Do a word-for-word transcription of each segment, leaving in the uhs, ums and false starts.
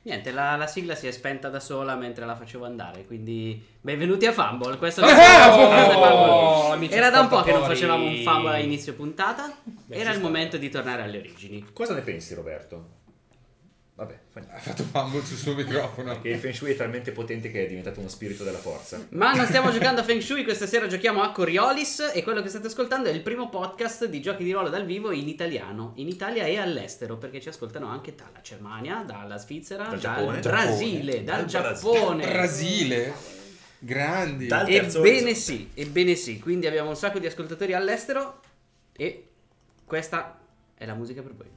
Niente, la, la sigla si è spenta da sola mentre la facevo andare, quindi benvenuti a Fumble. Questo Oh, è oh, Fumble. Era da un po' che non facevamo un Fumble a inizio puntata. Beh, Era il sta. momento di tornare alle origini. Cosa ne pensi, Roberto? Vabbè, Ha fatto fumble sul suo microfono. che il Feng Shui è talmente potente che è diventato uno spirito della forza. Ma non stiamo giocando a Feng Shui, questa sera giochiamo a Coriolis e quello che state ascoltando è il primo podcast di giochi di ruolo dal vivo in italiano, in Italia e all'estero, perché ci ascoltano anche dalla Germania, dalla Svizzera, Dal dal, Giappone. Brasile, dal, Dal Giappone. Brasile. Grandi. Dal- terzo Ebbene orizzonte. sì, ebbene sì, quindi abbiamo un sacco di ascoltatori all'estero e questa è la musica per voi.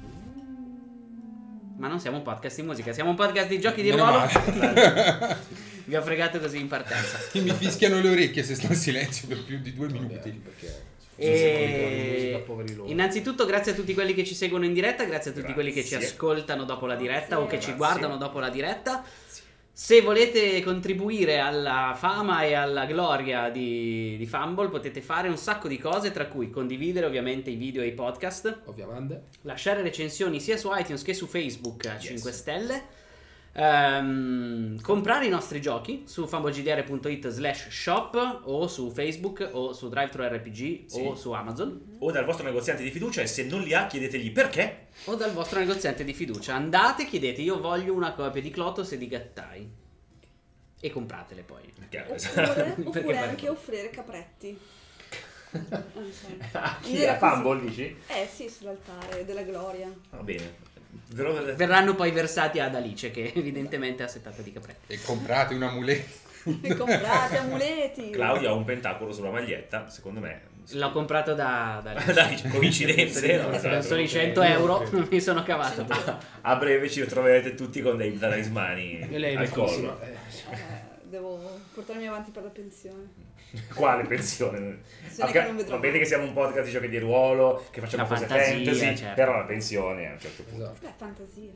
Ma non siamo un podcast di musica, siamo un podcast di giochi di Meno ruolo. male. Vi ho fregato così in partenza. Mi fischiano le orecchie se sto in silenzio per più di due minuti. Perché E... poveri loro. innanzitutto grazie a tutti quelli che ci seguono in diretta, grazie a tutti Grazie. quelli che ci ascoltano dopo la diretta o che ci Grazie. guardano dopo la diretta. Se volete contribuire alla fama e alla gloria di, di Fumble potete fare un sacco di cose, tra cui condividere ovviamente i video e i podcast, Ovviamente. lasciare recensioni sia su iTunes che su Facebook a Yes. cinque stelle, ehm, comprare i nostri giochi su fumblegdr.it slash shop o su Facebook o su DriveThruRPG Sì. o su Amazon O dal vostro negoziante di fiducia, e se non li ha chiedetegli perché. o dal vostro negoziante di fiducia. Andate, chiedete io voglio una copia di Clotos e di Gattai e compratele poi. Chiaro, Oppure, Perché oppure fai- anche offrire capretti. Non so. Chi Era è così. Fumble, dici? Eh sì, sull'altare della gloria. Va bene. Ve- Verranno poi versati ad Alice che evidentemente ha settata di capretti. E comprate un amuleto. E comprate amuleti. Claudio ha un pentacolo sulla maglietta, secondo me. L'ho comprato da, da Alice. Dai, coincidenze. no? Per soli cento euro mi sono cavato. A breve ci troverete tutti con dei talismani E lei è al vecchissima. collo. Eh, devo portarmi avanti per la pensione. Quale pensione? Pensione Ok, che non vedrò va bene mai. che siamo un podcast di giochi di ruolo, che facciamo La cose fantasia, fantasy, certo. però la pensione a un certo punto. Esatto. Beh, fantasia.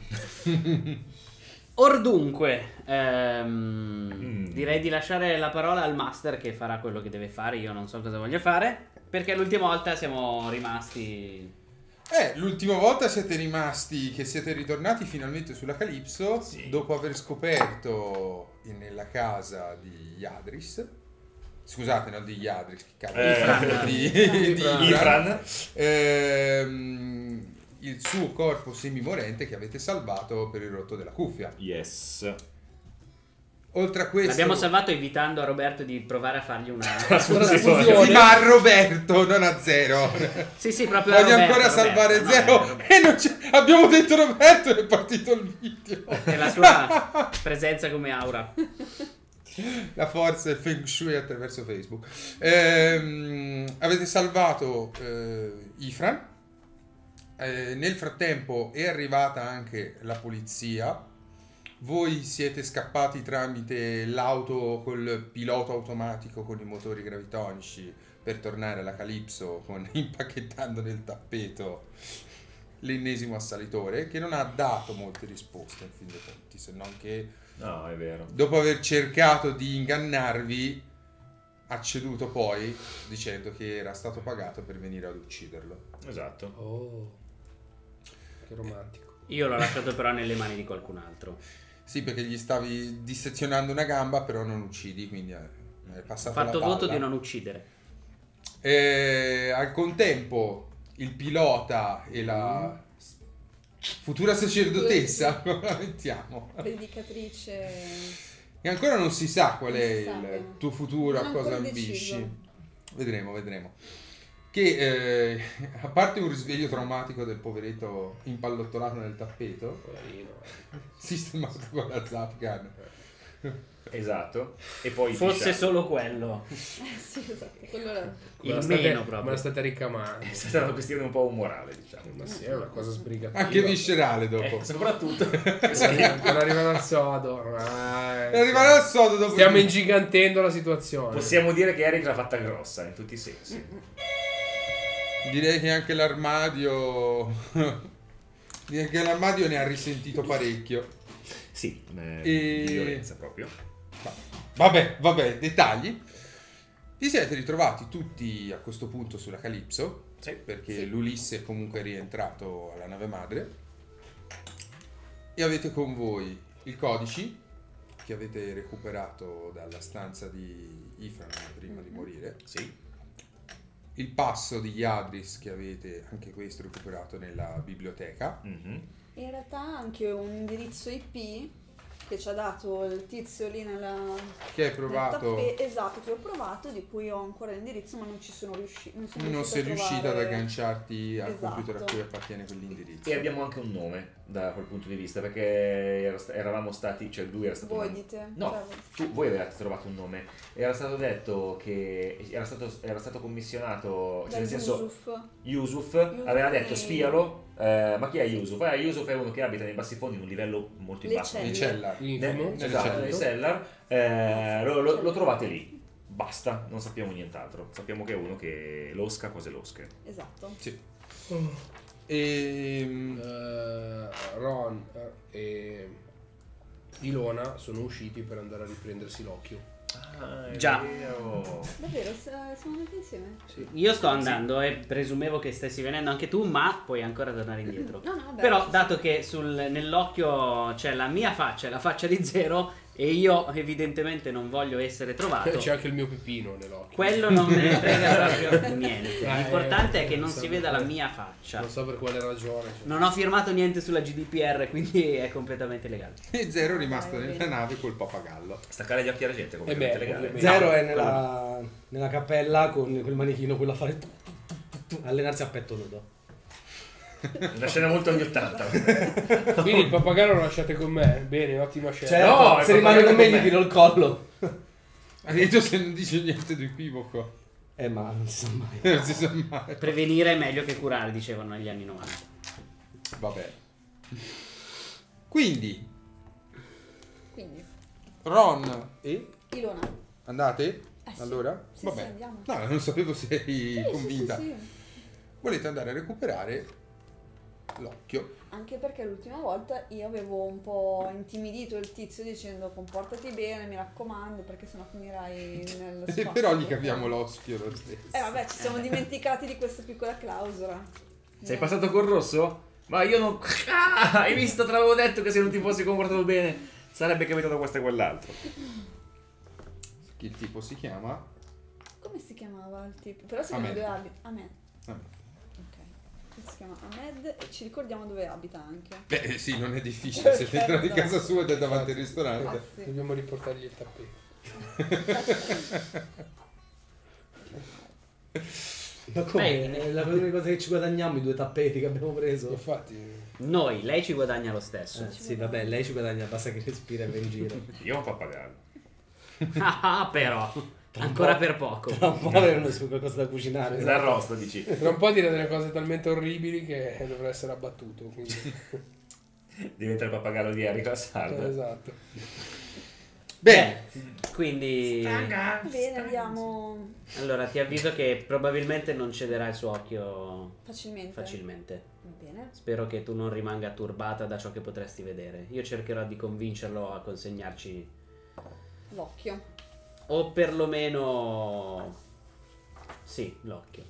Or dunque, ehm, Mm. direi di lasciare la parola al master che farà quello che deve fare. Io non so cosa voglio fare, perché l'ultima volta siamo rimasti... Eh, l'ultima volta siete rimasti, che siete ritornati finalmente sulla Calypso, Sì. dopo aver scoperto in- nella casa di Yadris, scusate, non di Yadris, che cavolo, Eh, di, Ifran. di Ifran. ehm, il suo corpo semimorente che avete salvato per il rotto della cuffia. Yes. Oltre a questo, L'abbiamo salvato invitando a Roberto di provare a fargli una... Sì, ma a Roberto, non a Zero. Sì, sì, proprio a Voglio Roberto, ancora Roberto, salvare no, Zero è Roberto. e non c'è- abbiamo detto Roberto e è partito il video. È la sua presenza come aura. La forza del Feng Shui attraverso Facebook. Ehm, avete salvato eh, Ifran. Eh, nel frattempo è arrivata anche la polizia. Voi siete scappati tramite l'auto col pilota automatico con i motori gravitonici per tornare alla Calypso, con, impacchettando nel tappeto l'ennesimo assalitore, che non ha dato molte risposte in fin dei conti, se non che No, è vero. dopo aver cercato di ingannarvi ha ceduto poi dicendo che era stato pagato per venire ad ucciderlo. Esatto. Oh, che romantico. Io l'ho lasciato però nelle mani di qualcun altro. Sì, perché gli stavi dissezionando una gamba, però non uccidi, quindi è, è Ho passato fatto la voto palla. di non uccidere. E al contempo il pilota e la futura sacerdotessa, come la mettiamo? Predicatrice. E ancora non si sa qual Non è si sa il bene. tuo futuro, Non a ho cosa ancora ambisci. deciso. Vedremo, vedremo. Che eh, a parte un risveglio traumatico del poveretto impallottolato nel tappeto, Poverino. sistemato con la Zapgun. Esatto. E poi Fosse Pisciano. solo quello. Eh sì, esatto. Quello era... Il Me la meno state- proprio. Me la state ricamando. È stata una questione un po' umorale, diciamo. Ma sì, è una cosa sbrigativa. Anche viscerale dopo. Eh, soprattutto. Per arrivare al sodo. Ah, E arrivare al sodo dopo. Stiamo ingigantendo la situazione. Possiamo dire che Eric l'ha fatta grossa in tutti i sensi. Direi che anche l'armadio. Direi che l'armadio ne ha risentito parecchio. Sì, eh, E- di violenza proprio. Vabbè, vabbè, dettagli. Vi siete ritrovati tutti a questo punto sulla Calypso, Sì. perché l'Ulisse è comunque rientrato alla nave madre. E avete con voi i codici che avete recuperato dalla stanza di Ifran prima di morire. Sì. Il passo di Yadris che avete anche questo recuperato nella biblioteca. Mhm. In realtà anche un indirizzo I P che ci ha dato il tizio lì nella... Che hai nel provato, tappe- esatto, che ho provato, di cui ho ancora l'indirizzo ma non ci sono riusciti. Non, sono non riuscita sei a riuscita ad trovare- agganciarti al Esatto. computer a cui appartiene quell'indirizzo. E abbiamo anche un nome da quel punto di vista, perché era sta- eravamo stati, cioè lui era stato... Voi man- dite? No, Cioè, tu, voi avevate trovato un nome. Era stato detto che era stato, era stato commissionato, cioè da nel senso Yusuf. Yusuf Yusuf aveva detto è- spialo, eh, ma chi è Yusuf? Eh, Yusuf è uno che abita nei bassi fondi in un livello molto in Le basso. celle. In cella. L'infimo. Ne- esatto, cellar. nei cellar, eh, lo, lo- lo trovate lì. Basta, non sappiamo nient'altro. Sappiamo che è uno che losca cose losche. Esatto. Sì. E Eh, Ron eh, e Ilona sono usciti per andare a riprendersi l'occhio. Ah, è Già. vero. Davvero, s- siamo andati insieme? Sì. Io sto andando e presumevo che stessi venendo anche tu, ma puoi ancora tornare indietro. No, no, vabbè. Però, ci dato che sul- nell'occhio c'è la mia faccia e la faccia di Zero, e io evidentemente non voglio essere trovato, C'è anche il mio pepino nell'occhio. quello non me ne frega proprio niente. Eh, L'importante è che non non so si veda la perché. mia faccia. Non so per quale ragione. cioè. Non ho firmato niente sulla G D P R, quindi è completamente legale. e Zero è rimasto Dai, va nella bene. nave col pappagallo. Staccare gli occhi alla gente è Eh completamente beh, legale. ovviamente. Zero No, è nella, nella cappella con quel manichino, quello a fare tu, tu, tu, tu, tu, allenarsi a petto nudo. Una scena molto anni ottanta. Quindi il pappagallo lo lasciate con me. Bene, ottima scelta. Certo, No, se il rimane con me pappagallo gli tiro il collo. Ha detto se non dice niente di equivoco. Eh ma non si sa mai. Non si sa mai. Prevenire è meglio che curare, dicevano negli anni novanta. Vabbè. Quindi, Quindi, Ron e... Ilona. Andate? Eh sì. Allora? Sì, Vabbè. sì, andiamo. No, non sapevo se eri Sì, sì, convinta. sì, sì. Volete andare a recuperare l'occhio. Anche perché l'ultima volta io avevo un po' intimidito il tizio dicendo comportati bene, mi raccomando, perché sennò finirai nel E spazio. però gli capiamo l'oschio lo stesso. Eh vabbè, ci siamo dimenticati di questa piccola clausola. Sei No. passato col rosso? Ma io non... Ah, hai visto? Te l'avevo detto che se non ti fossi comportato bene sarebbe capitato questo e quell'altro. Che il tipo si chiama? Come si chiamava il tipo? Però si Ahmed. chiama dove abita. Ahmed. Ah, Ok. Si chiama Ahmed e ci ricordiamo dove abita anche. beh, sì, non è difficile. Se Certo. entrate in casa sua ed è davanti al ristorante. Ah, sì. Dobbiamo riportargli il tappeto. Ma come? Beh, È la prima cosa che ci guadagniamo, i due tappeti che abbiamo preso. Infatti, Noi, lei ci guadagna lo stesso. Eh, sì, vabbè, lei ci guadagna, basta che respira e va in giro. Io ho un pappagallo. Ah, però, ancora per poco. Tra un po' avranno su qualcosa da cucinare. L'arrosto, dici. tra un po' dire delle cose talmente orribili che dovrà essere abbattuto. Quindi. Diventa il pappagallo di Eric Lassard. Esatto. Bene. Quindi, Va bene, andiamo allora ti avviso che probabilmente non cederà il suo occhio facilmente. facilmente. Va bene. Spero che tu non rimanga turbata da ciò che potresti vedere. Io cercherò di convincerlo a consegnarci, L'occhio. o perlomeno, sì, l'occhio.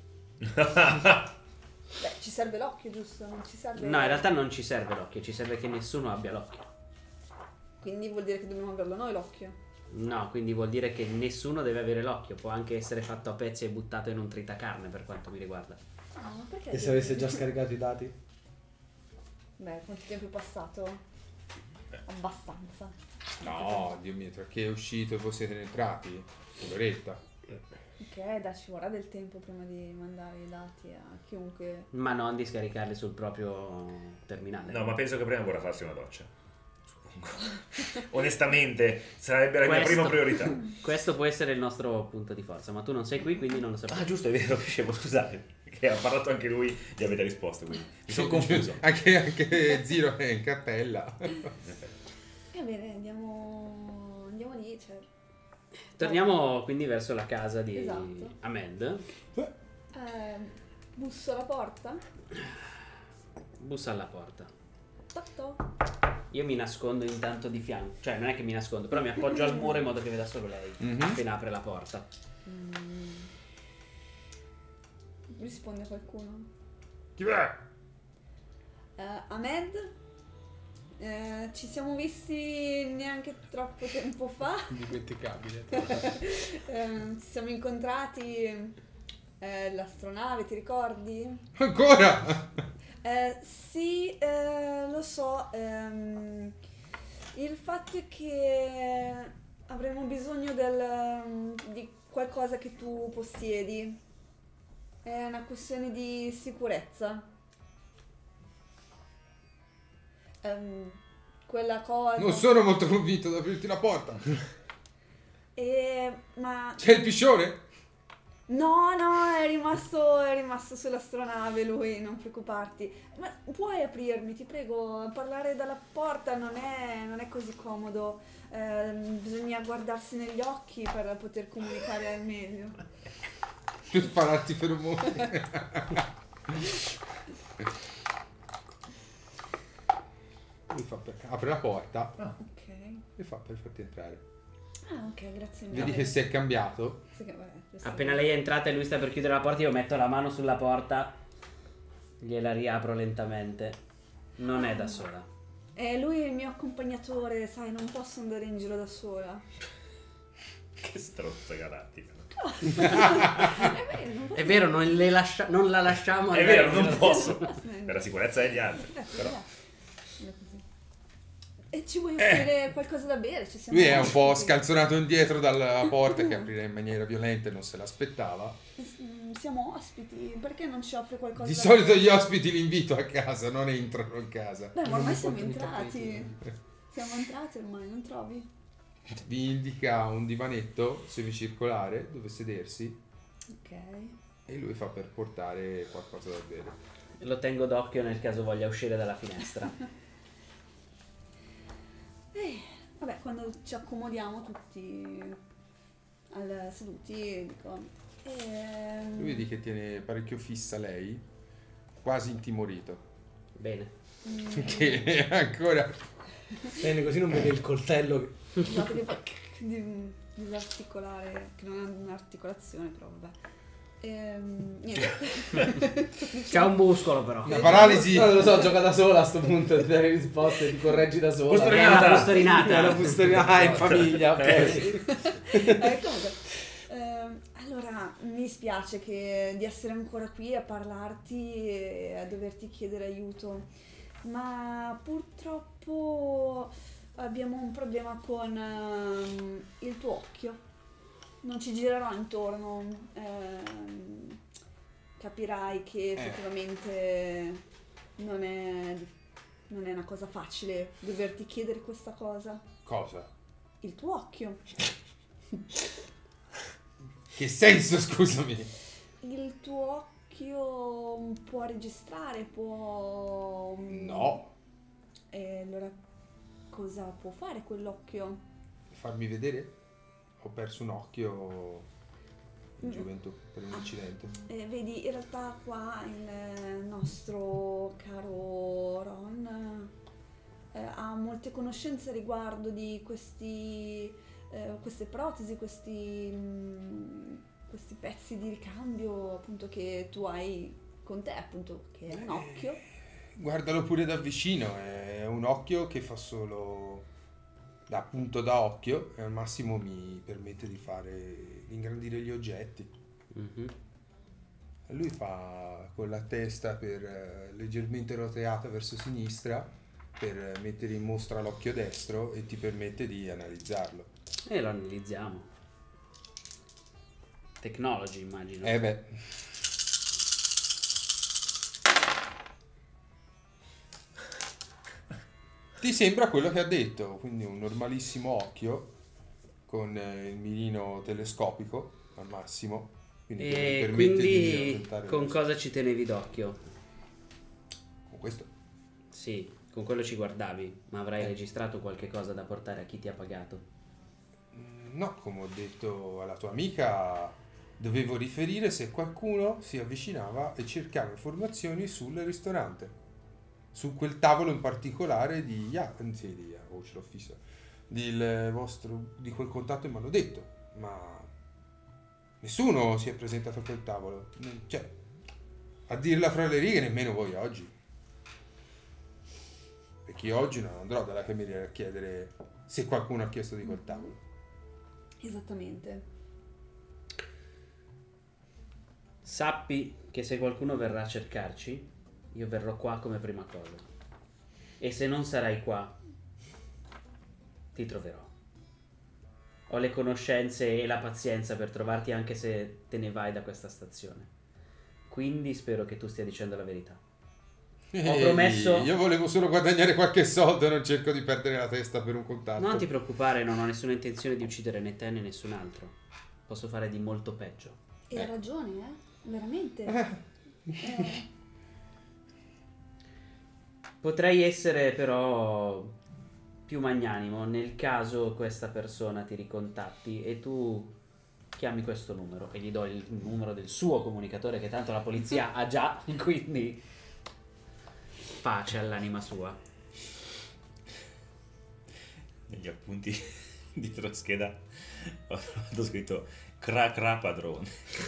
Beh, ci serve l'occhio, giusto? Non ci serve. No, in realtà non ci serve l'occhio, ci serve che nessuno abbia l'occhio. Quindi vuol dire che dobbiamo averlo noi l'occhio. No, quindi vuol dire che nessuno deve avere l'occhio. Può anche essere fatto a pezzi e buttato in un tritacarne, per quanto mi riguarda. Ah, ma perché? E se avesse già scaricato i dati? Beh, quanto tempo è passato? Abbastanza. No, Dio mio, tra che è uscito e voi siete entrati? Un'oretta. Ok, dai, ci vorrà del tempo prima di mandare i dati a chiunque. Ma non di scaricarli sul proprio terminale. No, ma penso che prima vorrà farsi una doccia. Onestamente, sarebbe la mia Questo- prima priorità. Questo può essere il nostro punto di forza, ma tu non sei qui, quindi non lo saprai. Ah, giusto, è vero, scemo, scusate. Che ha parlato anche lui, gli avete risposto, quindi mi sono confuso. Anche, anche Zero è in cappella. Va bene, andiamo. Andiamo lì, cioè. Torniamo quindi verso la casa di Esatto. Ahmed. Eh, busso alla porta. Bussa alla porta. Toc toc. Io mi nascondo intanto di fianco. Cioè, non è che mi nascondo, però mi appoggio al muro in modo che veda solo lei. Mhm. Appena apre la porta. Mm. Risponde qualcuno? Chi è? Eh, Ahmed? Eh, ci siamo visti neanche troppo tempo fa. Indimenticabile. Eh, ci siamo incontrati eh, l'astronave, ti ricordi? Ancora? Eh, sì, eh, lo so. ehm, il fatto è che avremo bisogno del, di qualcosa che tu possiedi. È una questione di sicurezza. Ehm, quella cosa. Non sono molto convinto ad aprirti la porta. Eh, ma C'è il piscione? no, no, è rimasto, è rimasto sull'astronave lui, non preoccuparti. Ma puoi aprirmi, ti prego, parlare dalla porta non è, non è così comodo. Ehm, bisogna guardarsi negli occhi per poter comunicare al meglio. Per spararti feromoni. Lui fa per... apre la porta Ok. e fa per farti entrare. Ah, ok, grazie mille. Vedi che si è cambiato? Sì, che- vabbè, questo- Appena lei è entrata e lui sta per chiudere la porta, io metto la mano sulla porta, gliela riapro lentamente. Non è da sola. Eh, lui è il mio accompagnatore, sai, non posso andare in giro da sola. Che strozza galattica. Eh, beh, non posso- È vero, non, le lascia- non la lasciamo È andare vero, in non giro. posso. posso Per la sicurezza degli altri. Grazie, Però. grazie. È così. E ci vuoi offrire qualcosa da bere? Ci siamo Lui è un po' ospiti. scalzonato indietro dalla porta che aprirà in maniera violenta e non se l'aspettava. Mm, Siamo ospiti, perché non ci offri qualcosa Di da solito bere? gli ospiti li invito a casa, non entrano in casa. Beh, ma ormai siamo Incontri entrati. tappeti. Siamo entrati ormai, non trovi? Vi indica un divanetto semicircolare dove sedersi Ok. e lui fa per portare qualcosa da bere. Lo tengo d'occhio nel caso voglia uscire dalla finestra. Eh, vabbè, quando ci accomodiamo tutti al, seduti, dico... ehm, Lui vedi che tiene parecchio fissa lei, quasi intimorito. Bene. mm, Che ancora... Bene, così non vede il coltello. che- Esatto, che fa di disarticolare, che non è un'articolazione, però vabbè. Ehm, niente. C'ha un muscolo però. La paralisi... No, non lo so, gioca da sola a sto punto, ti dai le risposte, ti correggi da sola. Questo È Postorinata. una È postorinata. una postorinata, ah, in famiglia, ok. Eh, comunque, ehm, allora, mi dispiace che, di essere ancora qui a parlarti e a doverti chiedere aiuto, ma purtroppo abbiamo un problema con ehm, il tuo occhio. Non ci girerò intorno, ehm, capirai che effettivamente non è, non è una cosa facile doverti chiedere questa cosa. Cosa? Il tuo occhio. Che senso, scusami? Il tuo occhio può registrare, può... No. E allora cosa può fare quell'occhio? Farmi vedere? Ho perso un occhio in Mm. gioventù per un Ah. incidente. Eh, vedi, in realtà qua il nostro caro Ron eh, ha molte conoscenze riguardo di questi, eh, queste protesi, questi, mm, questi pezzi di ricambio appunto che tu hai con te, appunto, che è un occhio. Guardalo pure da vicino, è un occhio che fa solo da punto da occhio e al massimo mi permette di fare di ingrandire gli oggetti. Mhm. E lui fa con la testa per eh, leggermente roteata verso sinistra per eh, mettere in mostra l'occhio destro e ti permette di analizzarlo. E lo analizziamo. Technology, immagino. Eh beh, ti sembra quello che ha detto, quindi un normalissimo occhio con eh, il mirino telescopico al massimo, quindi che mi E permette di quindi aumentare con il- cosa ci tenevi d'occhio? con questo. Sì, con quello ci guardavi, ma avrai Eh. registrato qualche cosa da portare a chi ti ha pagato. Mm, No, come ho detto alla tua amica, dovevo riferire se qualcuno si avvicinava e cercava informazioni sul ristorante. Su quel tavolo in particolare di Ja- anzi, di Ja- oh, ce l'ho fissa, del vostro, di quel contatto che mi hanno detto, ma nessuno si è presentato a quel tavolo. Non- Cioè, a dirla fra le righe nemmeno voi oggi. Perché io oggi non andrò dalla cameriera a chiedere se qualcuno ha chiesto di quel tavolo. Esattamente. Sappi che se qualcuno verrà a cercarci, io verrò qua come prima cosa. E se non sarai qua, ti troverò. Ho le conoscenze e la pazienza per trovarti anche se te ne vai da questa stazione. Quindi spero che tu stia dicendo la verità. Ho promesso... Io volevo solo guadagnare qualche soldo e non cerco di perdere la testa per un contatto. Non ti preoccupare, non ho nessuna intenzione di uccidere né te né nessun altro. Posso fare di molto peggio. E ha ragione, eh? Veramente. Eh. Potrei essere però più magnanimo nel caso questa persona ti ricontatti e tu chiami questo numero e gli do il numero del suo comunicatore che tanto la polizia ha già, quindi pace all'anima sua. Negli appunti dietro la scheda ho trovato scritto cra cra padrone.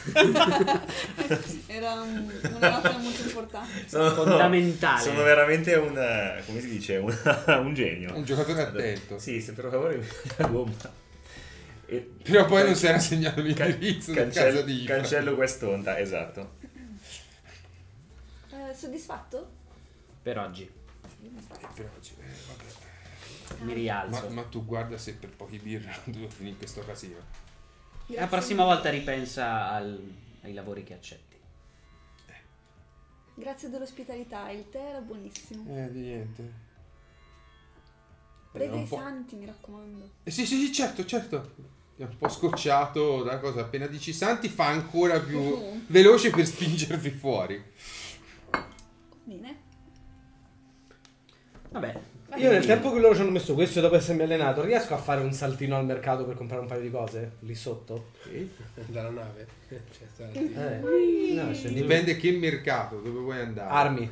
Era un, una nota molto importante. Sono Fondamentale. Sono veramente un, come si dice, un, un genio. Un giocatore attento. Sì, se per favore la gomma. E Prima o poi non si era segnato l'indirizzo can- del casa di Ifra. Cancello quest'onda, esatto. Eh, soddisfatto? Per oggi Eh, però, cioè, vabbè. mi rialzo. Ma, ma tu guarda se per pochi birra non devo finire questo casino. La prossima volta ripensa al- ai lavori che accetti. Grazie dell'ospitalità, il tè era buonissimo. Eh, di niente. Prega Era i un po'... santi, mi raccomando. Eh, sì, sì, sì, certo, certo. È un po' scocciato da cosa. Appena dici santi fa ancora più Uh. veloce per spingervi fuori. Bene. Vabbè, Io nel tempo che loro ci hanno messo questo dopo essermi allenato, riesco a fare un saltino al mercato per comprare un paio di cose lì sotto? Dalla nave. Cioè, sta- Eh. No, scendo- Dipende che mercato, dove vuoi andare. Armi,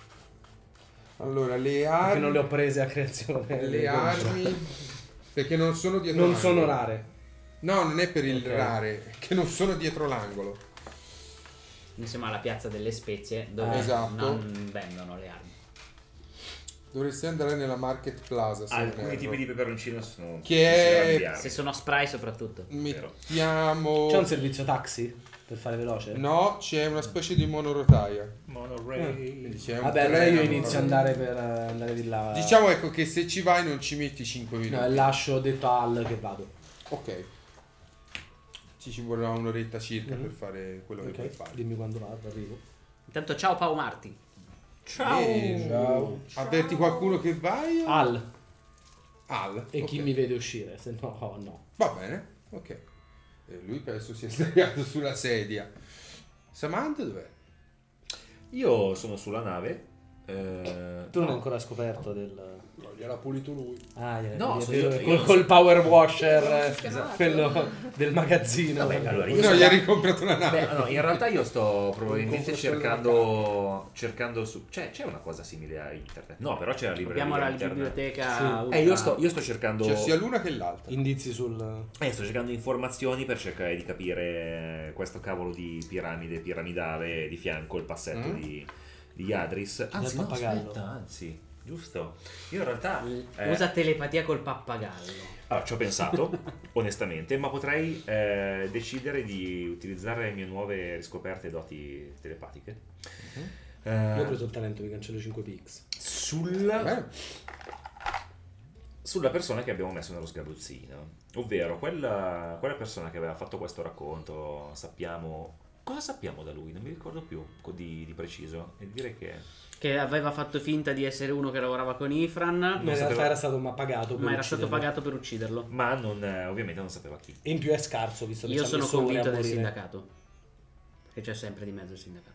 Allora, le perché armi... non le ho prese a creazione. Le armi... Perché non sono dietro non l'angolo. sono rare. No, non è per il Ok. rare, è che non sono dietro l'angolo. insieme alla piazza delle spezie dove Esatto. non vendono le armi. Dovresti andare nella Market Plaza. se non Alcuni erro. tipi di peperoncino sono Che è- considerabili Se sono spray soprattutto. Mettiamo... C'è un servizio taxi per fare veloce? No, c'è una specie di monorotaia. Monorail. Quindi c'è un Vabbè, allora treno io inizio ad monorotaia. andare per eh, andare di là. Diciamo ecco che se ci vai non ci metti cinque minuti. No, e lascio detto al che vado. Ok. Ci ci vorrà un'oretta circa Mhm. per fare quello che puoi Ok, fare. dimmi quando vado, arrivo. Intanto ciao Pau Marti. E- Ciao. Avverti qualcuno che vai? o- Al Al. e chi ok. mi vede uscire, se no oh, no. Va bene, ok. E lui penso sia sdraiato sulla sedia. Samantha dov'è? Io sono sulla nave. eh, Tu non no. hai ancora scoperto del... No, gliel'ha pulito lui. Ah, gliel'hai- No, gliel'hai- sono io- col, io- col power washer, eh, Sistemato. quello del magazzino. Vabbè, allora, io No, sono- gli ha ricomprato la nave. Beh, no, in realtà io sto probabilmente Un concorso cercando cercando su cioè c'è una cosa simile a internet. No, però c'è la libreria Abbiamo la internet. biblioteca. Sì. ultra- Eh, io sto io sto cercando Cioè sia l'una che l'altra. Indizi sul... eh, sto cercando informazioni per cercare di capire questo cavolo di piramide piramidale di fianco il passetto Mm. di di Yadris. Anzi, Del no, pappagallo. aspetta, anzi, giusto. Io in realtà eh, Usa telepatia col pappagallo. allora, ci ho pensato, onestamente, ma potrei eh, decidere di utilizzare le mie nuove riscoperte doti telepatiche. Eh, Io ho preso il talento, mi cancello cinque pix. sul, Bene. sulla persona che abbiamo messo nello sgabuzzino, ovvero quella, quella persona che aveva fatto questo racconto. Sappiamo cosa sappiamo da lui, non mi ricordo più co- di, di preciso, e dire che Che aveva fatto finta di essere uno che lavorava con Ifran, Ma in realtà sapeva- era stato ma pagato per ma era stato ucciderlo. pagato per ucciderlo. ma non, eh, ovviamente non sapeva chi. E in più è scarso, visto che Io ci ha sono messo ore convinto a del morire. sindacato. Perché c'è sempre di mezzo il sindacato.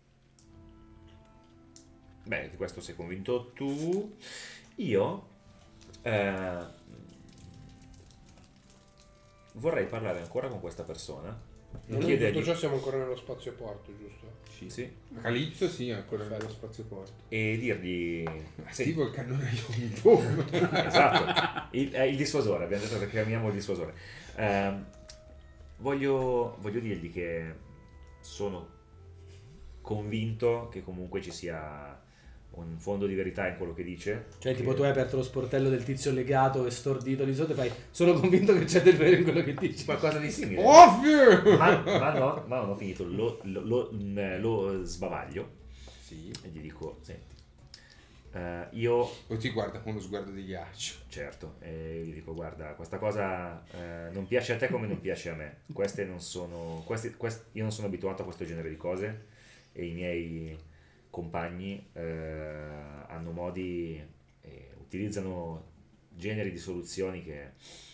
Beh, di questo sei convinto tu. Io eh, vorrei parlare ancora con questa persona. Noi in chiedergli- tutto ciò siamo ancora nello spazio porto, giusto? Sì. sì, Calypso sì, ancora Perfetto. nello spazio porto. e dirgli sì, Attivo il cannone di boom. esatto, il, eh, il dissuasore, abbiamo detto che chiamiamo il dissuasore. Ehm, voglio, voglio dirgli che sono convinto che comunque ci sia un fondo di verità in quello che dice. Cioè, tipo, Che- tu hai aperto lo sportello del tizio legato e stordito di sotto e fai, sono convinto che c'è del vero in quello che dici. qualcosa di simile. Ovvio! Ma, ma no, ma non ho finito, lo, lo, lo, mh, lo sbavaglio Sì. e gli dico, senti, eh, io, O ti guarda con uno sguardo di ghiaccio. certo, e gli dico, guarda, questa cosa eh, non piace a te come non piace a me, queste non sono, questi, quest- io non sono abituato a questo genere di cose e i miei compagni eh, hanno modi, eh, utilizzano generi di soluzioni che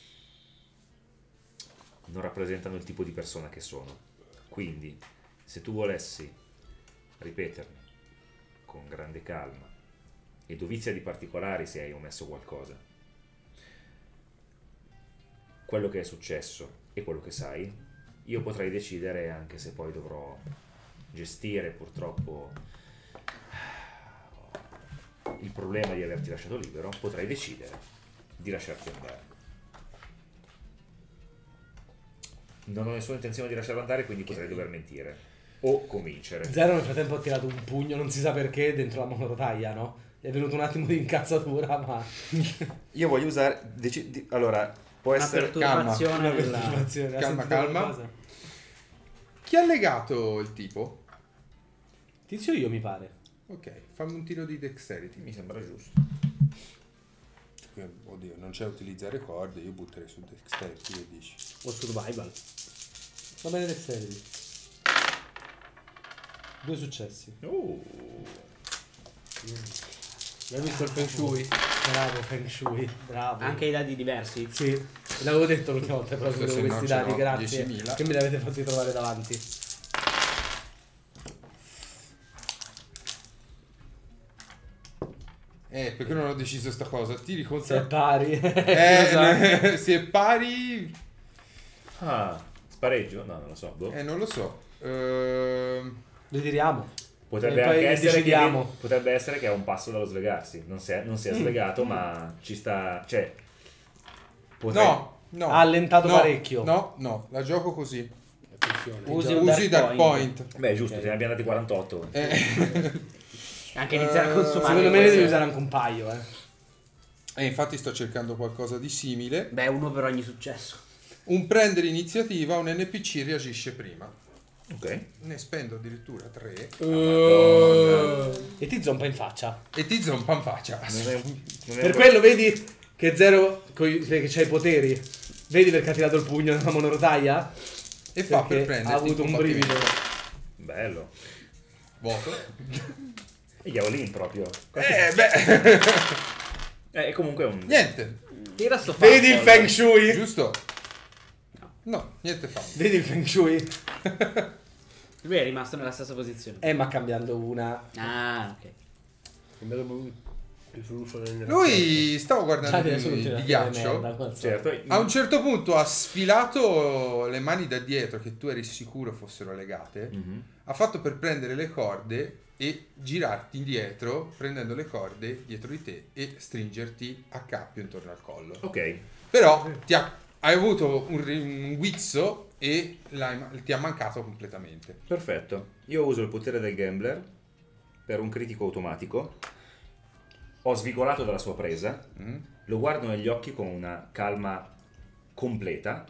non rappresentano il tipo di persona che sono. Quindi, se tu volessi ripetermi con grande calma e dovizia di particolari se hai omesso qualcosa, quello che è successo e quello che sai, io potrei decidere, anche se poi dovrò gestire purtroppo il problema di averti lasciato libero, potrei decidere di lasciarti andare. Non ho nessuna intenzione di lasciarlo andare, quindi potrei dover mentire o convincere. Zero nel frattempo ha tirato un pugno, non si sa perché, dentro la monorotaia, no? È venuto un attimo di incazzatura, ma... Io voglio usare deci- di- allora può Una essere perturbazione Una nella- perturbazione, ha Calma, sentito calma. qualcosa? Chi ha legato il tipo? Tizio io, mi pare. Ok, fammi un tiro di dexterity. mi sembra giusto. Oddio, non c'è utilizzare corde, io butterei su dexterity, che dici? O survival. Va bene dexterity. Due successi. Uh. Hai visto il Feng Shui? Bravo Feng Shui, bravo. Anche i dadi diversi. Sì, l'avevo detto l'ultima volta, però Se avevo no questi ce dati, n'ho grazie. diecimila. Che me li avete fatti trovare davanti. Eh, perché non ho deciso sta cosa? Tiri Se è contro... pari. Eh, se è pari... Ah, spareggio? No, non lo so. Boh. Eh, non lo so. Ehm... Li tiriamo. Potrebbe E poi anche essere che, decidiamo. potrebbe essere che è a un passo dallo slegarsi. Non si è, non si è slegato, ma ci sta. Cioè, potrei- No, no. Ha allentato no, parecchio. No, no, la gioco così. Attenzione. Usi un Usi dark Dark Point. Beh, giusto, te ne abbiamo dati quarantotto. Eh, Anche iniziare a Eh, consumare. Secondo me ne queste- devi usare anche un paio, eh. e infatti sto cercando qualcosa di simile. Beh, uno per ogni successo. Un prendere iniziativa, un N P C reagisce prima. Ok. Ne spendo addirittura tre. E ti zompa in faccia. E ti zompa in faccia. Non è, non è Per quello vedi che Zero, coi- che c'ha i poteri. Vedi perché ha tirato il pugno nella monorotaia? E fa per Perché prendere ha avuto un brivido. bello. Voto. E Yaolin proprio. Eh, beh. Eh, comunque è un. Niente. Tira sto Vedi il fastball. Feng Shui? Giusto? No, niente fa. Vedi il Feng Shui? Lui è rimasto nella stessa posizione. Eh, ma cambiando una. Ah, ok. Cambiato il flusso dell'energia. Lui stavo guardando Cioè, di, adesso non di tira ghiaccio. merda, cazzo. Certo. A un certo punto ha sfilato le mani da dietro, che tu eri sicuro fossero legate. Mhm. Ha fatto per prendere le corde e girarti indietro, prendendo le corde dietro di te e stringerti a cappio intorno al collo. Ok. Però ti ha, hai avuto un, ri- un guizzo e l'hai- ti ha mancato completamente. Perfetto. Io uso il potere del gambler per un critico automatico. Ho svigolato dalla sua presa. Mm? Lo guardo negli occhi con una calma completa,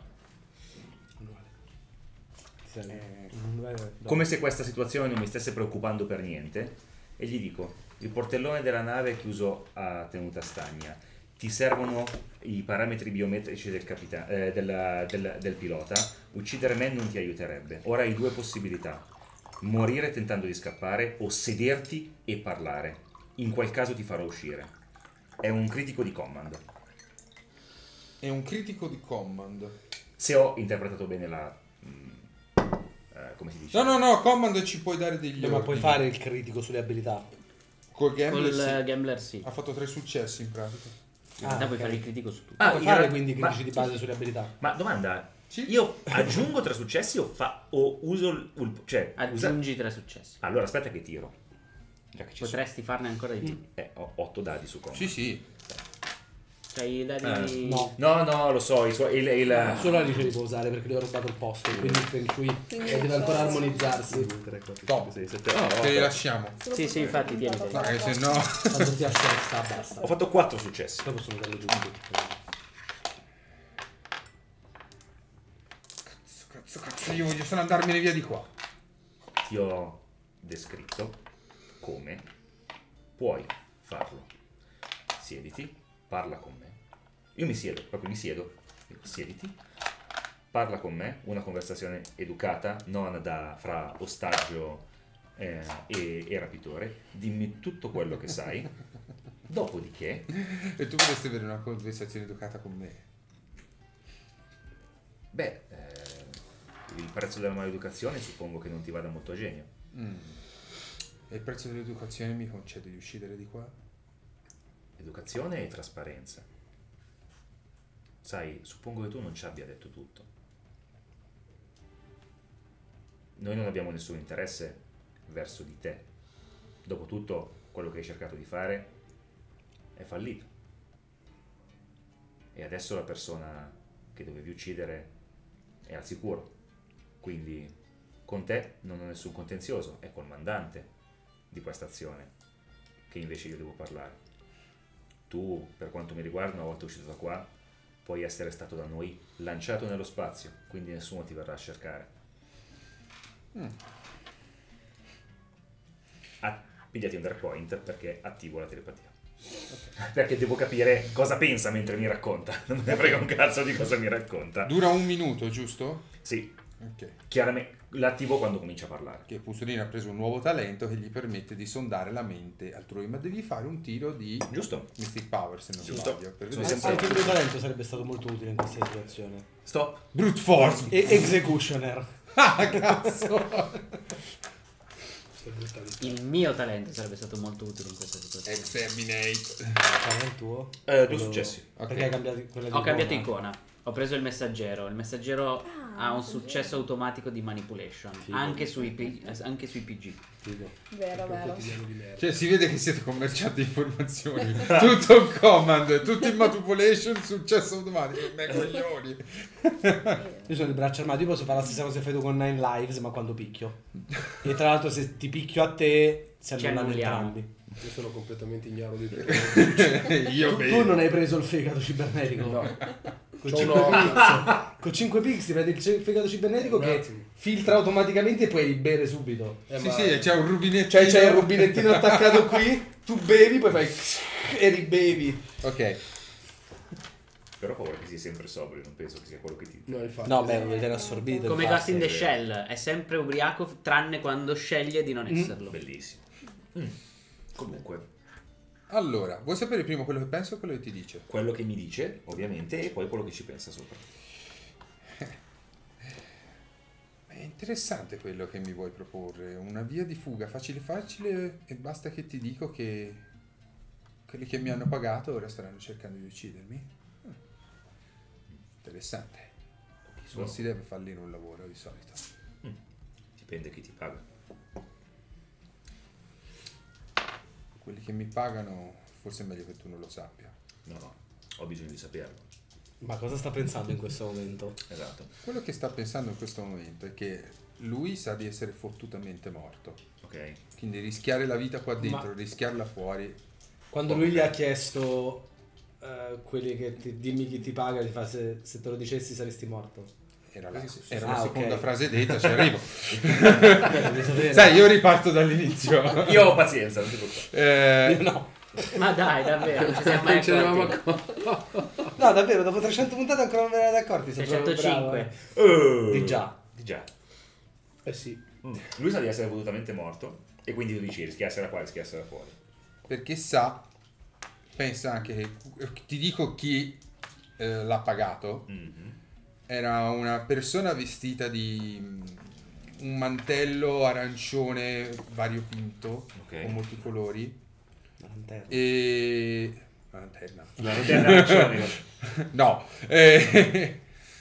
come se questa situazione non mi stesse preoccupando per niente, e gli dico: il portellone della nave è chiuso a tenuta stagna, ti servono i parametri biometrici del, capita- eh, della- del- del pilota, uccidere me non ti aiuterebbe, ora hai due possibilità: morire tentando di scappare o sederti e parlare, in quel caso ti farò uscire. È un critico di command. È un critico di command. Se ho interpretato bene la... mm, eh, come si dice? No, no, no, command ci puoi dare degli No, ma puoi ordini. fare il critico sulle abilità. Col gambler Col sì. eh, gambler sì. Ha fatto tre successi in pratica. In realtà Ah, puoi ok. fare il critico su tutto. Ah, puoi in fare realtà- quindi i critici ma- di base sulle abilità. Ma domanda, Sì. io aggiungo tre successi o, fa, o uso il... il- cioè, usa- Aggiungi tre successi. Allora aspetta che tiro. Già che ci Potresti farne ancora di più. sono. Eh, ho otto dadi su command. Sì, sì. C'hai i dadi... Eh, no. No, no, lo so, i suoi... Il, il, Solo Alice li può usare perché lui ha rubato il posto, quindi il Feng Shui Quindi e deve ancora c'è- armonizzarsi. tre, quattro, Top. cinque, sei, sette, No, Te li lasciamo. Solo Sì, sì, perché infatti, è tieni, puntata tieni. Dai, se troppo. no... Quando ti sta basta. Ho fatto quattro successi. Poi possono usarlo giù. Cazzo, cazzo, cazzo, io voglio solo andarmene via di qua. Ti ho descritto come puoi farlo. Siediti, parla con me. Io mi siedo, proprio mi siedo. Dico, siediti, parla con me, una conversazione educata, non da fra ostaggio eh, e, e rapitore. Dimmi tutto quello che sai. Dopodiché, E tu vorresti avere una conversazione educata con me. beh, eh, il prezzo della maleducazione suppongo che non ti vada molto a genio. Mm. E il prezzo dell'educazione mi concede di uscire di qua? Educazione e trasparenza. Sai, suppongo che tu non ci abbia detto tutto. Noi non abbiamo nessun interesse verso di te. Dopotutto, quello che hai cercato di fare è fallito. E adesso la persona che dovevi uccidere è al sicuro. Quindi con te non ho nessun contenzioso, è col mandante di questa azione che invece io devo parlare. Tu, per quanto mi riguarda, una volta uscito da qua, puoi essere stato da noi lanciato nello spazio, quindi nessuno ti verrà a cercare. Mm. Ah, pigliati un dark point perché attivo la telepatia. Perché devo capire cosa pensa mentre mi racconta. Non me ne frega un cazzo di cosa mi racconta. Dura un minuto, giusto? Sì, Ok. chiaramente l'attivo quando comincia a parlare. Che Pustolino ha preso un nuovo talento che gli permette di sondare la mente altrui, ma devi fare un tiro di Giusto? Mystic Power, se non Giusto. sbaglio, per Sono vedere sempre- Anche il tuo talento sarebbe stato molto utile in questa situazione. Stop. Brute Force. E Executioner. Ah, cazzo. Questa è brutalità. Il mio talento sarebbe stato molto utile in questa situazione. Exterminate. Qual è il tuo? Eh, due Quello- successi. Ok. Perché hai cambiato quella di Ho cambiato icona? icona. Ho preso il messaggero. Il messaggero Ah, ha un messaggero. successo automatico di manipulation. Figo. Anche sui, P- anche sui P G. Figo. Vero, È un vero. quotidiano di merda. Cioè, si vede che siete commercianti di informazioni. Tutto un command, tutto in manipulation, successo automatico. Me coglioni. Io sono il braccio armato, io posso fare la stessa cosa che fai tu con Nine Lives, ma quando picchio. E tra l'altro se ti picchio a te, si Ci annullano annulliamo. entrambi. Io sono completamente ignaro di tutto quello che succede. Io Tu, vedo. tu non hai preso il fegato cibernetico. No. Con C'ho cinque un pix. Con cinque pix ti prendi il ce- fegato cibernetico Un che attimo. filtra automaticamente e puoi bere subito. Eh, Sì, ma- sì, c'è un rubinettino. Cioè c'è il rubinettino attaccato qui, tu bevi, poi fai e ribevi. Ok. Però ho paura che sia sempre sobrio, non penso che sia quello che ti... No, infatti. No, beh, non viene assorbito. Come infatti. Ghost in the Shell. È sempre ubriaco tranne quando sceglie di non esserlo. Bellissimo. Mm. Comunque, Allora, vuoi sapere prima quello che penso o quello che ti dice? quello che mi dice, ovviamente, e poi quello che ci pensa sopra. È interessante quello che mi vuoi proporre. Una via di fuga facile facile e basta che ti dico che quelli che mi hanno pagato ora staranno cercando di uccidermi. Mm. Interessante. Non si deve fallire un lavoro di solito. Dipende chi ti paga. Quelli che mi pagano, forse è meglio che tu non lo sappia. No, no, ho bisogno di saperlo. Ma cosa sta pensando in questo momento? Esatto. Quello che sta pensando in questo momento è che lui sa di essere fottutamente morto. Ok. Quindi rischiare la vita qua dentro, Ma- rischiarla fuori. Quando lui gli ha chiesto eh, quelli che ti, dimmi chi ti paga, gli fa se, se te lo dicessi saresti morto. Era la, Così, era ah, la seconda ok. frase detta, ci arrivo. Devi sapere. Sai, io riparto dall'inizio. Io ho pazienza, non ti preoccupare. Eh, Io no. Ma dai, davvero, non ci siamo mai Non ce ne eravamo accorti. accorti. No, davvero, dopo trecento puntate ancora non ve ne erate accorti. sono proprio trecentocinque. bravo, eh. Eh, Di già. Di già. Eh sì. Mm. Lui sa di essere volutamente morto e quindi tu dici rischiarsela qua, rischiarsela fuori. perché sa, pensa anche che, ti dico chi eh, l'ha pagato, Mhm. era una persona vestita di mm, un mantello arancione variopinto, Ok. con molti colori, La lanterna. e... la lanterna. La lanterna arancione. No, eh,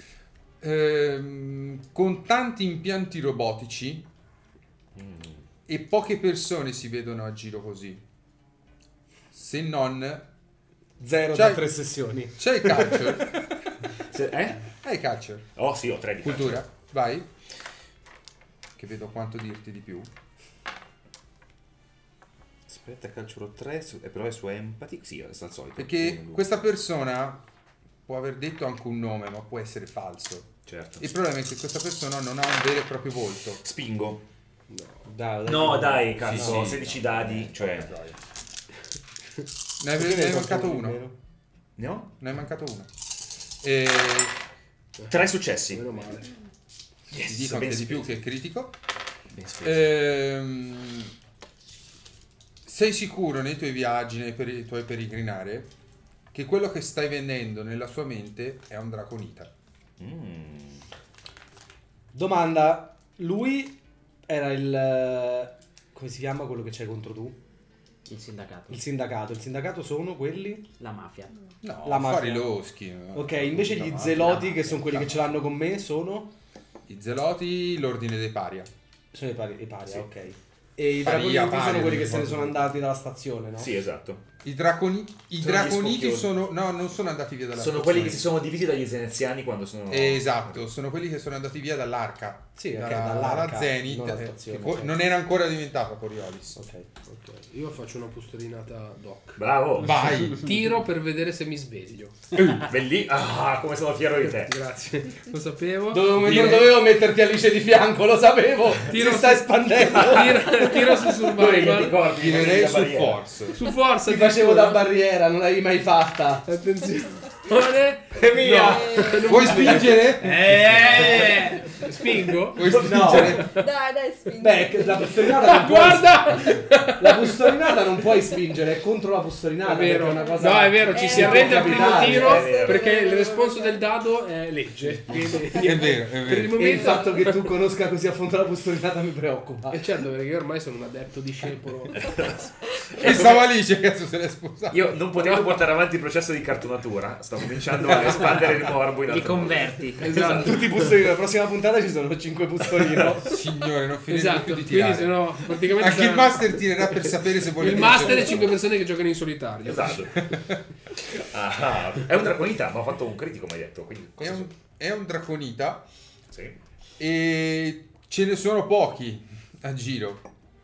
ehm, con tanti impianti robotici Mm. e poche persone si vedono a giro così, se non Zero C'hai- da tre sessioni. C'hai culture? Se- eh? Hai culture? Oh sì, ho tre di Cultura? calcio. Vai. Che vedo quanto dirti di più. Aspetta, calcio tre, su- eh, però è su empathy. Sì, è al solito. Perché Uno, due. questa persona può aver detto anche un nome, ma può essere falso. Certo. Il problema è che questa persona non ha un vero e proprio volto. Spingo. Dai, No, dai, cazzo, sì, sedici no, dadi, cioè... Ne è, ne è mancato uno. Ne ho? Ne è mancato uno. E Tre successi. Meno male. ti dico ben anche di speso. più che è critico. Ben speso. Ehm, sei sicuro nei tuoi viaggi, nei peri- tuoi peregrinare, che quello che stai vendendo nella sua mente è un draconita? Mm. Domanda, lui era il... come si chiama quello che c'è contro tu? Il sindacato. Il sindacato. Il sindacato sono quelli? La mafia. No, La mafia. affari loschi. no? Ok, invece La gli mafia. zeloti, che sono quelli che ce l'hanno con me, sono? I zeloti, l'ordine dei paria. Sono i pari, i paria, Sì. ok. E i Paria, dragoniti paria, sono quelli che non se ne ricordo. sono andati dalla stazione, no? Sì, esatto. I, draconi, i Sono gli draconiti scoppioni. sono... No, non sono andati via dalla Sono stazione. quelli che si sono divisi dagli veneziani quando sono... Esatto, sono quelli che sono andati via dall'arca. Sì, ok, dalla, dall'arca, dalla Zenith, non dalla eh, stazione, che co- ok. non era ancora diventata Coriolis. Ok. Ok, io faccio una postolinata doc. Bravo. Vai! Tiro per vedere se mi sveglio. Belli... Ah, come sono fiero di te. Grazie, lo sapevo. Dovevo, Tiro- non dovevo metterti Alice di fianco, lo sapevo! Tiro- si sta espandendo! Tiro, tiro su survival. Tirerei su force. Su forza. Ti facevo da addirittura. barriera, non l'avevi mai fatta! Attenzione. È mia. No. Vuoi spingere? Eh, spingo? Vuoi spingere? Dai, dai, spingi. Beh, la pustolinata non puoi... Guarda! La pustolinata non puoi spingere, è contro la pustolinata. È vero, perché è una cosa... no, è vero, ci Eh, si no, arrende al primo capitale, tiro è vero. perché il responso del dado è legge. Quindi, È vero, è per il vero. E il momento, fatto che tu conosca così a fondo la pustolinata mi preoccupa. E certo, perché io ormai sono un adepto discepolo. E stava lì, che cazzo se l'è sposato. Io non potevo portare avanti il processo di cartonatura. Sto cominciando a espandere il morbo in Li altro modo. converti. Esatto. Tutti i pustolini, la prossima puntata ci sono cinque pustolino. Signore, non finite Esatto, più di quindi tirare. se no praticamente Anche il sarà- master tirerà per sapere se vuole il vincere. master e cinque persone che giocano in solitario. Esatto. Ah, è un draconita, ma ho fatto un critico, mi hai detto. Quindi È cosa un, sono? è un draconita Sì. e ce ne sono pochi a giro.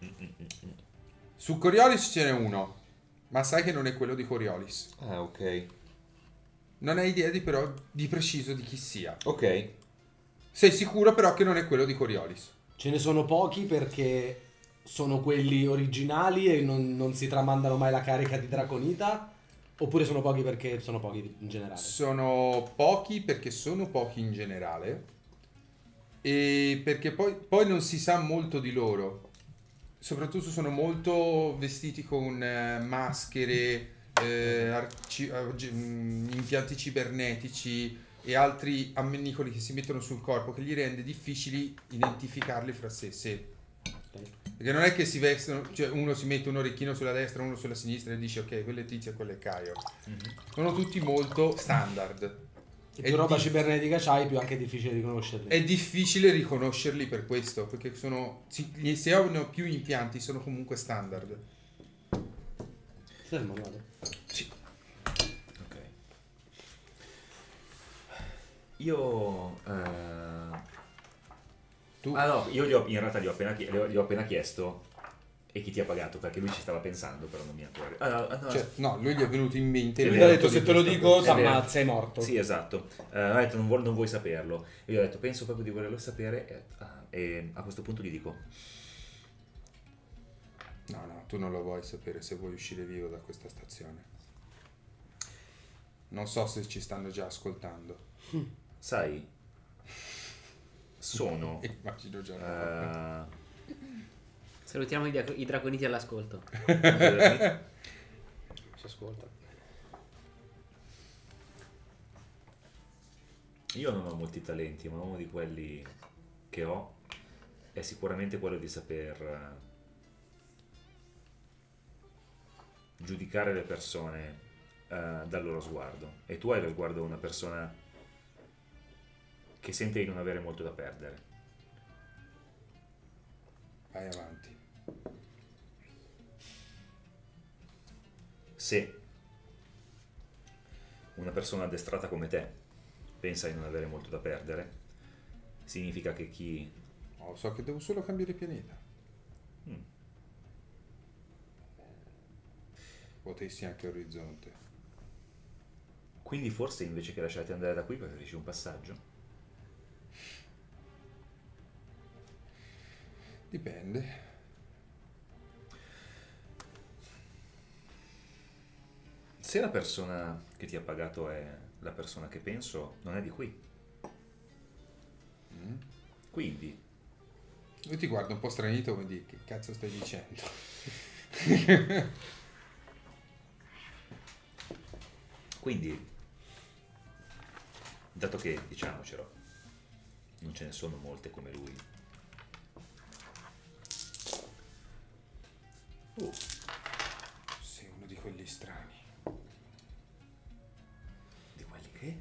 Su Coriolis ce n'è uno, ma sai che non è quello di Coriolis. Ah, ok. Non hai idea di però di preciso di chi sia. Ok. Sei sicuro però che non è quello di Coriolis. Ce ne sono pochi perché sono quelli originali e non, non si tramandano mai la carica di Draconita? Oppure sono pochi perché sono pochi in generale? Sono pochi perché sono pochi in generale e perché poi, poi non si sa molto di loro. Soprattutto sono molto vestiti con eh, maschere, eh, arci- argi- mh, impianti cibernetici e altri ammennicoli che si mettono sul corpo che gli rende difficili identificarli fra sé e sé. Perché non è che si vestono, cioè uno si mette un orecchino sulla destra, uno sulla sinistra e dice ok, quello è Tizio e quello è Caio. Sono tutti molto standard. E È più roba di- cibernetica c'hai, più anche è difficile riconoscerli. È difficile riconoscerli per questo, perché sono, si, gli- se hanno più impianti sono comunque standard. Sì, il manuale. Sì. Ok. Io... eh, Tu, Ah no, io gli ho, in realtà gli ho, appena, chie- gli ho- gli ho appena chiesto e chi ti ha pagato, perché lui ci stava pensando, però non mi ha ancora... Ah, no, no, cioè, no, lui gli è venuto in mente. E il lui ha merito detto, di se te lo questa dico, cosa. È vero. t'ammazza, è morto. Sì, esatto. Eh, ha detto non, vuoi- non vuoi saperlo. E io ho detto penso proprio di volerlo sapere e, ah, e a questo punto gli dico No, no, tu non lo vuoi sapere se vuoi uscire vivo da questa stazione. Non so se ci stanno già ascoltando. sai, sono... Immagino già. eh, Salutiamo i, diaco- i draconiti all'ascolto. Si ascolta. io non ho molti talenti, ma uno di quelli che ho è sicuramente quello di saper eh, giudicare le persone eh, dal loro sguardo. E tu hai lo sguardo di una persona che sente di non avere molto da perdere. Vai avanti. Se una persona addestrata come te pensa di non avere molto da perdere, significa che chi... No, so che devo solo cambiare pianeta. Mm. Potessi anche orizzonte. Quindi forse invece che lasciarti andare da qui preferisci un passaggio? Dipende. Se la persona che ti ha pagato è la persona che penso, non è di qui. Mm. Quindi, Lui ti guarda un po' stranito come di che cazzo stai dicendo. quindi, dato che, diciamocelo, non ce ne sono molte come lui. Uh, Sei uno di quelli strani. di quelli che?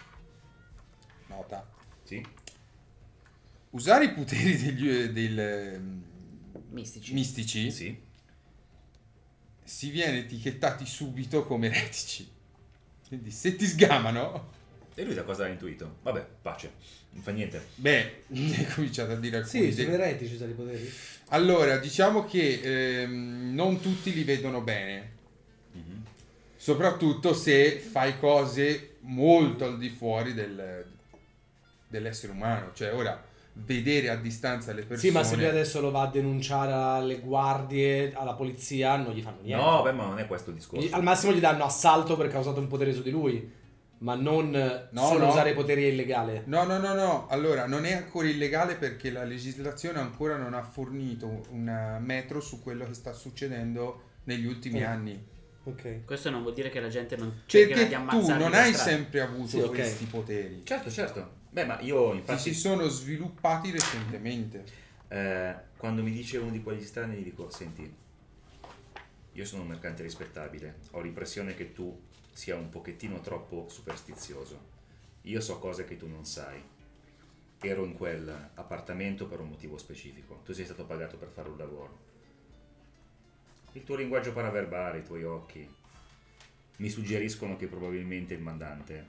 Nota. Sì? Usare i poteri degli, del, ehm, Mistici. mistici Sì? si viene etichettati subito come eretici. Quindi se ti sgamano, E lui da cosa ha intuito? Vabbè, pace, non fa niente. beh, hai cominciato a dire alcuni. Sì, sono dei- eretici usare i poteri. Allora, diciamo che ehm, non tutti li vedono bene. Mhm. Soprattutto se fai cose molto al di fuori del, dell'essere umano. Cioè, ora, vedere a distanza le persone... Sì, ma se lui adesso lo va a denunciare alle guardie, alla polizia, non gli fanno niente. No, beh, ma non è questo il Gli- discorso. al massimo gli danno assalto perché ha usato un potere su di lui. Ma non No, solo no. usare i poteri è illegale. No, no, no, no. Allora, non è ancora illegale perché la legislazione ancora non ha fornito un metro su quello che sta succedendo negli ultimi Oh. anni. Ok. Questo non vuol dire che la gente non cercherà Perché di tu ammazzarli non per hai strada. sempre avuto Sì, ok. questi poteri. Certo, certo. Beh, ma io Ti infatti... si sono sviluppati recentemente. Eh, quando mi dice uno di quegli strani gli dico, senti, io sono un mercante rispettabile, ho l'impressione che tu sia un pochettino troppo superstizioso, io so cose che tu non sai, ero in quel appartamento per un motivo specifico, tu sei stato pagato per fare un lavoro, il tuo linguaggio paraverbale, i tuoi occhi mi suggeriscono che probabilmente il mandante,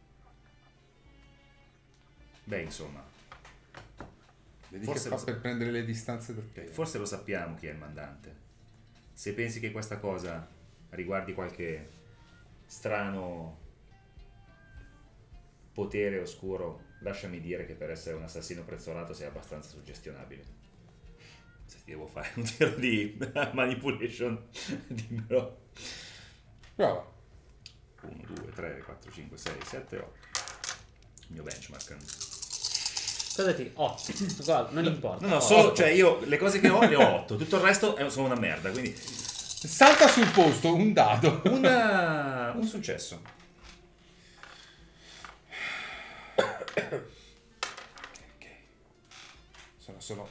beh insomma, Vedi Forse che fa lo- per prendere le distanze da te. forse lo sappiamo chi è il mandante. Se pensi che questa cosa riguardi qualche strano potere oscuro, lasciami dire che per essere un assassino prezzolato sei abbastanza suggestionabile. Se ti devo fare un tiro di manipulation, dimmelo. Prova. uno, due, tre, quattro, cinque, sei, sette, otto. Il mio benchmark. Cosa ti... otto. Guarda, non importa. No, no, otto. solo, cioè io le cose che ho le ho otto, tutto il resto è- sono una merda, quindi Salta sul posto un dado. una, un successo. Ok. Sono solo...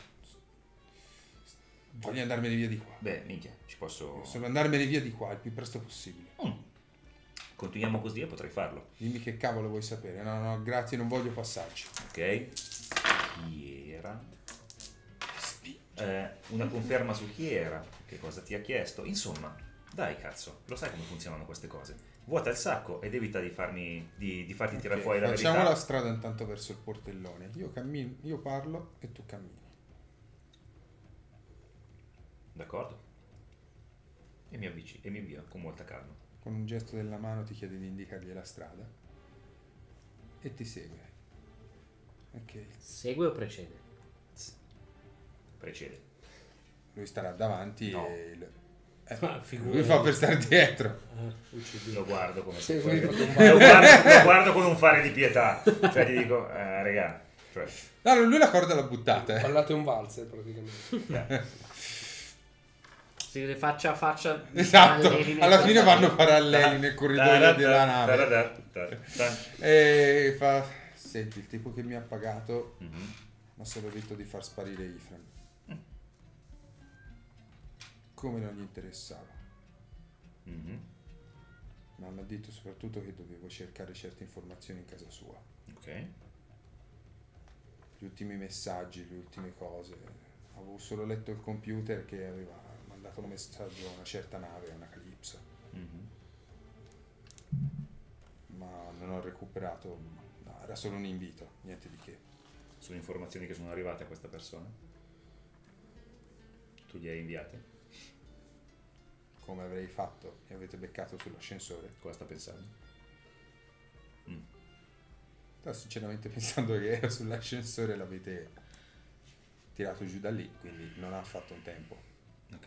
Voglio andarmene via di qua. Beh, minchia, ci posso... Sono andarmene via di qua il più presto possibile. Mm. Continuiamo così e potrei farlo. Dimmi che cavolo vuoi sapere. No, no, grazie, non voglio passaggi. Ok. Chi era? Eh, una conferma su chi era, che cosa ti ha chiesto. Insomma, dai cazzo, lo sai come funzionano queste cose. Vuota il sacco ed evita di farmi di, di farti tirare Ok, fuori la facciamo verità. la strada intanto verso il portellone. Io cammino, io parlo e tu cammini. D'accordo? E mi avvicino e mi avvio con molta calma. Con un gesto della mano ti chiede di indicargli la strada e ti segue. Ok. Segue o precede? Precede. Lui starà davanti No. e il... eh, Ah, figurati. lui fa per stare dietro. Ah, uccidi. Lo guardo come Sì, se quindi fosse- fatto un lo, guardo, lo guardo con un fare di pietà. Cioè ti dico, eh, regà, cioè, No, no, lui la corda l'ha buttata. Eh. Ballate un valzer praticamente. eh. Si vede faccia a faccia. Esatto, paralleli nel alla fine corridoio. vanno paralleli nel corridoio della nave. E fa... Senti, il tipo che mi ha pagato Mhm. mi ha solo detto di far sparire Ifram. Come non gli interessava. Mhm. Ma mi ha detto soprattutto che dovevo cercare certe informazioni in casa sua. Ok. Gli ultimi messaggi, le ultime cose. Avevo solo letto il computer che aveva mandato un messaggio a una certa nave, a una Calypso. Mhm. Ma non ho recuperato, no, era solo un invito, niente di che. Sono informazioni che sono arrivate a questa persona? Tu li hai inviate? Come avrei fatto? Mi avete beccato sull'ascensore? Cosa sta pensando? Mm. Sto sinceramente pensando che era sull'ascensore, l'avete tirato giù da lì, quindi non ha fatto un tempo. Ok.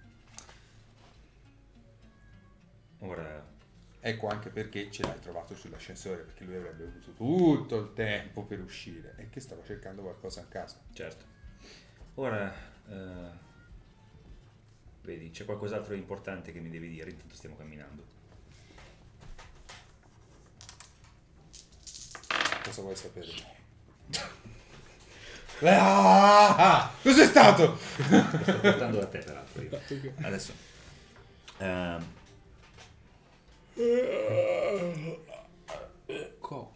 Ora... Ecco anche perché ce l'hai trovato sull'ascensore, perché lui avrebbe avuto tutto il tempo per uscire e che stava cercando qualcosa a casa. Certo. Ora, eh, vedi, c'è qualcos'altro di importante che mi devi dire, intanto stiamo camminando. Cosa vuoi sapere? Ah, cos'è stato? Lo sto portando da te, peraltro. Io. Adesso. ehm, Co-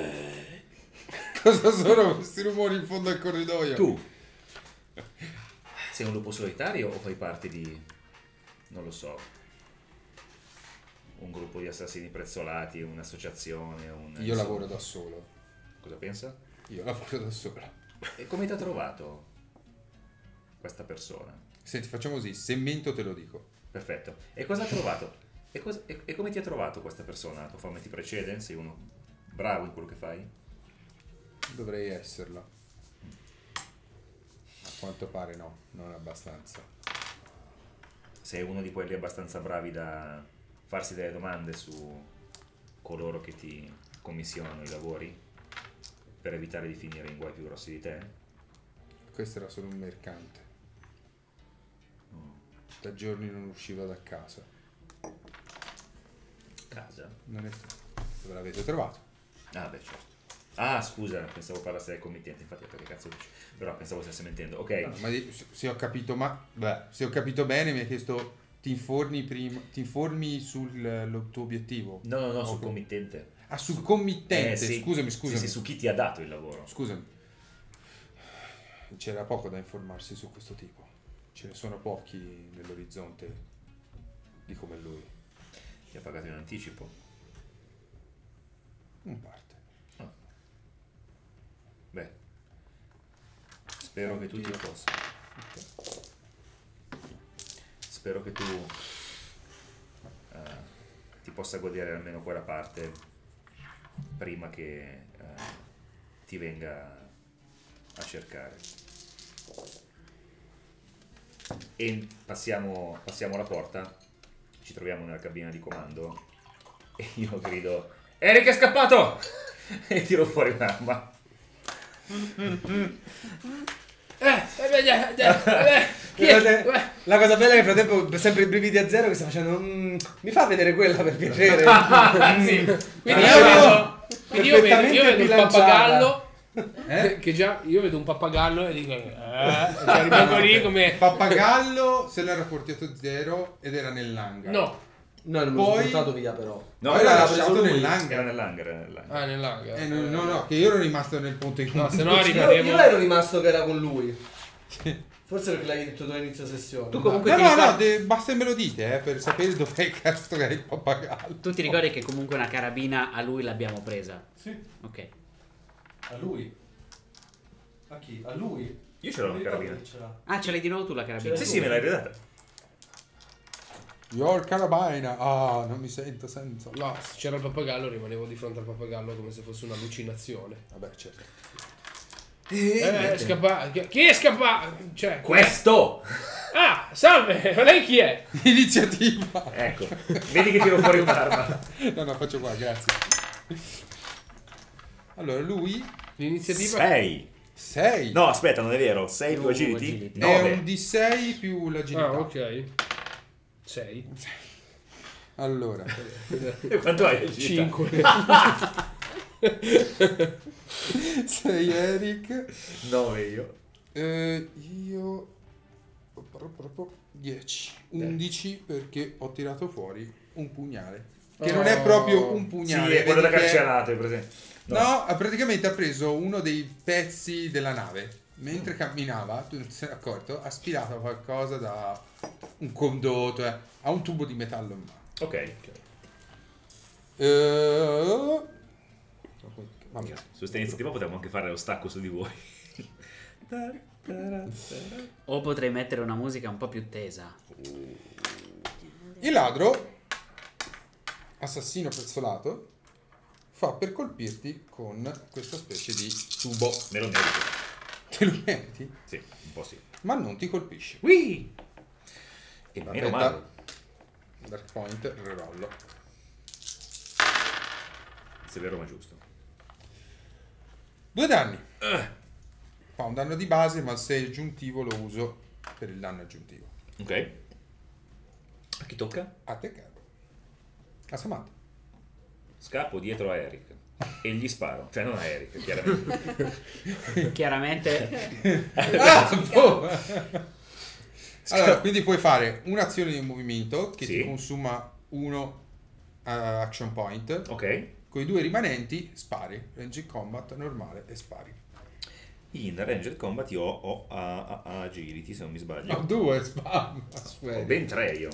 Cosa sono questi rumori in fondo al corridoio? tu sei un lupo solitario o fai parte di, non lo so, un gruppo di assassini prezzolati, un'associazione? Un, Io lavoro da solo. Cosa pensa? Io lavoro da solo. E come ti ha trovato questa persona? Senti, facciamo così, se mento te lo dico. Perfetto. E cosa ha trovato? E, cosa- e- e come ti ha trovato questa persona? La tua fama ti precede? Sei uno bravo in quello che fai? Dovrei esserlo. A quanto pare no, non abbastanza. Sei uno di quelli abbastanza bravi da farsi delle domande su coloro che ti commissionano i lavori per evitare di finire in guai più grossi di te? Questo era solo un mercante. Da giorni non usciva da casa. Casa? Non è... Dove l'avete trovato? Ah, beh, certo. Ah, scusa, pensavo parlassi del committente, infatti perché cazzo dici? Però pensavo stesse mentendo. Ok. No, ma di- se ho capito ma beh, se ho capito bene mi hai chiesto ti informi prima ti informi sul tuo obiettivo. No, no, no, sul Ok. committente. Ah, sul committente, Eh, sì. scusami, scusami. Sì, sì, su chi ti ha dato il lavoro. Scusami. C'era poco da informarsi su questo tipo. Ce ne sono pochi nell'orizzonte di come lui. Ti ha pagato in anticipo? In parte. Beh, spero che tu ti possa. Spero che tu eh, ti possa godere almeno quella parte prima che eh, ti venga a cercare. E passiamo, passiamo alla porta, ci troviamo nella cabina di comando e io grido: Eric è scappato! E tiro fuori un'arma. Eh, eh, eh, eh, eh, chi è? Eh. La cosa bella è che nel frattempo sempre i brividi a zero che sta facendo "Mm, mi fa vedere quella per piacere". Sì. Quindi io vedo, quindi io vedo, io vedo un bilanciata. pappagallo Eh? che già io vedo un pappagallo e dico eh, cioè rimango lì come Pappagallo se l'era portato zero ed era nell'hangar. no. No, non me Poi- l'ho portato via però. No, Poi era, l'ha l'ha preso lasciato lui. nell'hangar. era nell'hangar, era nell'hangar. Ah, nell'hangar. Eh, no, no, no, che io ero rimasto nel ponte in No, se no Io, rimanevo. io ero rimasto che era con lui. Forse perché l'hai detto tu all'inizio sessione. Tu comunque No, ti no, ricordi, no, de- basta che me lo dite, eh, per sapere dov'è cazzo che è il pappagallo. tu ti ricordi che comunque una carabina a lui l'abbiamo presa? Sì. Ok. A lui? A chi? A lui? Io ce l'ho Non la mi ricordo carabina. chi ce l'ha. Ah, ce l'hai di nuovo tu la carabina? Ce Sì, sì, me l'hai ridata. Your carabina. Ah, non mi sento senza. No, se c'era il pappagallo rimanevo di fronte al pappagallo come se fosse un'allucinazione. Vabbè, certo. Eh, è scappato. Chi- Chi è scappato? Cioè, Questo! ah, salve, lei chi è? Iniziativa. Ecco, vedi che tiro fuori un'arma. No, no, faccio qua, grazie. Allora, lui L'iniziativa sei. sei. No, aspetta, non è vero. sei più Più agility? agility. È nove. un D sei più l'agilità. Ah, ok. sei. Allora, E quanto hai agilità? cinque. sei Eric. nove io. Eh, io dieci. undici perché ho tirato fuori un pugnale. Che non è Oh. proprio un Sì, pugnale. è quello da vedi che- carcerate, per esempio. No, ha praticamente ha preso uno dei pezzi della nave. Mentre camminava, tu non ti sei accorto, ha aspirato qualcosa da un condotto, eh. Ha un tubo di metallo in mano. Ok. Eh, Vabbè. Su questa iniziativa potremmo anche fare lo stacco su di voi. O potrei mettere una musica un po' più tesa. Il ladro, assassino prezzolato, fa per colpirti con questa specie di tubo. Me lo merito. Te lo meriti? Sì, un po' sì. Ma non ti colpisce. Whee! E meno Aspetta. male. Dark Point, rerollo. Severo ma giusto. Due danni. Fa un danno di base, ma se è aggiuntivo lo uso per il danno aggiuntivo. Ok. A chi tocca? A te, caro. A Samantha. Scappo dietro a Eric. E gli sparo. Cioè non a Eric, chiaramente. Chiaramente. Ah, boh. Allora, quindi puoi fare un'azione di movimento che Sì. ti consuma uno uh, action point. Ok. Con i due rimanenti spari. Range combat normale e spari. In Ranged Combat io ho, ho a, a- a agility, se non mi sbaglio. No, due spam. Ho ben tre io.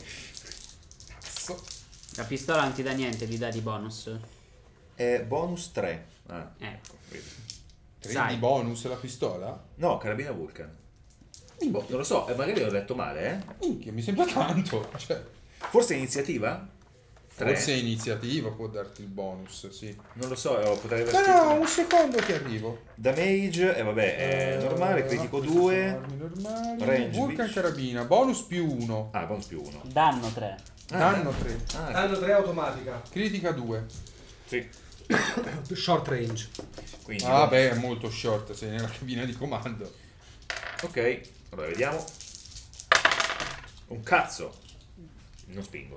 La pistola non ti dà niente, gli dà di bonus. Eh, bonus tre. Ah, Ecco. vedi. tre Sai. di bonus la pistola? No, carabina Vulcan. Boh, non lo so, eh, magari ho letto male, eh. Minchia, mi sembra tanto. Cioè, Forse iniziativa? Tre? forse iniziativa può darti il bonus, sì. Non lo so, eh, potrei aver No, scritto. no, un secondo che arrivo. Damage, e eh, vabbè, è Eh, normale, critico queste sono due. armi normali. Range, Vulcan bitch. carabina, bonus più uno. Ah, bonus più uno. Danno tre. Danno tre. Ah, Danno tre automatica. Critica due. sì. Short range. Quindi, Ah, beh, è molto short, sei nella cabina di comando. ok, allora vediamo. Un cazzo. Non spingo.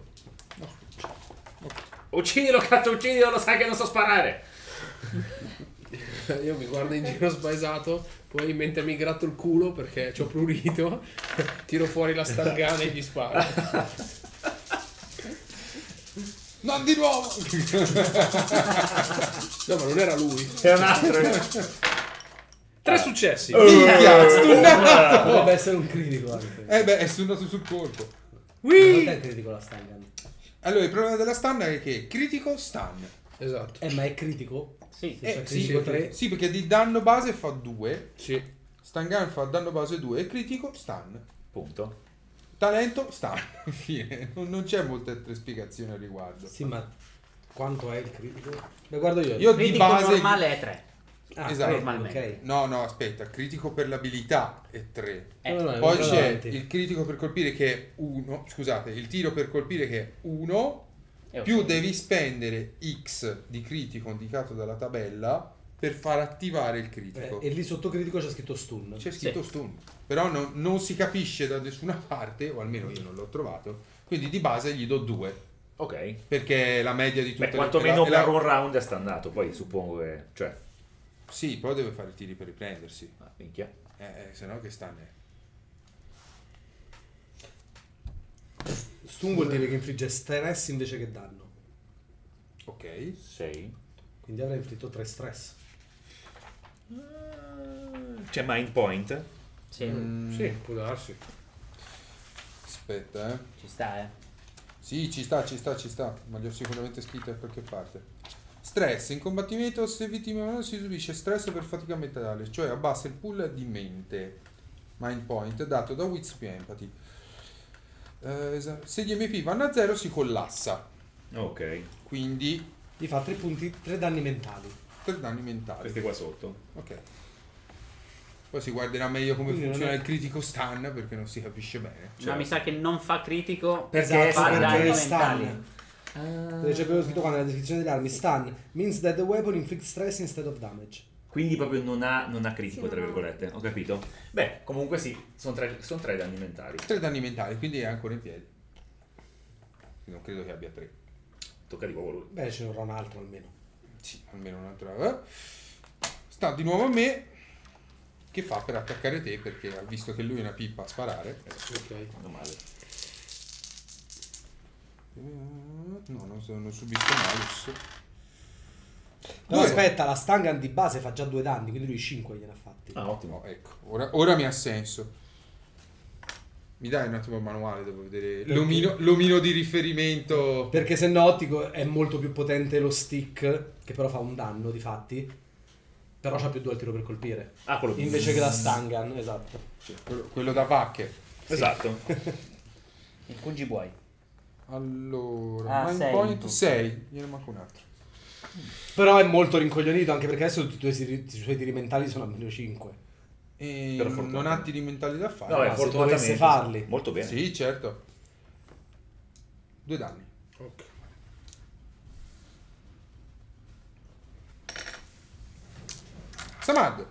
Uccidilo, cazzo, uccidilo, lo sai che non so sparare. Io mi guardo in giro spaesato, poi in mente mi gratto il culo perché c'ho prurito, tiro fuori la stangana e gli sparo. Non di nuovo! No, ma non era lui. È un altro. Tre successi. Minchia, stunnato! Potrebbe essere un critico anche. Eh beh, è stunnato sul colpo. Non è critico la stun gun. Allora, il problema della stun è che critico stun. Esatto. Eh, ma è critico? Sì. Se c'è Eh, critico sì, tre. sì, perché di danno base fa due. Sì. Stun gun fa danno base due e critico stun. Punto. Talento stun. Fine. Non, non c'è molte altre spiegazioni al riguardo. Sì, ma quanto è il critico? Beh, guardo io. Io di Critico base... normale è tre. Ah, esatto. tre, Normalmente. ok. No, no, aspetta, critico per l'abilità è tre. Eh, No, no, no, Poi vado c'è avanti. il critico per colpire che è uno. Scusate, il tiro per colpire che è uno. è ok. Più devi spendere X di critico indicato dalla tabella per far attivare il critico. Eh, e lì sotto critico c'è scritto stun. C'è scritto Sì. stun. Però non, non si capisce da nessuna parte, o almeno io non l'ho trovato. Quindi di base gli do due. Ok. Perché la media di tutte Beh, quantomeno è la- è per la- un round è stannato, poi suppongo che... Cioè, Sì, poi deve fare i tiri per riprendersi. ah, minchia. Eh, se no che stanne. Stun vuol dire che infligge stress invece che danno. Ok. sei. Quindi avrà inflitto tre stress. C'è mind point? Sì, Mm, Sì, può darsi. Aspetta, eh. ci sta, eh. Sì, ci sta, ci sta, ci sta. Ma li ho sicuramente scritti da qualche parte. Stress. In combattimento, se vittima si subisce stress per fatica mentale, cioè abbassa il pool di mente. Mind point dato da Wits più Empathy. Eh, esa- se gli M P vanno a zero si collassa. Ok. Quindi Gli fa tre punti, tre danni mentali. tre danni mentali. Queste qua sotto. Ok. Poi si guarderà meglio come Quindi non funziona è- il critico stun perché non si capisce bene. Ma mi sa che non fa critico Perché fa perché danni è mentali. stun. Dove c'è proprio scritto qua nella descrizione delle armi: stun means that the weapon inflicts stress instead of damage. Quindi proprio non ha, non ha critico, Sì, tra no, no. virgolette. Ho capito? Beh, comunque sì, sono tre, son tre danni mentali. Tre danni mentali, quindi è ancora in piedi. Non credo che abbia tre. Tocca di nuovo lui. Beh, ce ne vorrà un altro almeno. Sì, almeno un'altra. eh. Sta di nuovo a me. Che fa per attaccare te perché ha visto che lui è una pippa a sparare. Ok. Non male. Eh, No, non, so- non subisco malus. Però Due. aspetta, la stun gun di base fa già due danni, quindi lui cinque gliene ha fatti. Ah, ottimo. No, ecco, ora, ora mi ha senso. Mi dai un attimo il manuale, devo vedere Perché? l'omino, l'omino di riferimento. Perché se no Ottico è molto più potente lo stick, che però fa un danno di fatti. Però c'ha più due al tiro per colpire. Ah, quello Invece che la Stangan, esatto. Cioè, quello, quello da vacche. Esatto. Il Kujibuai. Allora, Ah, mind sei. point sei. Gliene manca un altro. Però è molto rincoglionito, anche perché adesso tutti i suoi, i suoi tiri mentali sono a meno cinque. E Per non fortuna. ha tiri mentali da fare. No, beh, se fortunatamente dovesse farli. molto bene. Sì, certo. Due danni. Ok. Samad.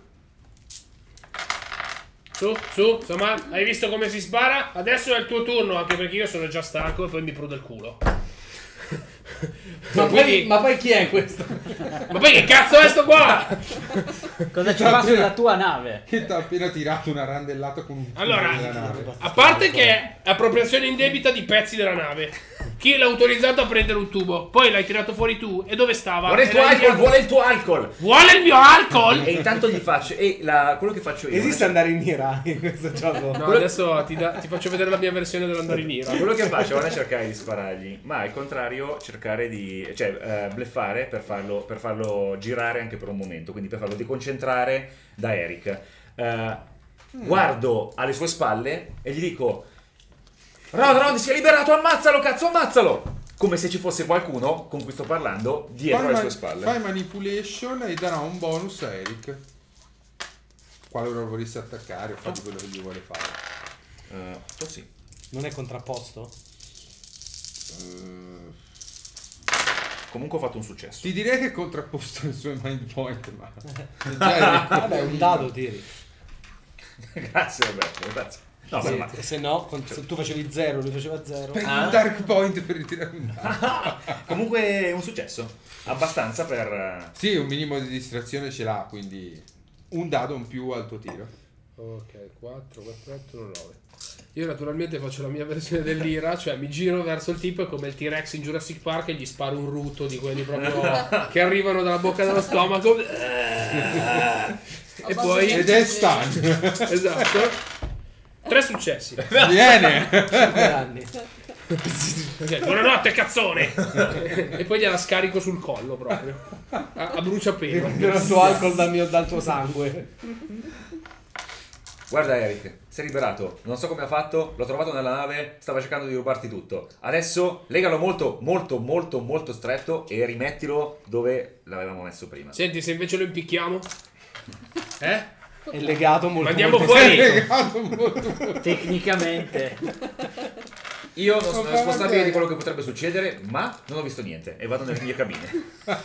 Su, su, insomma, hai visto come si spara? Adesso è il tuo turno, anche perché io sono già stanco e poi mi prudo il culo. Ma, Quindi- poi, ma poi chi è questo? Ma poi che cazzo è sto qua? Cosa ci fa sulla tua nave? Che ti ha appena tirato una randellata con un Allora, tubo della nave. a parte che è appropriazione indebita di pezzi della nave. Chi l'ha autorizzato a prendere un tubo? Poi l'hai tirato fuori tu. E dove stava? Vuole il E tuo l'hai alcol, tirato- vuole il tuo alcol. Vuole il mio alcol? E intanto gli faccio. E la, quello che faccio io. Esiste andare in Nira in questo gioco? No, adesso ti, da- ti faccio vedere la mia versione dell'andarinira. Quello che faccio non è cercare di sparargli, ma al contrario cercare di, cioè, eh, bluffare per farlo, per farlo girare anche per un momento, quindi per farlo deconcentrare da Eric. Eh, Guardo alle sue spalle e gli dico: Rod, Rod, si è liberato, ammazzalo, cazzo, ammazzalo! Come se ci fosse qualcuno con cui sto parlando dietro Fai, alle ma- sue spalle. fai manipulation e darà un bonus a Eric. Qualora lo volesse attaccare o fare quello che gli vuole fare. Eh, oh sì. Non è contrapposto? Eh, Comunque ho fatto un successo. ti direi che è contrapposto nel suo mind point, ma già è Vabbè, un dado tiri. Grazie Roberto, grazie. No, Sì, ma- se no, con- se tu facevi zero, lui faceva zero. Prendi Ah. un dark point per ritirare un dado. comunque è un successo. Abbastanza per... eh, Sì, un minimo di distrazione ce l'ha, quindi un dado in più al tuo tiro. Ok, quattro, quattro, otto, nove. Io naturalmente faccio la mia versione dell'ira, cioè mi giro verso il tipo e come il T-Rex in Jurassic Park e gli sparo un ruto di quelli proprio che arrivano dalla bocca dello stomaco. E poi... Ed è stun. Esatto. Tre successi. Viene! cinque anni. Ok, buonanotte cazzone. E poi gliela scarico sul collo proprio. A, a bruciapelo. Prenderò il tuo alcol dal, mio, dal tuo sangue. Guarda Eric, si è liberato, non so come ha fatto, l'ho trovato nella nave, stava cercando di rubarti tutto. Adesso legalo molto, molto, molto, molto stretto e rimettilo dove l'avevamo messo prima. Senti, se invece lo impicchiamo? Eh? È legato molto Mandiamo molto fuori. Legato molto, molto. Tecnicamente. Io non sono Va responsabile bene. di quello che potrebbe succedere, ma non ho visto niente e vado nelle mie cabine.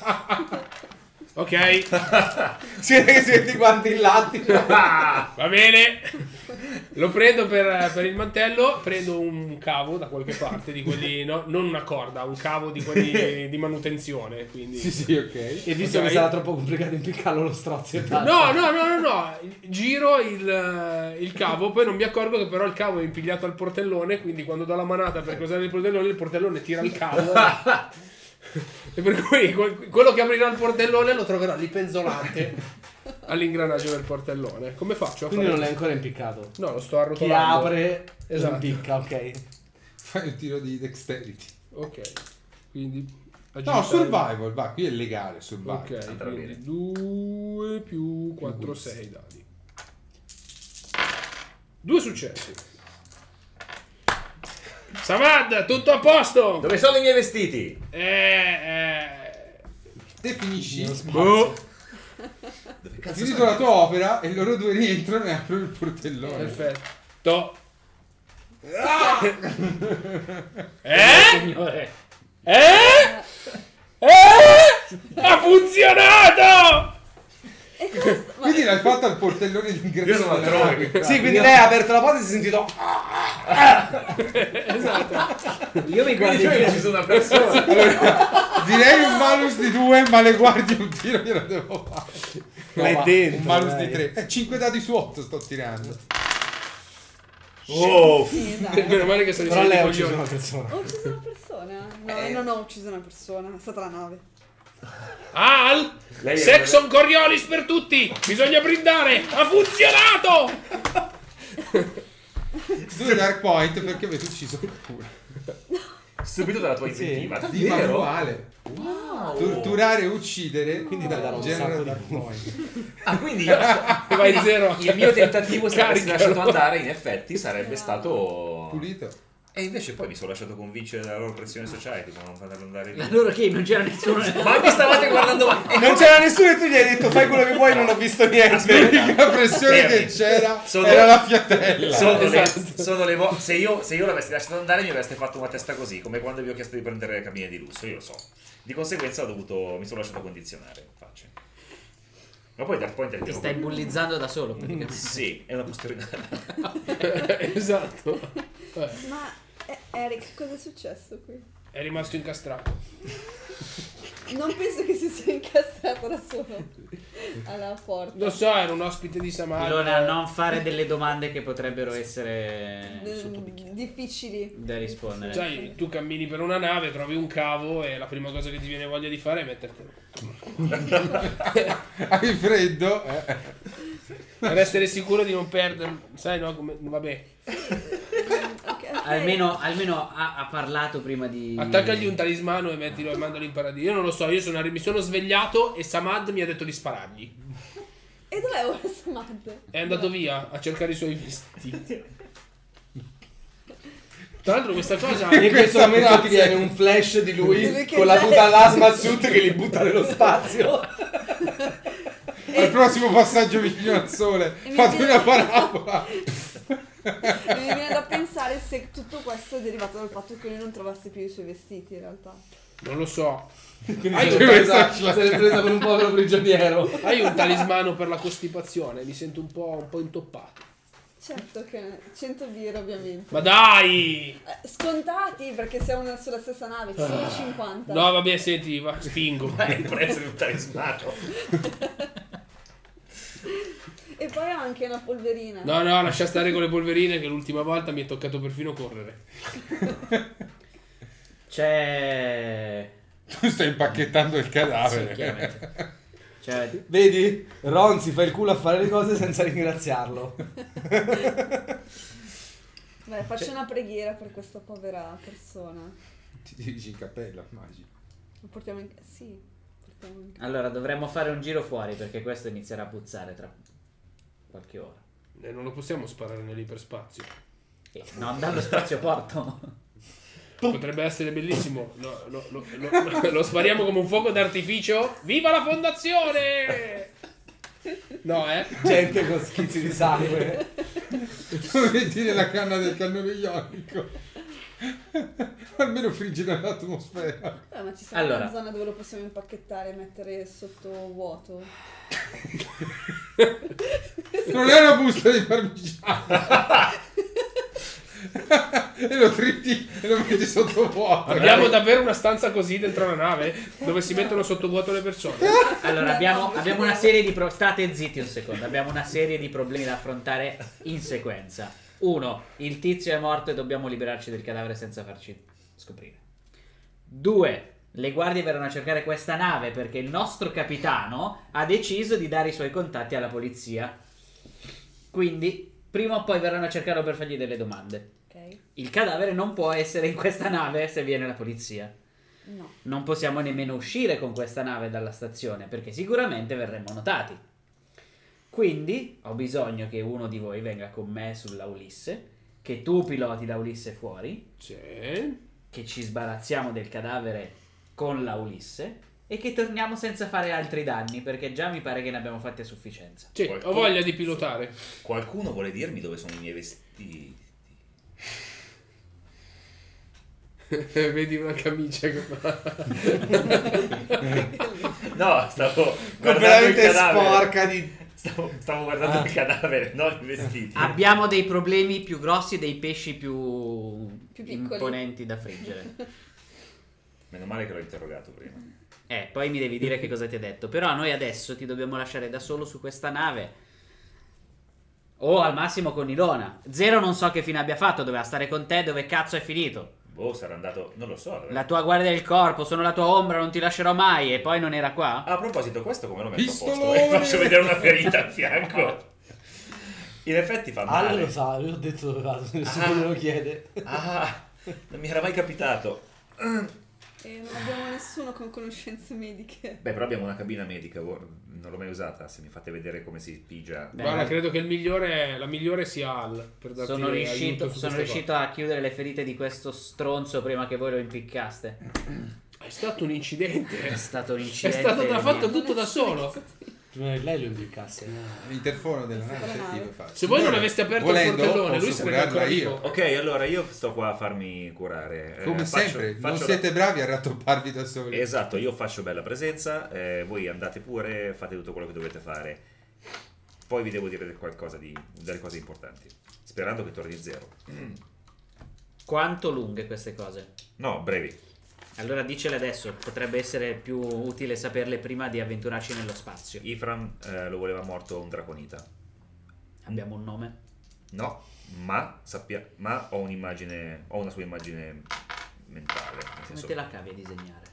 Ok, Siete, siete quanti in latti. Ah! va bene. Lo prendo per, per il mantello, prendo un cavo da qualche parte di quelli, no? Non una corda, un cavo di quelli di manutenzione, quindi... Sì, sì, ok. E visto Ok. che sarà troppo complicato impiccarlo, lo strozzo e basta. No, no, no, no, no, giro il, il cavo, poi non mi accorgo che però il cavo è impigliato al portellone, quindi quando do la manata per cosare il portellone, il portellone tira il cavo. E per cui que- quello che aprirà il portellone lo troverò lì penzolante all'ingranaggio del portellone. Come faccio a Quindi fare? non l'hai ancora impiccato. No, lo sto Chi arrotolando. apre Esatto. lo impicca, ok. Fai un tiro di dexterity. Ok, quindi... No, agilità- survival, va, qui è legale, survival. Ok, Andrà quindi bene. due più quattro, gusti. sei dadi. Due successi. Samad, tutto a posto? Dove sono i miei vestiti? Eh, eh... Definisci, Boh. Dove hai cazzo finito sono? la tua opera e loro due rientrano e aprono il portellone. Perfetto. Eh? Signore. Eh? Eh? Ha funzionato! E cosa sta- ma- Quindi l'hai fatta al portellone di Io sono altrove. Sì, quindi lei ha aperto la porta e si è sentito. Io mi guardo Quindi io in ci sono una persona. Direi un malus di due, ma le guardie un tiro glielo devo fare. Ma è dentro, Un malus dai. di tre. Eh, cinque dadi su otto sto tirando. Oh, Sì, dai. Meno male che sono Però i lei ha Oh, ucciso coglioni. una persona. Ho ucciso una persona? No, Eh. non ho ucciso una persona, è stata la nave. Al! Lei è- Sexon Coriolis per tutti! Bisogna brindare! Ha funzionato! Due dark point perché avete ucciso qualcuno. subito dalla tua Sì. inventiva. Di Davvero? manuale. No, Ah, torturare e uccidere. Quindi ti danno un genera sacco di di coin. Ah, quindi Vai zero. il mio tentativo, se avessi Caricalo. lasciato andare, in effetti sarebbe stato Pulito. E invece poi mi sono lasciato convincere dalla loro pressione sociale, tipo non farlo andare La lì. loro che non c'era nessuno. Ma mi stavate guardando ma... Non c'era nessuno e tu gli hai detto fai quello che vuoi, non ho visto niente. L'unica pressione che c'era Sono- era la fiatella. Sono, Esatto. le, sono le vo- se io, se io l'avessi lasciato andare mi avreste fatto una testa così, come quando vi ho chiesto di prendere le cabine di lusso, io lo so. Di conseguenza ho dovuto, mi sono lasciato condizionare. Faccio. Ma poi dal point Ti stai bullizzando da solo praticamente. Sì, è una postura. Esatto. Eh, Ma eh, Eric, cosa è successo qui? È rimasto incastrato. Non penso che si sia incastrato da solo alla porta. Lo so, era un ospite di Samad. Allora, non fare delle domande che potrebbero essere Mm, difficili. da rispondere. Sai, tu cammini per una nave, trovi un cavo e la prima cosa che ti viene voglia di fare è mettertelo. Hai freddo? Eh. Per essere sicuro di non perdere. Sai, no? Come, vabbè. Ok, ok. Almeno, almeno ha, ha parlato prima di... Attaccagli un talismano e mettilo e mandalo in paradiso. Io non lo so, io sono, arri- mi sono svegliato e Samad mi ha detto di sparargli. E dov'è ora Samad? È andato via a cercare i suoi vestiti. Tra l'altro questa cosa... In questo momento ti viene un flash di lui Dove che con la sei? tuta all'asma suit che li butta nello spazio. Al prossimo passaggio vicino al sole E mi fate viene- una parabola. E mi viene da pensare se tutto questo è derivato dal fatto che lui non trovasse più i suoi vestiti in realtà. Non lo so. Quindi Hai se un, l'è presa, se l'è presa per un povero prigioniero. hai un talismano per la costipazione? Mi sento un po', un po' intoppato. Certo che cento birre ovviamente. Ma dai! Eh, scontati perché siamo sulla stessa nave, ci sono cinquanta. No, vabbè, senti, va, spingo. Ma è il prezzo di un talismano. E poi ho anche una polverina. No, no, lascia stare con le polverine che l'ultima volta mi è toccato perfino correre. C'è... Tu stai impacchettando il Sì, cadavere. chiaramente. Cioè, Vedi? Ron si fa il culo a fare le cose senza ringraziarlo. Beh, faccio una preghiera per questa povera persona. Ti dirigi in cappella, immagino. Lo portiamo in... Sì, portiamo in... allora dovremmo fare un giro fuori perché questo inizierà a puzzare tra qualche ora. Eh, non lo possiamo sparare nell'iperspazio. Eh, non dallo spazioporto. Potrebbe essere bellissimo. No, no, no, no, lo spariamo come un fuoco d'artificio. Viva la fondazione! No, eh? Gente con schizzi di sangue. Lo metti nella canna del cannone ionico. Almeno frigge nell'atmosfera. Eh, ma ci sarà Allora. una zona dove lo possiamo impacchettare e mettere sotto vuoto. Non è una busta di parmigiano. E lo triti e lo metti sotto vuoto. Abbiamo davvero una stanza così dentro la nave dove si mettono sotto vuoto le persone. Allora abbiamo, abbiamo una serie di pro- state zitti un secondo. Abbiamo una serie di problemi da affrontare in sequenza. Uno, il tizio è morto e dobbiamo liberarci del cadavere senza farci scoprire. Due, le guardie verranno a cercare questa nave perché il nostro capitano ha deciso di dare i suoi contatti alla polizia. Quindi prima o poi verranno a cercarlo per fargli delle domande. Ok? Il cadavere non può essere in questa nave se viene la polizia. No. Non possiamo nemmeno uscire con questa nave dalla stazione perché sicuramente verremo notati. Quindi ho bisogno che uno di voi venga con me sulla Ulisse, che tu piloti la Ulisse fuori, Sì. che ci sbarazziamo del cadavere con la Ulisse e che torniamo senza fare altri danni perché già mi pare che ne abbiamo fatti a sufficienza. Sì, ho Qualcuno- voglia di pilotare. Qualcuno vuole dirmi dove sono i miei vestiti? Vedi una camicia che fa. No, stavo guardando il Completamente cadavere. sporca di... Stavo, stavo guardando Ah. il cadavere, non i vestiti. Abbiamo dei problemi più grossi e dei pesci più, Più piccoli. imponenti da friggere. Meno male che l'ho interrogato prima. Eh, poi mi devi dire che cosa ti ha detto. Però noi adesso ti dobbiamo lasciare da solo su questa nave. O al massimo con Ilona. Zero non so che fine abbia fatto, doveva stare con te, dove cazzo è finito? Boh, sarà andato, non lo so. dove- La tua guardia del corpo, sono la tua ombra, non ti lascerò mai. E poi non era qua? Ah, a proposito, questo come lo metto a posto? Pistolone! Eh, faccio vedere una ferita al fianco. In effetti fa Ah, male. lo sa, io ho detto dove vado, nessuno Ah. me lo chiede. Ah, non mi era mai capitato. E non abbiamo nessuno con conoscenze mediche. Beh, però abbiamo una cabina medica, vo- non l'ho mai usata, se mi fate vedere come si pigia. Beh, Guarda, ma- credo che il migliore, la migliore sia Al. Per darti Sono aiuto riuscito, su sono queste riuscito a chiudere le ferite di questo stronzo prima che voi lo impiccaste. cose. È stato un incidente. È stato un È incidente. stato da fatto niente. tutto da solo. Prima che lei lo impiccasse. L'interfono della Questa nave è la effettivo nave. fa. Se voi non Signore, aveste aperto volendo, il portellone, lui posso sarebbe ancora curarla vivo. io. Ok, allora io sto qua a farmi curare. Eh, Come faccio- sempre, non faccio siete la- bravi a rattopparvi da soli. Esatto, io faccio bella presenza, eh, voi andate pure, fate tutto quello che dovete fare. Poi vi devo dire qualcosa di, delle cose importanti, sperando che torni zero. Quanto lunghe queste cose? No, brevi. Allora dicele adesso, potrebbe essere più utile saperle prima di avventurarci nello spazio. Ifram eh, lo voleva morto un draconita. Abbiamo un nome? No, ma, sappia, ma ho un'immagine, ho una sua immagine mentale. Nel Come senso, te la cavi a disegnare?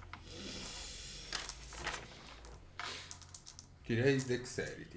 Direi dexterity.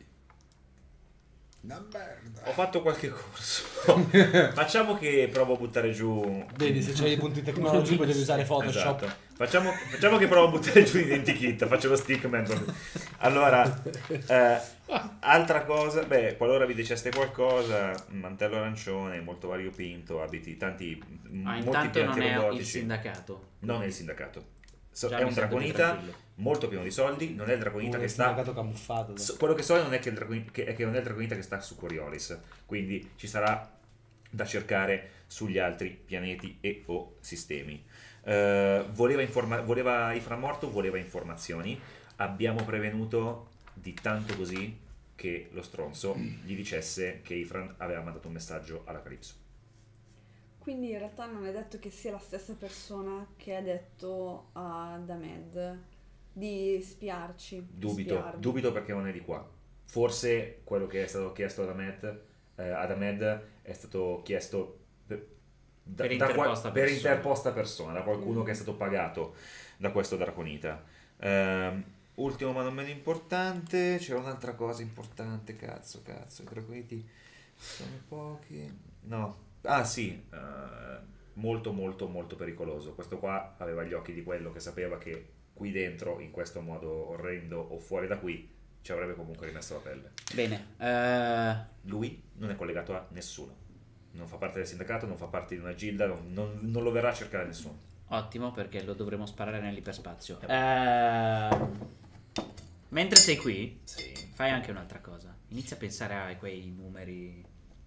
Una merda. ho fatto qualche corso. Facciamo che provo a buttare giù. Vedi, se c'hai i punti tecnologici potevi usare Photoshop. Esatto. Facciamo, facciamo che provo a buttare giù l'identikit, faccio lo stickman. Allora, eh, altra cosa, beh, qualora vi diceste qualcosa, mantello arancione, molto variopinto, abiti, tanti, Ah, molti intanto pianti non è il robotici. sindacato. Non è il sindacato. So- Già è mi un sento più draconita tranquillo. molto pieno di soldi, non è il draconita che sta... Mercato camuffato. So- quello che so non è che, il draconita, che, è che non è il draconita che sta su Coriolis, quindi ci sarà da cercare sugli altri pianeti e o sistemi. Eh, voleva, informa- voleva Ifram morto, voleva informazioni. Abbiamo prevenuto di tanto così che lo stronzo gli dicesse che Ifram aveva mandato un messaggio alla Calypso. Quindi in realtà non è detto che sia la stessa persona che ha detto ad Ahmed di spiarci. di Dubito, spiarmi. dubito perché non è di qua. Forse quello che è stato chiesto ad Ahmed, eh, ad Ahmed è stato chiesto per, da- Per da qua- interposta per persona. interposta persona, da qualcuno Mm. che è stato pagato da questo draconita. Ehm, ultimo ma non meno importante, c'era un'altra cosa importante, cazzo, cazzo, i draconiti sono pochi. No, ah sì, eh, molto molto molto pericoloso. Questo qua aveva gli occhi di quello che sapeva che qui dentro, in questo modo orrendo o fuori da qui, ci avrebbe comunque rimesso la pelle. Bene, eh, Lui non è collegato a nessuno, non fa parte del sindacato, non fa parte di una gilda, non, non- non lo verrà a cercare nessuno. ottimo perché lo dovremo sparare nell'iperspazio. Ehm, mentre sei qui, Sì. fai anche un'altra cosa. Inizia a pensare a quei numeri.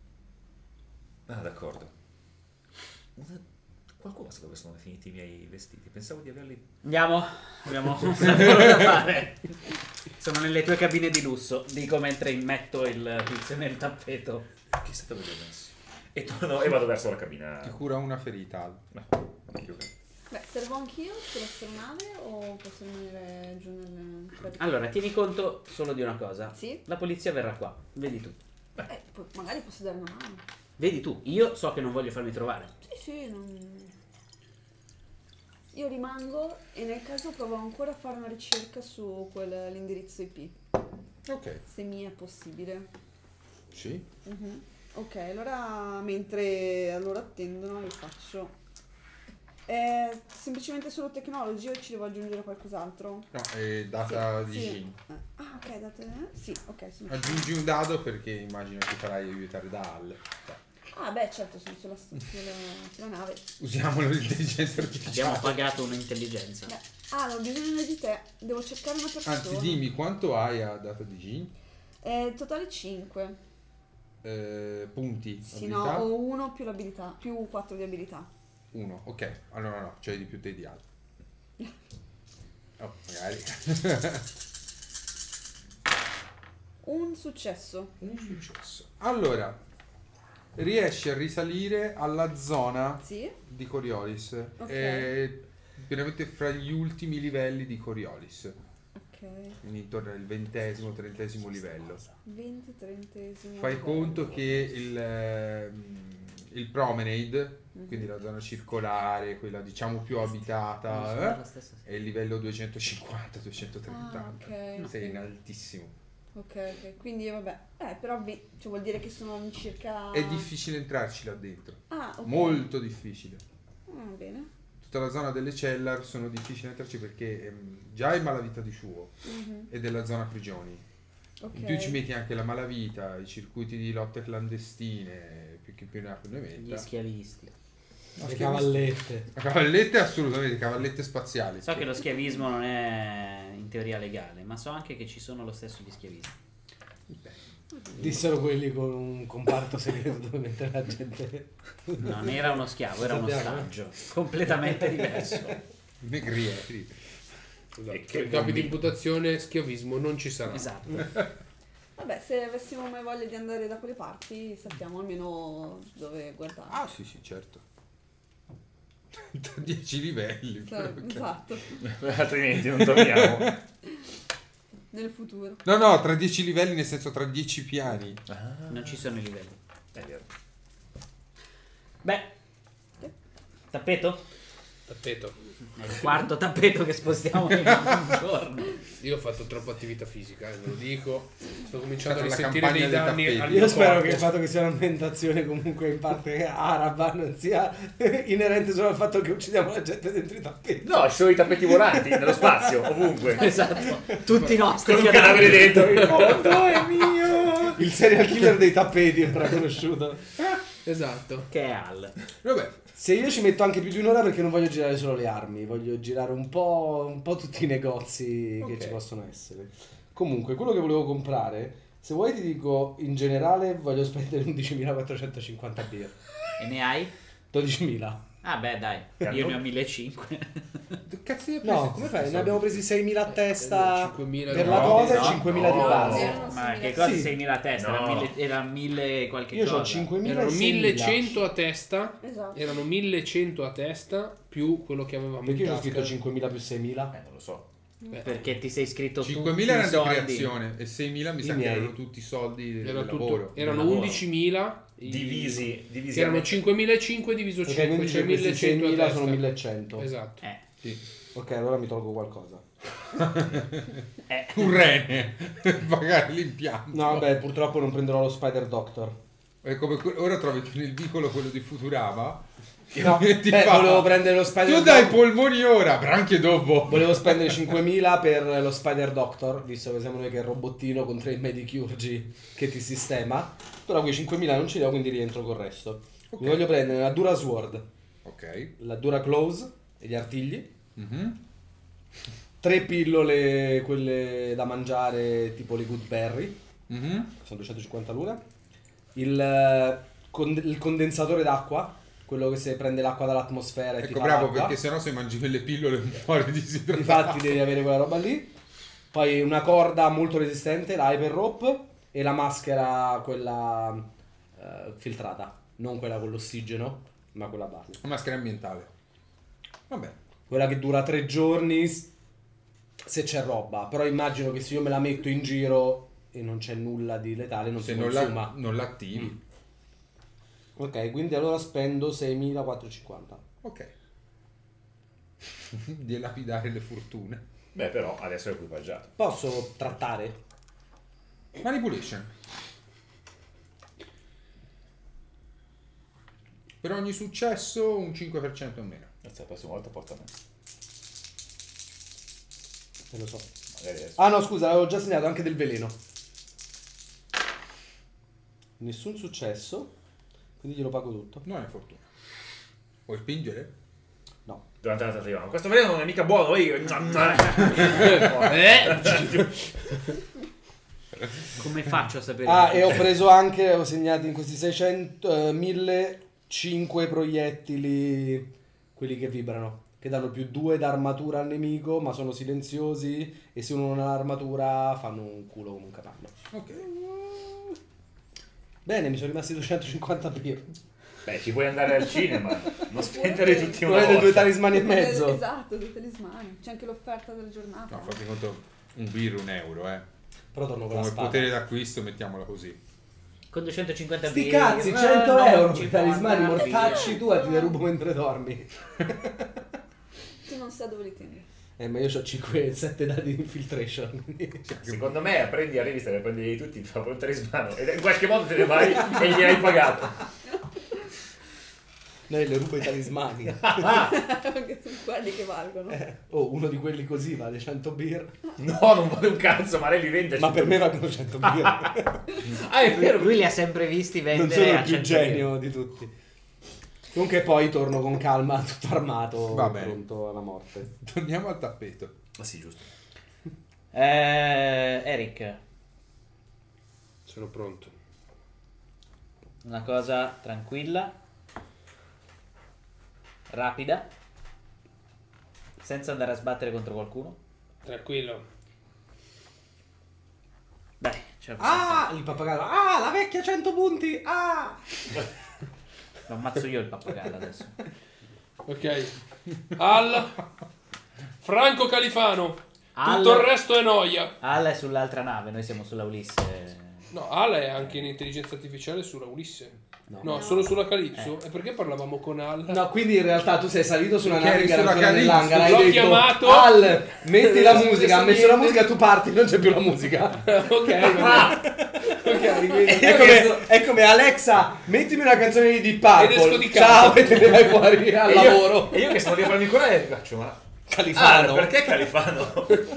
Ah, d'accordo. Una- Qualcuno sa dove sono finiti i miei vestiti? Pensavo di averli... Andiamo, abbiamo un lavoro da fare. Sono nelle tue cabine di lusso, dico mentre immetto il tizio nel tappeto. Chissà dove li ho messi. E torno e vado verso la cabina. Ti cura una ferita. Al. No, meglio che- Beh, servo anch'io sull'astronave o posso rimanere giù nel... Allora, tieni conto solo di una cosa. Sì? La polizia verrà qua, vedi tu. Eh, po- magari posso dare una mano. Vedi tu, io so che non voglio farmi trovare. Sì, sì, non... Io rimango e nel caso provo ancora a fare una ricerca su quell'indirizzo I P, Ok, se mi è possibile. sì. Mhm. Ok, allora mentre allora attendono io faccio... È semplicemente solo technology o ci devo aggiungere qualcos'altro? No, è data Sì, di sì. Jin. Eh, Ah, ok, date... Sì, ok, sono... Aggiungi un dado perché immagino che farai aiutare da Al. Dai, Ah, beh, certo, sono sulla, sulla, sulla nave. usiamo l'intelligenza Abbiamo artificiale. pagato un'intelligenza. Beh, ah, ho bisogno di te. Devo cercare una persona. Anzi, dimmi quanto hai a data di Jin? Eh, totale cinque. Eh, punti. Sì, abilità? no, ho uno più l'abilità, più quattro di abilità. Uno, ok. Allora no, c'hai di più te di Al. Oh, magari. Un successo. Un successo. Allora, riesci a risalire alla zona Sì? di Coriolis. Ok. È veramente fra gli ultimi livelli di Coriolis. Ok. Quindi intorno al ventesimo, trentesimo livello. venti, trentesimo. Fai livello. conto che il, ehm, il promenade, Mhm. quindi la zona circolare, quella diciamo più Non sono abitata, la eh, stessa- è il livello duecentocinquanta duecentotrenta. Ah, ok, Sei ok. in altissimo. Ok, ok. Quindi vabbè. Eh, però vi- cioè, vuol dire che sono in circa... È difficile entrarci là dentro. Ah, ok. Molto difficile. Ah, bene. Tutte tutta la zona delle cellar sono difficili entrarci perché ehm, già è malavita di suo Mhm. e della zona prigioni. Ok. In più ci metti anche la malavita, i circuiti di lotte clandestine, più che più ne ha più ne Gli metta. schiavisti. No, Le schiavisti- cavallette. La cavallette assolutamente, cavallette spaziali. So che lo schiavismo non è in teoria legale, ma so anche che ci sono lo stesso gli schiavisti. Dissero quelli con un comparto segreto dove mettere la gente. Non era uno schiavo, era uno Sappiamo. ostaggio. Completamente diverso. Negrieri. Esatto. E che I capi bombi. di imputazione, schiavismo non ci sarà. Esatto. Vabbè, se avessimo mai voglia di andare da quelle parti, sappiamo almeno dove guardare. Ah sì sì, certo. Da dieci livelli. Cioè, però, ok. esatto, Altrimenti non torniamo. nel futuro. No, no, tra dieci livelli nel senso tra dieci piani. Non ci sono i livelli. È vero. Beh, tappeto? Tappeto. È il quarto tappeto che spostiamo in un giorno. Io ho fatto troppa attività fisica, eh, ve lo dico. Sto cominciando a Fatto la risentire campagna dei dei danni tappeti. al Io mio spero corpo. che il fatto che sia un'ambientazione comunque in parte araba non sia inerente solo al fatto che uccidiamo la gente dentro i tappeti. No, ci sono i tappeti volanti nello spazio, ovunque. Esatto. Tutti i nostri Con un cadavere dentro. Il mondo è mio! Il serial killer dei tappeti era conosciuto. Esatto. Che è Al. Vabbè, Se io ci metto anche più di un'ora perché non voglio girare solo le armi, voglio girare un po', un po' tutti i negozi Ok. che ci possono essere. Comunque, quello che volevo comprare, se vuoi ti dico, in generale voglio spendere undicimilaquattrocentocinquanta birre. E ne hai? dodicimila. Ah beh dai, io ne ho millecinquecento. che cazzo di No, come fai? Ne abbiamo presi seimila a testa cinquemila per di la no, cosa e no, cinquemila di no. base. Erano Ma che simili. cosa Sì. seimila a testa? Era, No. mille, era mille qualche Io cosa. ho cinquemila Erano e seimila. millecento a testa. Esatto. Erano millecento a testa più quello che avevamo Perché in io ho tasca. scritto cinquemila più seimila? Eh, non lo so. Beh, Perché ti sei iscritto tutti cinquemila i erano di soldi. creazione e seimila mi I sa che miei. erano tutti i soldi del, era del tutto- lavoro. erano Del lavoro. undicimila i- Divisi, divisi. che erano a metà. cinquemilacinque diviso Ok, cinque, quindi cioè questi millecento a seimila testa. sono millecento. Esatto. Eh, Sì. Ok, allora mi tolgo qualcosa. eh. Un rene per pagare l'impianto. No, vabbè, purtroppo non prenderò lo Spider Doctor. È come que- ora trovi nel vicolo quello di Futurama. Che No, ti beh, fa- volevo prendere lo Spider Tu dai i Doctor. polmoni ora, però anche dopo. Volevo spendere cinquemila per lo Spider Doctor, visto che siamo noi che è il robottino contro il Medicurgi che ti sistema. Però quei cinquemila non ce li ho, quindi rientro col resto. Ok. Mi voglio prendere la Dura Sword, Ok. la Dura Claws e gli artigli. Mhm. Tre pillole, quelle da mangiare, tipo le Good Berry, Mhm. sono duecentocinquanta l'una. Il, eh, con- il condensatore d'acqua, quello che se prende l'acqua dall'atmosfera e ti Ecco, fa bravo, l'acqua. perché sennò se mangi quelle pillole un po' disidratato. Infatti devi avere quella roba lì. Poi una corda molto resistente, la Hyper Rope, e la maschera, quella eh, filtrata, non quella con l'ossigeno, ma quella base. Una maschera ambientale. Vabbè. Quella che dura tre giorni s- se c'è roba, però immagino che se io me la metto in giro e non c'è nulla di letale non Se si non, consuma. la, non l'attivi. Ok, quindi allora spendo seimilaquattrocentocinquanta. Ok. Di lapidare le fortune. Beh, però adesso è equipaggiato. Posso trattare? Manipulation. Per ogni successo un cinque per cento in meno. Adesso la prossima volta porta a me. Non lo so. Magari adesso. Ah no, scusa, avevo già segnato anche del veleno. Nessun successo, quindi glielo pago tutto. Non è fortuna. Vuoi spingere? No. Durante la trattativa. Questo veleno non è mica buono. Poi... Come faccio a sapere? Ah, che- e ho preso anche, ho segnato in questi seicento, eh, millecinque proiettili, quelli che vibrano, che danno più due d'armatura al nemico, ma sono silenziosi e se uno non ha l'armatura fanno un culo come un capanno. Ok. Bene, mi sono rimasti duecentocinquanta birre. Beh, ci puoi andare al cinema. Non spendere tutti una Volete due volta. talismani e mezzo? Esatto, due talismani. C'è anche l'offerta della giornata. No, fate conto un birro, un euro, eh. Però torno con la Come spada. potere d'acquisto, mettiamola così. Con duecentocinquanta Sti birre, cazzi, eh, cento no, euro ci per può talismani andare mortacci via. tu e ti derubo mentre dormi. Tu non sai dove li tieni. Eh, ma io ho cinque sette dadi di infiltration. Quindi... Secondo me prendi la rivista per prenderli tutti, ti fa un talismano e in qualche modo te ne vai e gli hai pagato. Lei le ruba i talismani. Perché sono quelli che valgono. Eh, oh, uno di quelli così vale cento birre. No, non vale un cazzo, ma lei li vende. Ma per me valgono cento birre. Ah, è vero. Lui li ha sempre visti Non vendere sono a il più cento genio di tutti. Comunque poi torno con calma, tutto armato, Va bene. pronto alla morte. Torniamo al tappeto. Ah sì, giusto. Eh, Eric, Sono pronto. una cosa tranquilla, rapida, senza andare a sbattere contro qualcuno. Tranquillo. Dai, ce la possiamo Ah, il pappagallo. Ah, la vecchia cento punti. Ah. fare. Lo ammazzo io il pappagallo adesso. Ok. Al Franco Califano. Al- Tutto il resto è noia. Al è sull'altra nave, noi siamo sulla Ulisse. No, Al è anche in intelligenza artificiale sulla Ulisse. No. No, solo sulla Calypso. E perché parlavamo con Al? No, quindi in realtà tu sei salito su una Perché nave eri che era sulla ancora Calypso. nell'hangar, hai L'ho detto chiamato. Al, metti la Non è musica, ha successo messo la niente. musica, tu parti, non c'è più la musica. Ok, vabbè. Ok, quindi... È come, è come Alexa, mettimi una canzone di Deep Ed esco Purple. di casa. Ciao, e te ne vai fuori al E io- lavoro. E io che stavo lì a farmi curare e faccio, ma... Califano. Ah, perché Califano?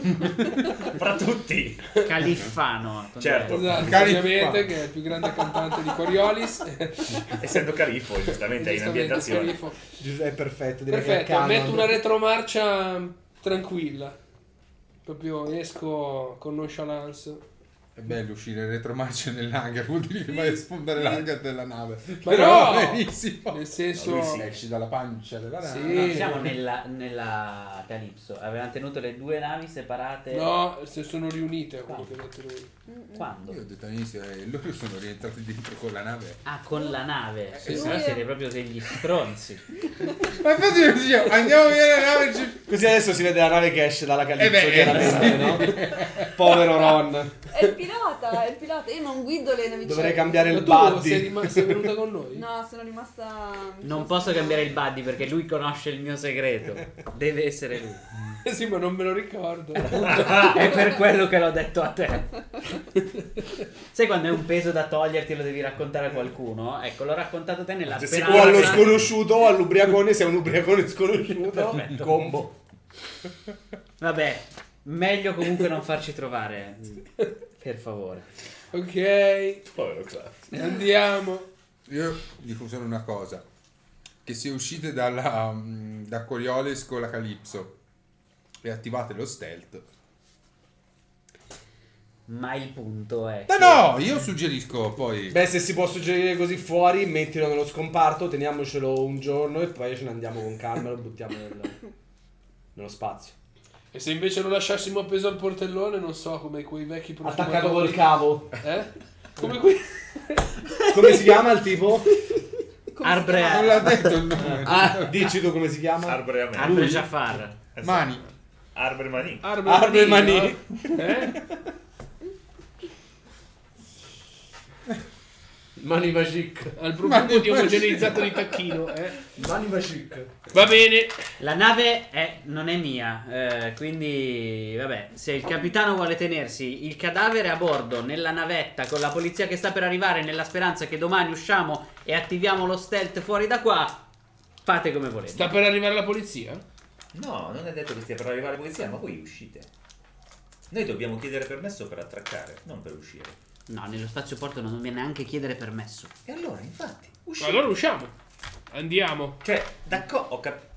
Fra tutti. Califfano. Certo. Esatto, Califano. ovviamente, che è il più grande cantante di Coriolis. Essendo Califo, giustamente, è in Giustamente, ambientazione. Califo. È perfetto, direi che è Perfetto, canon. metto una retromarcia tranquilla. Proprio esco con nonchalance. È bello uscire in retromarcia nell'hangar, vuol dire che vai a sfondare l'hangar della nave. Ma Però no! benissimo. Nel senso... No, lui sì. Esci dalla pancia della nave. Sì. Non siamo nella, nella Calypso. Avevano tenuto le due navi separate. No, se sono riunite, quello che ha detto lui. Quando? Io ho detto all'inizio, eh, loro sono rientrati dentro con la nave. Ah, con la nave. Sì, Sì, sì. siete proprio degli stronzi. Ma infatti io dicevo, andiamo via la nave. ci- Così adesso si vede la nave che esce dalla Calypso, Eh beh, chiaramente, no? Povero Ron. È il pilota, è il pilota. Io non guido le navicelle. Dovrei cambiare Ma il tu buddy. sei, rim- sei venuta con noi? No, sono rimasta... Non posso cambiare il buddy perché lui conosce il mio segreto. Deve essere lui. Sì, ma non me lo ricordo. È per quello che l'ho detto a te. Sai quando è un peso da toglierti e lo devi raccontare a qualcuno? Ecco, l'ho raccontato a te nella Se speranza. O allo sconosciuto o all'ubriacone, se è un ubriacone sconosciuto. Perfetto. Combo. Vabbè, meglio comunque non farci trovare. Per favore. Ok, Povero Cla. andiamo. Io dico solo una cosa. Che se uscite dalla, mm, da Coriolis con la Calypso e attivate lo stealth. Ma il punto è... Ma che- no, io suggerisco poi... Beh, se si può suggerire così fuori, mettilo nello scomparto, teniamocelo un giorno e poi ce ne andiamo con calma e lo buttiamo nel- nello spazio. E se invece lo lasciassimo appeso al portellone, non so, come quei vecchi Attaccato col profumatori. cavo. Eh? Come qui? Come si chiama il tipo? Arbre... Non l'ha detto il nome. Ah, dici tu come si chiama? Arbre a me. Arbre Jafar. Mani. Arbre Mani. Arbre, Arbre Manino, Mani. Eh? Mani Magic. Al profumo di omogeneizzato di tacchino, eh? Mani Magic. Va bene. La nave è, non è mia, eh, quindi vabbè, se il capitano vuole tenersi il cadavere a bordo nella navetta con la polizia che sta per arrivare nella speranza che domani usciamo e attiviamo lo stealth fuori da qua, fate come volete. Sta per arrivare la polizia? No, non è detto che stia per arrivare la polizia, ma voi uscite. Noi dobbiamo chiedere permesso per attraccare, non per uscire. No, nello spazioporto non dobbiamo neanche chiedere permesso. E allora, infatti, uscite. Allora usciamo. Andiamo. Cioè, d'accordo, ho capito.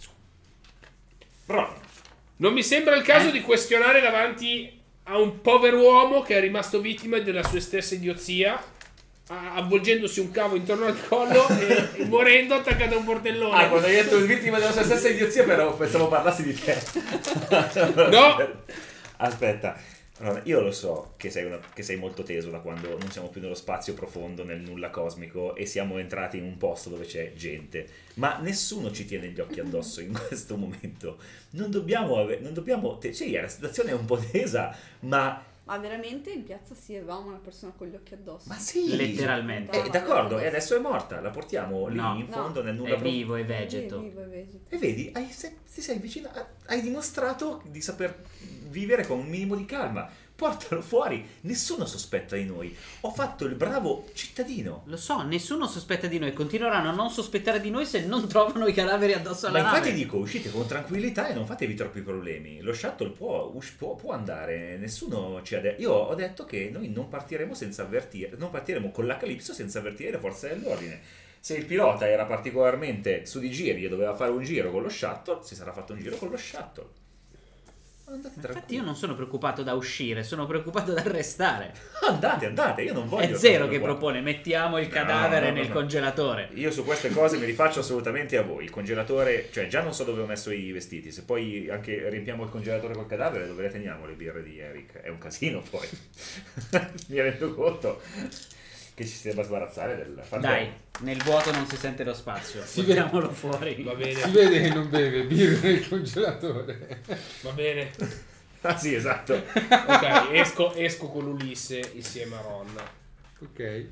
Ron, Non mi sembra il caso Eh? di questionare davanti a un povero uomo che è rimasto vittima della sua stessa idiozia, a- avvolgendosi un cavo intorno al collo e, e morendo attaccato a un portellone. ah, quando hai detto vittima della sua stessa idiozia, però pensavo parlassi di te. No. Aspetta. Ron, io lo so che sei, una- che sei molto teso da quando non siamo più nello spazio profondo, nel nulla cosmico e siamo entrati in un posto dove c'è gente, ma nessuno ci tiene gli occhi addosso in questo momento. Non dobbiamo ave- non dobbiamo te- sì, la situazione è un po' tesa, ma Ma veramente in piazza sì, avevamo una persona con gli occhi addosso. ma sì, Letteralmente. Eh, d'accordo, e adesso è morta, la portiamo lì No. in fondo No. nel nulla È profondo. vivo, è Sì, vegeto. vivo e vegeto. E vedi, hai, se- ti sei vicino, hai dimostrato di saper vivere con un minimo di calma. portano fuori, nessuno sospetta di noi. Ho fatto il bravo cittadino. Lo so, nessuno sospetta di noi. Continueranno a non sospettare di noi se non trovano i cadaveri addosso alla Ma infatti nave. dico, uscite con tranquillità e non fatevi troppi problemi. Lo shuttle può, us- può, può andare, nessuno ci ha detto. Io ho detto che noi non partiremo senza avvertire, non partiremo con la Calypso senza avvertire le forze dell'ordine. Se il pilota era particolarmente su di giri e doveva fare un giro con lo shuttle, si sarà fatto un giro con lo shuttle. Andate Infatti tranquilli. io non sono preoccupato da uscire, sono preoccupato da arrestare. Andate, andate, io non voglio... È Zero che qua. propone, mettiamo il No, cadavere no, no, nel no. congelatore. Io su queste cose mi rifaccio assolutamente a voi. Il congelatore, cioè già non so dove ho messo i vestiti. Se poi anche riempiamo il congelatore col cadavere, dove le teniamo le birre di Eric? È un casino poi. Mi rendo conto che ci si debba sbarazzare del... Dai, nel vuoto non si sente lo spazio. Si Mettiamolo fuori. Va bene, Si vede che non beve birra nel congelatore. va bene. Ah sì, esatto. Ok, esco, esco con Ulisse insieme a Ron. Ok.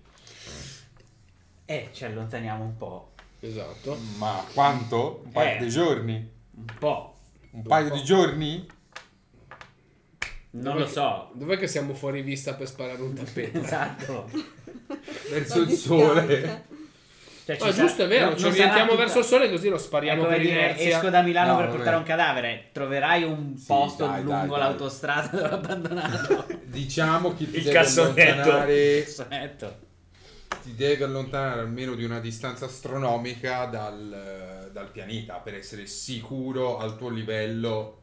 Eh, ci allontaniamo un po'. Esatto. Ma quanto? Un paio Eh. di giorni? Un po'. Un paio di giorni? Non Dov'è lo che- so. Dov'è che siamo fuori vista per sparare un tappeto? Esatto. Verso Ma il di sole. scarpe. Cioè, Ah, sa- giusto, è vero, non- ci non orientiamo sarà verso il tutta- sole così lo È spariamo come per dire, inerzia. esco da Milano No, per vabbè. portare un cadavere. Troverai un Sì, posto dai, lungo dai, dai. l'autostrada dove è abbandonato. Diciamo che ti Il devi cassonetto. allontanare, Sonetto. ti devi allontanare almeno di una distanza astronomica dal, dal pianeta per essere sicuro al tuo livello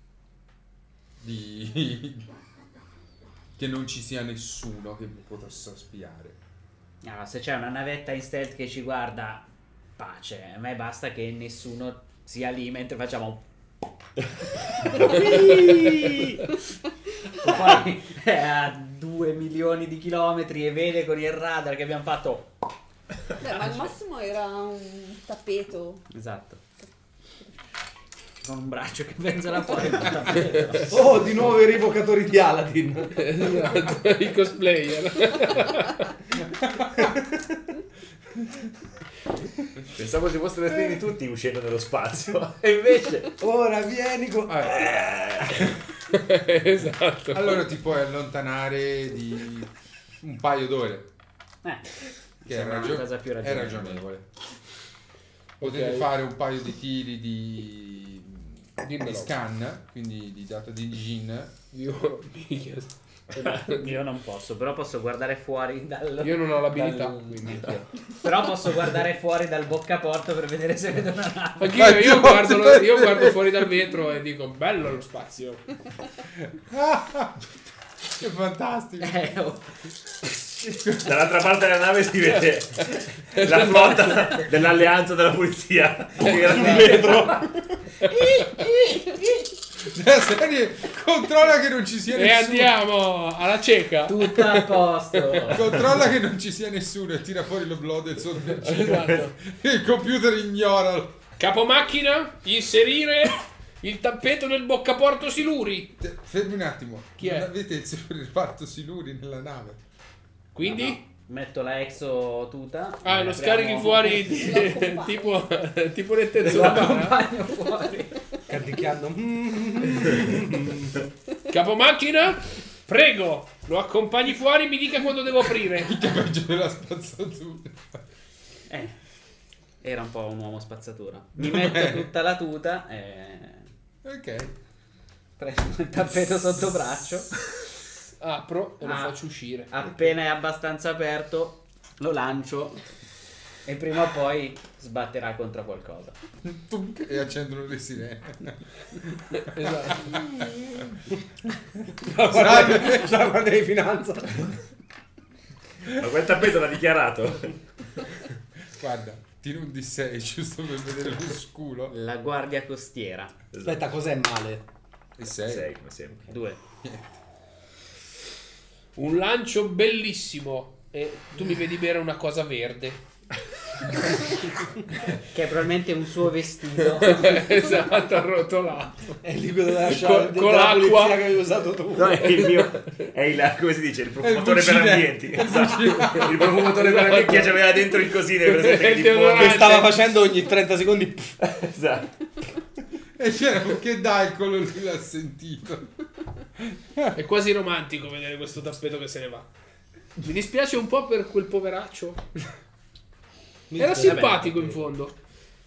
di che non ci sia nessuno che possa spiare. Allora, se c'è una navetta in stealth che ci guarda, pace. A me basta che nessuno sia lì mentre facciamo. O poi è a due milioni di chilometri e vede con il radar che abbiamo fatto. Beh, ma al massimo era un tappeto. Esatto. Con un braccio che penzola fuori dal tappeto. Oh, di nuovo i rivocatori di Aladdin. Esatto, i cosplayer. Pensavo si fossero destinati tutti uscendo nello spazio. E invece... Ora vieni con... Esatto. Allora ti puoi allontanare di un paio d'ore, Eh, che è, sembra una ragio- cosa più è ragionevole. ragionevole. Potete Ok. fare un paio di tiri di, Dimmelo. di scan, quindi di data di gin. Io, minchia. Io non posso, però posso guardare fuori dal. Io non ho l'abilità, dal- quindi. Però posso guardare fuori dal boccaporto per vedere se vedo una nave. Anch'io, io, io, guardo, lo- io guardo fuori dal vetro e dico bello lo spazio. Che fantastico! Eh, oh. Dall'altra parte della nave si vede la flotta dell'alleanza della polizia che era sul vetro. La serie controlla che non ci sia E nessuno. andiamo alla cieca. Tutto a posto. Controlla che non ci sia nessuno e tira fuori lo blood del suo Esatto. Il computer ignora. Capomacchina, inserire il tappeto nel boccaporto Siluri. Te- Fermi un attimo. Chi è? Non avete il reparto siluri nella nave? Quindi? Metto la exo tuta. Ah, e lo apriamo- scarichi fuori di- Lo accompagno. tipo, tipo le Lo tezzone. accompagno fuori. Canticchiando. Capomacchina, prego, lo accompagni fuori, mi dica quando devo aprire. Che peggio della spazzatura. Eh, era un po' un uomo spazzatura. Mi metto tutta la tuta e Ok. prendo il tappeto sotto braccio. Apro e lo Ah. faccio uscire. Appena è abbastanza aperto, lo lancio e prima o poi sbatterà contro qualcosa. Tunk, e accendono le sirene. Esatto. Guarda, già guarda di finanza. Ma quel tappeto l'ha dichiarato. Guarda, tiro un D sei giusto per vedere lo sculo. La guardia costiera. Aspetta, cos'è male? E sei. Sei, come sempre. Due. Un lancio bellissimo. E tu mi vedi bere una cosa verde. Che è probabilmente un suo vestito. Esatto, arrotolato. È il liquido della Co- sciarpa con della l'acqua. pulizia che hai usato tu. No, è il mio. È il. Come si dice? Il profumatore per Bucinetto. ambienti. Esatto. Il profumatore per ambienti che aveva dentro il cosino. Per esempio, che Il diffonde. deodorante. Che stava facendo ogni trenta secondi. Pff. Esatto. E c'era che dai quello lì l'ha sentito. È quasi romantico vedere questo tappeto che se ne va. Mi dispiace un po' per quel poveraccio. Era simpatico in fondo.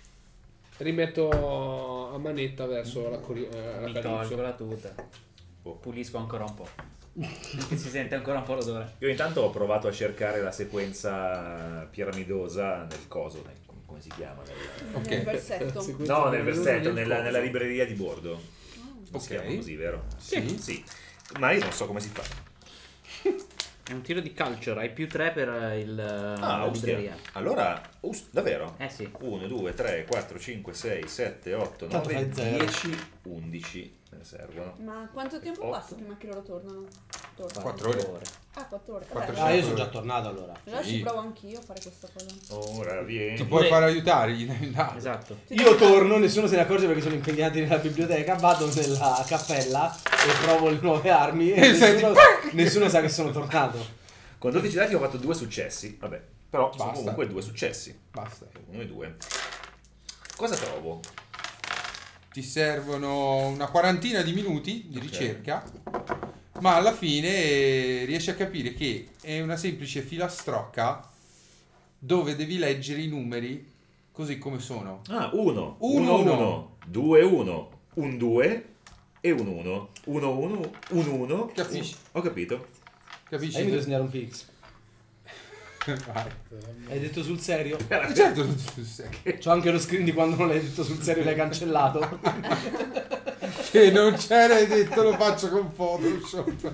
Rimetto a manetta verso la, cori- eh, la Mi Calypso. tolgo la tuta. Pulisco ancora un po'. Che si sente ancora un po' l'odore. Io intanto ho provato a cercare la sequenza piramidosa nel coso, nel- come si chiama? Nel- Ok. Nel versetto. Sequenza No, di nel Melone versetto, nel nella, coso. nella libreria di bordo. Si Ok. chiama così, vero? Sì. Sì. Ma io non so come si fa. È un tiro di culture, hai più tre per il, Ah, la ostia. libreria. Allora, us- davvero? Eh sì. uno, due, tre, quattro, cinque, sei, sette, otto, Tanto nove, fai zero. dieci, undici me ne servono. Ma quanto tempo Otto. passa prima che loro tornano? Tornano. Quattro ore. Ah, quattro ore. Quattro Vabbè, Ah, io sono già tornato allora. allora Sì. ci provo anch'io a fare questa cosa. Ora vieni. Ti puoi fare aiutare? Dai. Esatto. Io torno, nessuno se ne accorge perché sono impegnati nella biblioteca, vado nella cappella e provo le nuove armi e E senti, nessuno, nessuno sa che sono tornato. Con dodici dati ho fatto due successi. Vabbè, però sono Basta. comunque due successi. Basta. Uno e due. Cosa trovo? Ti servono una quarantina di minuti di ricerca, ma alla fine riesci a capire che è una semplice filastrocca dove devi leggere i numeri così come sono. Ah, uno. Uno, uno, uno. uno. Due, uno. Un due e un uno. Uno, uno. Un uno. Capisci? Ho capito. Capisci? E mi devo segnare un pix. Vai. Hai detto sul serio? Eh, certo, tu sai C'ho anche lo screen di quando non l'hai detto sul serio e l'hai cancellato. che non c'era, hai detto lo faccio con Photoshop.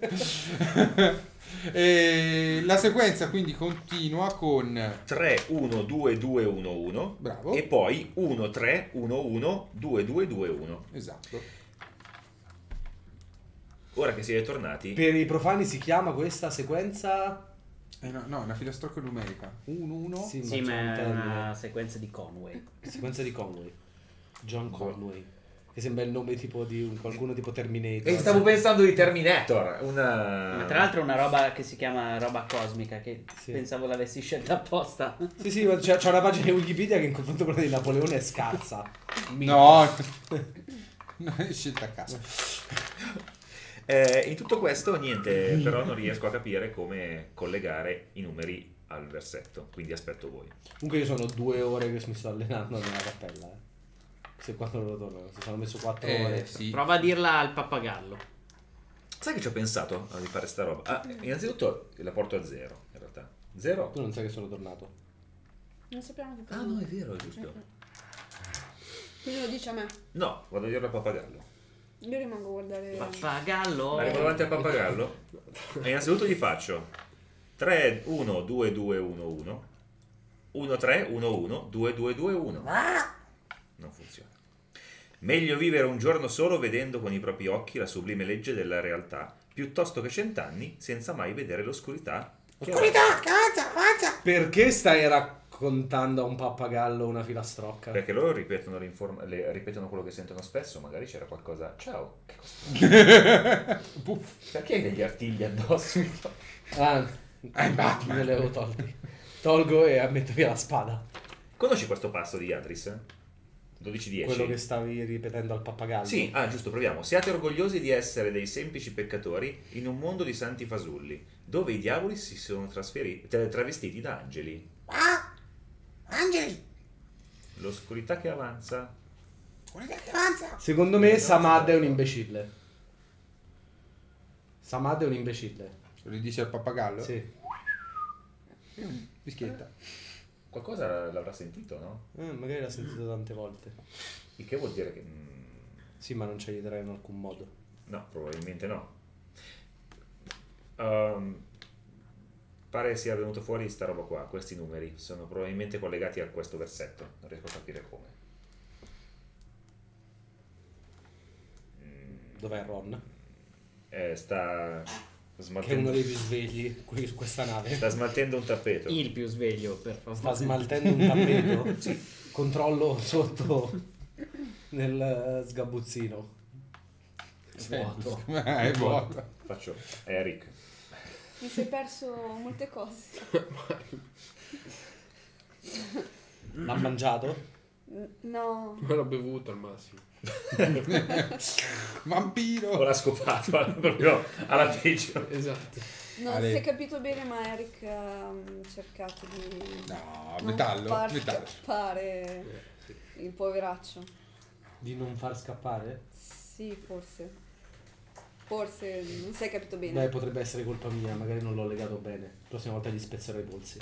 E la sequenza quindi continua con tre, uno, due, due, uno, uno. bravo, E poi uno, tre, uno, uno, due, due, due, uno. esatto. Ora che siete tornati, Per i profani si chiama questa sequenza... Eh no, no, una filastrocca numerica. uno uno. Sì, Sì, c'è ma un è termine. una sequenza di Conway. Sequenza di Conway. John Conway. Che sembra il nome tipo di un, qualcuno tipo Terminator. e stavo pensando di Terminator. Una... Ma tra l'altro è una roba che si chiama roba cosmica, che Sì. pensavo l'avessi scelta apposta. Sì, sì, ma c'è, c'è una pagina di Wikipedia che in confronto con quella di Napoleone è scarsa. No, no, è scelta a caso. Eh, in tutto questo niente, però non riesco a capire come collegare i numeri al versetto, quindi aspetto voi. Comunque io sono due ore che mi sto allenando nella cappella. Eh. Se quando loro tornano, si sono messo quattro Eh, ore. sì. Prova a dirla al pappagallo. Sai che ci ho pensato a rifare sta roba? Ah, innanzitutto la porto a zero, in realtà. Zero? Tu non sai che sono tornato. Non sappiamo che Ah cosa. no, è vero, è giusto. Quindi lo dice a me. No, vado a dirlo al pappagallo. Io rimango a guardare. Pappagallo. Arrivo davanti al pappagallo e innanzitutto gli faccio tre, uno, due, due, uno, uno, uno, tre, uno, uno, due, due, due, uno. Non funziona. Meglio vivere un giorno solo vedendo con i propri occhi la sublime legge della realtà, piuttosto che cent'anni senza mai vedere l'oscurità. che- Perché stai raccontando a un pappagallo una filastrocca? Perché loro ripetono, le inform- le- ripetono quello che sentono spesso, magari c'era qualcosa. Ciao, che cosa? Perché hai degli artigli addosso? Ah, I'm Batman. me li avevo tolti. Tolgo e metto via la spada. Conosci questo passo di Yadris? dodici dieci. Quello che stavi ripetendo al pappagallo. Sì, ah giusto, proviamo. Siate orgogliosi di essere dei semplici peccatori in un mondo di santi fasulli, dove i diavoli si sono trasferiti, tra- travestiti da angeli. Ah! Angeli! L'oscurità che avanza. Guarda che avanza! Secondo me Samad è un imbecille. Samad è un imbecille. Lo dice al pappagallo? Sì. Fischietta. Qualcosa l'avrà sentito, no? Eh, magari l'ha sentito tante volte. Il che vuol dire che... mm, Sì, ma non ci aiuterà in alcun modo. no, probabilmente no. Ehm, pare sia venuto fuori sta roba qua, questi numeri sono probabilmente collegati a questo versetto, non riesco a capire come. Mm, Dov'è Ron? eh, sta Che è smaltendo, uno dei più svegli qui su questa nave. sta smaltendo un tappeto. Il più sveglio, per favore. Sta smaltendo un tappeto. Sì. Controllo sotto nel eh, sgabuzzino. Vuoto. Eh, è vuoto. Faccio Eric. Mi sei perso molte cose. L'ha mangiato? N- No. Me l'ho bevuto al massimo. Vampiro. O l'ha scopato proprio alla peggio. Esatto. Non Ale. si è capito bene, ma Eric ha um, cercato di No, non metallo, far metallo. scappare il poveraccio. Di non far scappare? Sì, forse. Forse non si è capito bene. Beh, potrebbe essere colpa mia, magari non l'ho legato bene. La prossima volta gli spezzerò i polsi.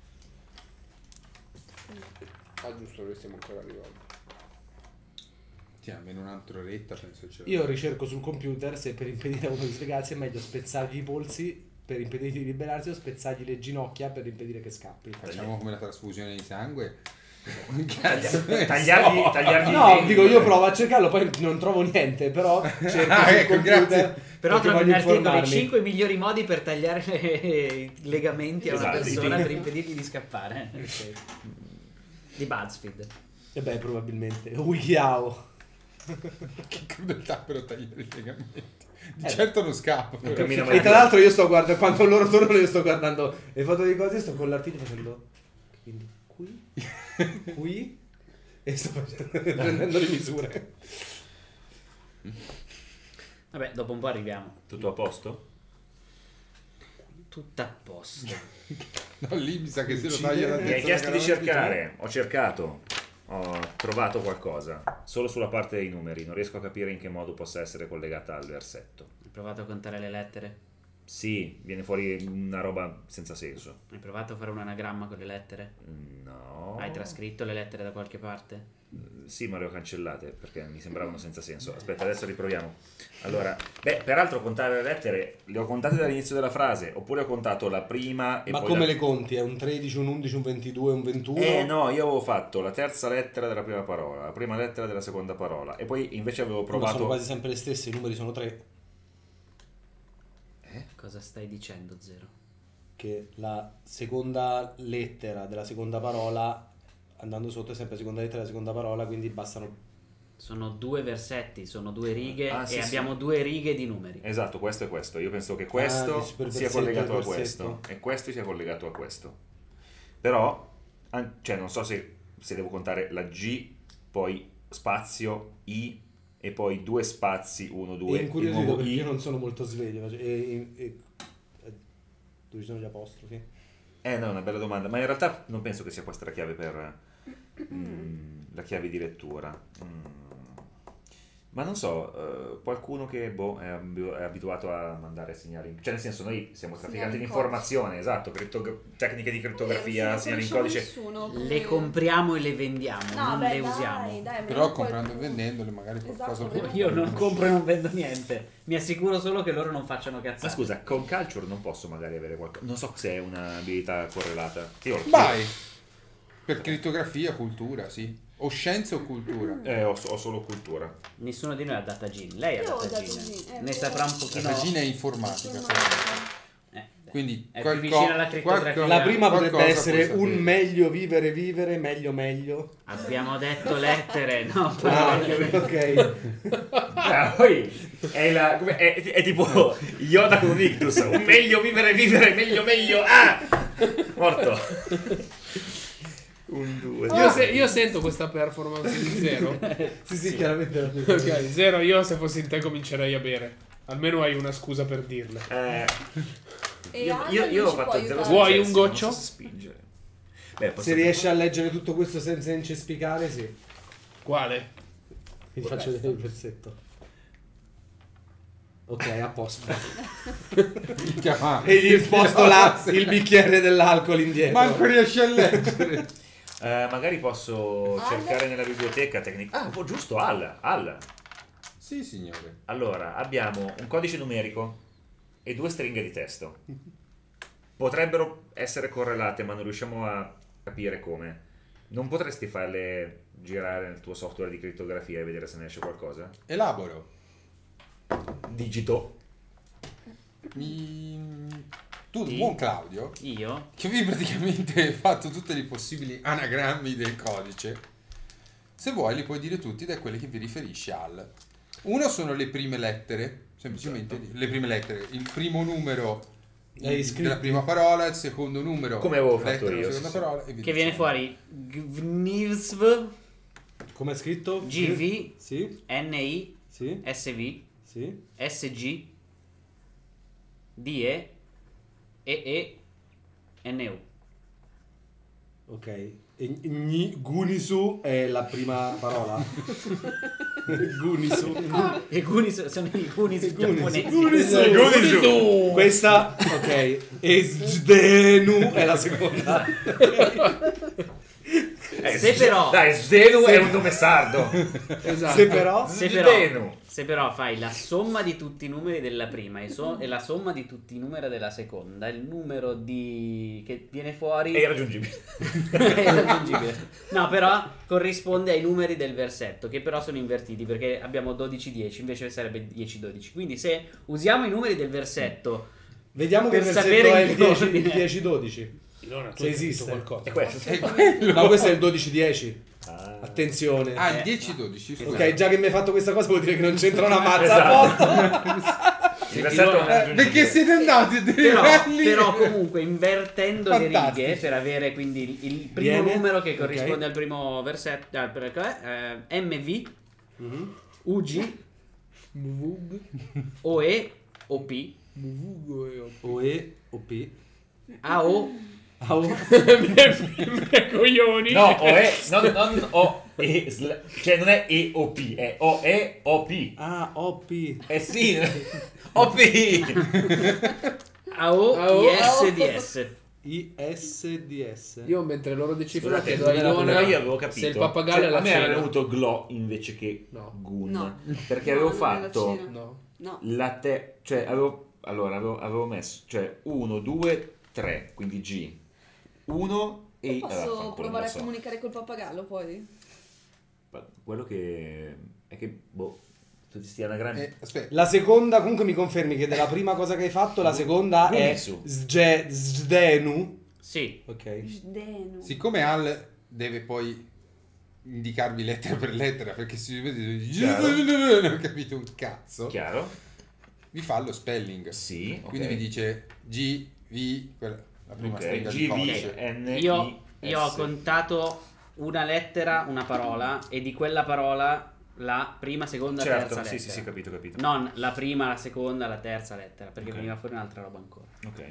Ah, giusto, noi stiamo ancora arrivando. Sì, almeno un'altra oretta penso ce l'ho. Io ricerco sul computer se per impedire a uno di spiegarsi è meglio spezzargli i polsi per impedirgli di liberarsi o spezzargli le ginocchia per impedire che scappi. Facciamo come la trasfusione di sangue. Taglia- tagliargli, tagliargli i No, denti. dico io provo a cercarlo, poi non trovo niente, però cerco Ah, sul ecco, computer. grazie. Però perché trovi un voglio articolo i informarmi. cinque migliori modi per tagliare le- i legamenti a una Esatto, persona sì. per impedirgli di scappare. Di BuzzFeed. E beh, probabilmente. Wikiao. Che crudeltà però tagliare i legamenti. Di Eh. certo non scappa. Non cammina E mai tra più. l'altro io sto guardando, quando loro tornano io sto guardando le foto di cose, sto con l'articolo facendo quindi qui, qui e sto facendo, prendendo le misure. Vabbè, dopo un po' arriviamo. Tutto a posto? Tutto a posto. No, lì mi sa che se lo Uccidere. taglia la Mi hai testa chiesto da di cavallo cercare, ho cercato, ho trovato qualcosa, solo sulla parte dei numeri, non riesco a capire in che modo possa essere collegata al versetto. Hai provato a contare le lettere? Sì, viene fuori una roba senza senso. Hai provato a fare un anagramma con le lettere? No. Hai trascritto le lettere da qualche parte? Sì, ma le ho cancellate perché mi sembravano senza senso. Aspetta, adesso riproviamo. Allora, beh, peraltro contare le lettere le ho contate dall'inizio della frase, oppure ho contato la prima e Ma poi come la... le conti? È un tredici, un undici, un ventidue, un ventuno? Eh no, io avevo fatto la terza lettera della prima parola, la prima lettera della seconda parola e poi invece avevo Ma provato... sono quasi sempre le stesse, i numeri sono tre. Cosa stai dicendo, Zero? Che la seconda lettera della seconda parola andando sotto è sempre la seconda lettera della seconda parola, quindi bastano. Sono due versetti, sono due righe Ah, e sì, abbiamo sì. due righe di numeri. Esatto, questo è questo. Io penso che questo Ah, dici per sia versetto collegato e a versetto. questo e questo sia collegato a questo. Però, an- cioè non so se, se devo contare la G, poi spazio, I e poi due spazi, uno, E due, di incuriosito nuovo perché I. io non sono molto sveglio. E, e, e- dove ci sono gli apostrofi? Eh no, è una bella domanda, ma in realtà non penso che sia questa la chiave per mm, la chiave di lettura. Mm. Ma non so, eh, qualcuno che boh, è, ab- è abituato a mandare segnali, in- cioè nel senso noi siamo trafficanti di in informazione, esatto, criptogra- tecniche di criptografia, Eh, segnali in non conosciamo codice. nessuno come- Le compriamo e le vendiamo, No, non beh, le dai, usiamo. dai, Però almeno comprando e qualcuno- vendendole magari qualcosa Esatto, può- vero. Io non compro e non vendo niente. Mi assicuro solo che loro non facciano cazzate. Ma scusa, con Culture non posso magari avere qualcosa, non so se è un'abilità correlata. Io Vai! Per crittografia, cultura, sì. O scienza o cultura. eh, ho, ho solo cultura. Nessuno di noi ha data Gin. Lei ha Io ho data dato Gin. Gin, eh, Ne però- saprà un La pochino. pagina è informatica. Informatica. Eh, Quindi È più qualco- vicina alla crittografia. qualco- La prima potrebbe qualcosa essere puoi un sapere. meglio vivere vivere, meglio meglio. Abbiamo detto lettere, no? Ah, parole. ok. Ah, poi è, la, come- è, è tipo Yoda con un ictus, un meglio vivere, vivere, meglio, meglio, ah! Morto. Un due. Io, se- io sento questa performance di Zero. Sì, sì, chiaramente. la vedo. Ok, Zero, io se fossi in te comincerei a bere. Almeno hai una scusa per dirle. Eh, E io, Alan io, io non ho ci fatto può zero aiutare. Vuoi successi, un goccio? non so se spingere. Beh, posso Se riesci a leggere tutto questo senza incespicare, sì. Quale? Vi faccio vedere il pezzetto. Ok, a posto. Minchia, ma- E gli sposto là il bicchiere dell'alcol indietro. Manco riesci a leggere. Eh, magari posso Al? cercare nella biblioteca tecnica. Ah, oh, giusto, Al, Al. Sì, signore. Allora, abbiamo un codice numerico e due stringhe di testo. Potrebbero essere correlate, ma non riusciamo a capire come. Non potresti farle girare nel tuo software di crittografia e vedere se ne esce qualcosa? Elaboro. Digito. Mi... Tu, Sì. buon Claudio, Io? che avevi praticamente fatto tutti i possibili anagrammi del codice, se vuoi li puoi dire tutti da quelli che vi riferisci al. Uno sono le prime lettere, semplicemente le prime lettere, il primo numero Hai il- scritto? della prima parola, il secondo numero Come avevo fatto lettera della io, seconda sì, sì. parola e via Che viene dicendo. fuori Gvnivsv Come è scritto? G V Sì, N I sì, S V sì. S G D E E E N U. Ok. E gni- Gunisu è la prima parola. Gunisu. E Gunis sono i Gunis giapponesi. Gunisu. Gunisu. Questa, ok. E Zdenu è la seconda. Eh, Se però- Dai, Zdenu è un nome sardo. Esatto. Se però... Se però, Zdenu. se però fai la somma di tutti i numeri della prima e, so- e la somma di tutti i numeri della seconda, il numero di che viene fuori È irraggiungibile. è raggiungibile. No, però corrisponde ai numeri del versetto, che però sono invertiti perché abbiamo dodici dieci, invece sarebbe dieci dodici. Quindi se usiamo i numeri del versetto, Vediamo che Per versetto sapere è in il dieci, ordine. il dieci dodici. Ilona, tu Se hai capito esiste. qualcosa. È questo. È quello. No, questo è il dodici dieci. Ah. Attenzione. Ah, il dieci dodici. scusa. Ok, già che mi hai fatto questa cosa vuol dire che non c'entra una mazza Esatto. apposta. Il versetto non è Eh, raggiungibile. perché siete andati a dei però, livelli- però comunque invertendo le Fantastici. righe per avere quindi il, il primo Viene. numero che Ok. corrisponde al primo versetto, eh, per- eh, M V, Mhm. U G, Mvug. O E, O P, Mvug e O E o P. A O, Ah, oh. me coglioni. No, o è, non, non o e, sla- cioè non è E O P, è O E O P. Ah, O P. Eh sì, O P. A O, A O. I S D S. I S D S. Io mentre loro decifrano Scusate, chiedo a Ilona io avevo capito. se il pappagallo Cioè, è la a me era cena. venuto Glo invece che No. Gun. No. Perché No, avevo non è la fatto cena. No. No. la te, cioè avevo allora avevo, avevo messo cioè uno, due, tre, quindi G. uno e Posso allora, fanculo, non provare lo a so. comunicare col pappagallo poi? Ma quello che è che boh, tutti sti anagrammi. Eh, aspetta. La seconda, comunque mi confermi che della prima cosa che hai fatto, la seconda è Gunisu. Sge- Zdenu. Sì. Ok. Sdenu. Siccome Al deve poi indicarvi lettera per lettera, perché se vede Chiaro. non ho capito un cazzo, Chiaro? vi fa lo spelling. Sì, ok. Quindi vi dice G, V, quella, la prima Ok, stringa di G codice. V N Io, I io ho S. contato una lettera, una parola, e di quella parola la prima, seconda, Certo, terza sì, lettera. sì, sì, capito, capito. Non la prima, la seconda, la terza lettera, perché Ok. veniva fuori un'altra roba ancora. Ok.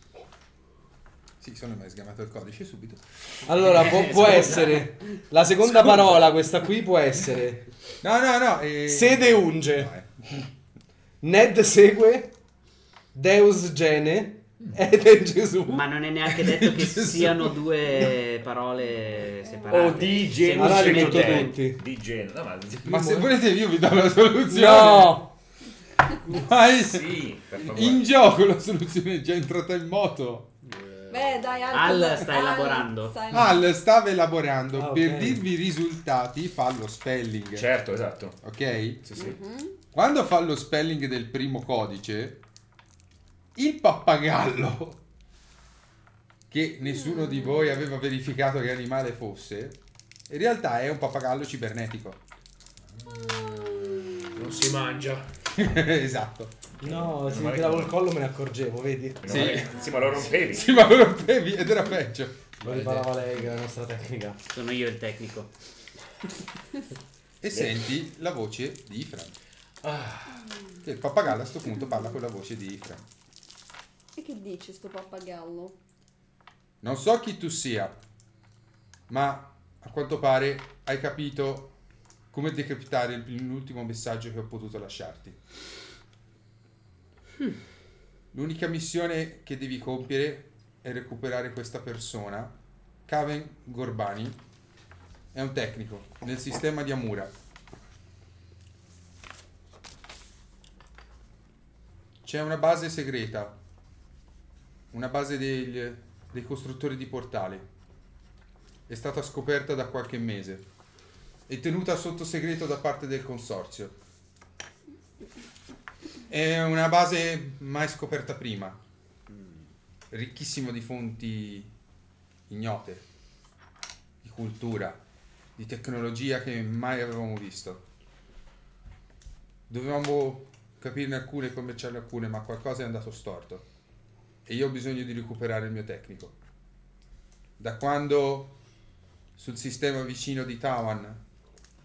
Sì, sono mai sgamato il codice subito. Allora, può, può Scusa. essere la seconda Scusa. parola, questa qui può essere No, no, no. eh, Sede unge. no, eh. Ned segue. Deus gene. Ed è Gesù. Ma non è neanche detto che siano due parole separate. O di Genu Allora li Semplicemente- metto Semplicemente tutti. di Genu. No, ma Ma se volete io vi do la soluzione. No! Vai. sì, per favore. In gioco la soluzione è già entrata in moto. Beh, dai, Al, Al cosa- sta Al elaborando. sta- Al stava elaborando. Ah, ok. Per dirvi i risultati fa lo spelling. Certo, esatto. Ok? Sì, sì. Mhm. Quando fa lo spelling del primo codice, il pappagallo, che nessuno di voi aveva verificato che animale fosse, in realtà è un pappagallo cibernetico. Non si mangia. Esatto. No, se male mi che tiravo no. il collo me ne accorgevo, vedi? Meno Sì. male- sì, ma lo rompevi. Sì, ma lo rompevi ed era peggio. Lo riparava lei, che è la nostra tecnica. Sono io il tecnico. E senti la voce di Ifran. Che il pappagallo a sto punto parla con la voce di Ifran. E che dice sto pappagallo? Non so chi tu sia, ma a quanto pare hai capito come decriptare il- l'ultimo messaggio che ho potuto lasciarti. L'unica missione che devi compiere è recuperare questa persona. Kaven Gorbani è un tecnico nel sistema di Amura. C'è una base segreta, una base degli- dei costruttori di portali. È stata scoperta da qualche mese e tenuta sotto segreto da parte del consorzio. È una base mai scoperta prima, ricchissima di fonti ignote, di cultura, di tecnologia che mai avevamo visto. Dovevamo capirne alcune e commerciarne alcune, ma qualcosa è andato storto e io ho bisogno di recuperare il mio tecnico. Da quando sul sistema vicino di Tawan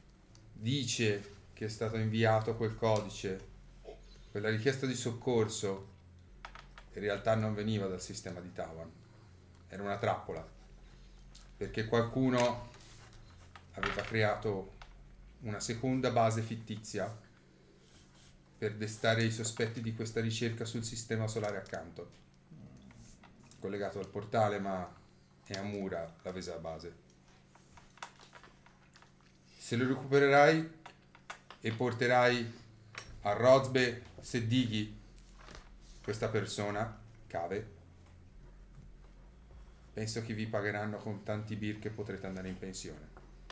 dice che è stato inviato quel codice, quella richiesta di soccorso, in realtà non veniva dal sistema di Tawan, era una trappola, perché qualcuno aveva creato una seconda base fittizia per destare i sospetti di questa ricerca sul sistema solare accanto, collegato al portale, ma è Amura la vesa base. Se lo recupererai e porterai a Rozbe Seddighi questa persona, Cave, penso che vi pagheranno con tanti bir che potrete andare in pensione.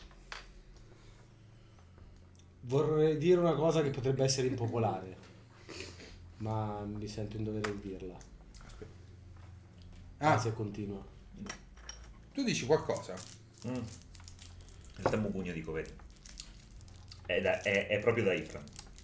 Vorrei dire una cosa che potrebbe essere impopolare, ma mi sento in dovere di dirla. Aspetta. Ah, Ah, se continua. tu dici qualcosa? Mm. Il tamugugno dico, vedi. È, da- è- è proprio da Ifran.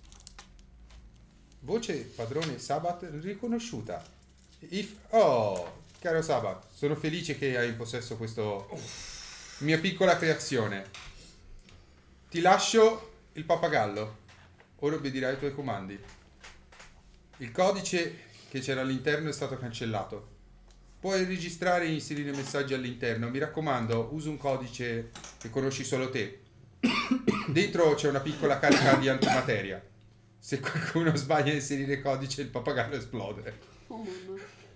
Voce padrone Sabat riconosciuta. If- oh, caro Sabat, sono felice che hai in possesso questo mia piccola creazione. Ti lascio il pappagallo. Ora obbedirai ai tuoi comandi. Il codice che c'era all'interno è stato cancellato. Puoi registrare e inserire messaggi all'interno. Mi raccomando, usa un codice che conosci solo te. Dentro c'è una piccola carica di antimateria. Se qualcuno sbaglia a inserire codice, il pappagallo esplode. Oh mamma.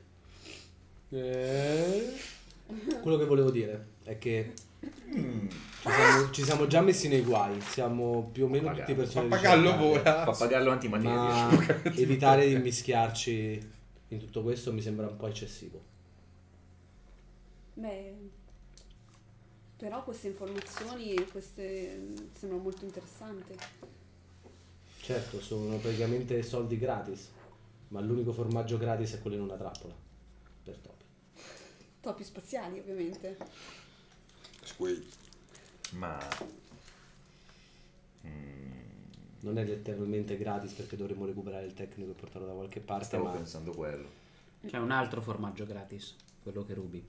Eh, quello che volevo dire è che ci siamo, ci siamo già messi nei guai. Siamo più o meno tutti persone Pappagallo ricercate, vola. Pappagallo antimateria. ma evitare di immischiarci in tutto questo mi sembra un po' eccessivo. Beh, però queste informazioni, queste sembrano molto interessanti. Certo, sono praticamente soldi gratis, ma l'unico formaggio gratis è quello in una trappola per topi. Topi spaziali, ovviamente. Squid. Ma... Mm, Non è letteralmente gratis perché dovremmo recuperare il tecnico e portarlo da qualche parte, stavo ma pensando quello. C'è un altro formaggio gratis, quello che rubi.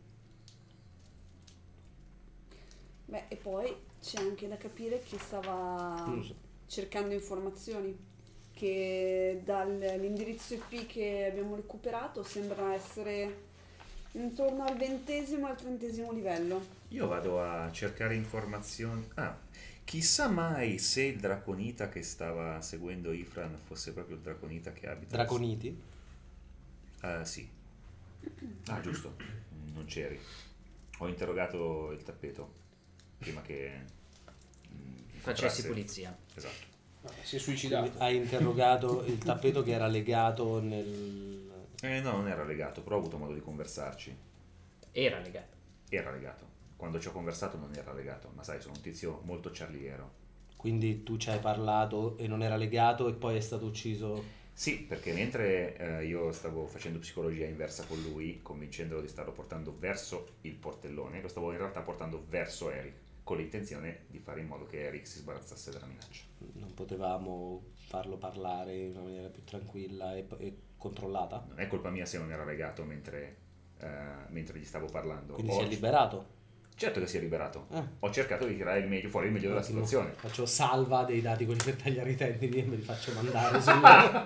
Beh, e poi c'è anche da capire chi stava non lo so. cercando informazioni, che dall'indirizzo I P che abbiamo recuperato sembra essere intorno al ventesimo e al trentesimo livello. Io vado a cercare informazioni. Ah, chissà mai se il draconita che stava seguendo Ifran fosse proprio il draconita che abita. Draconiti? Ah, sì. Ah, giusto. Non c'eri. Ho interrogato il tappeto prima che mm, Facessi incontrasse- pulizia. Esatto. Ah, si è suicidato. Hai interrogato il tappeto che era legato nel... Eh no, non era legato, però ho avuto modo di conversarci. Era legato. Era legato. Quando ci ho conversato non era legato, ma sai, sono un tizio molto ciarliero. Quindi tu ci hai parlato e non era legato e poi è stato ucciso. Sì, perché mentre eh, io stavo facendo psicologia inversa con lui, convincendolo di starlo portando verso il portellone, lo stavo in realtà portando verso Eric, con l'intenzione di fare in modo che Eric si sbarazzasse dalla minaccia. Non potevamo farlo parlare in una maniera più tranquilla e, e controllata? Non è colpa mia se non era legato mentre, eh, mentre gli stavo parlando. Quindi Ho- si è liberato? Certo che si è liberato. Eh. Ho cercato di tirare il meglio, fuori il meglio della Ottimo. situazione. Faccio salva dei dati quelli per tagliare i tendini e me li faccio mandare sul...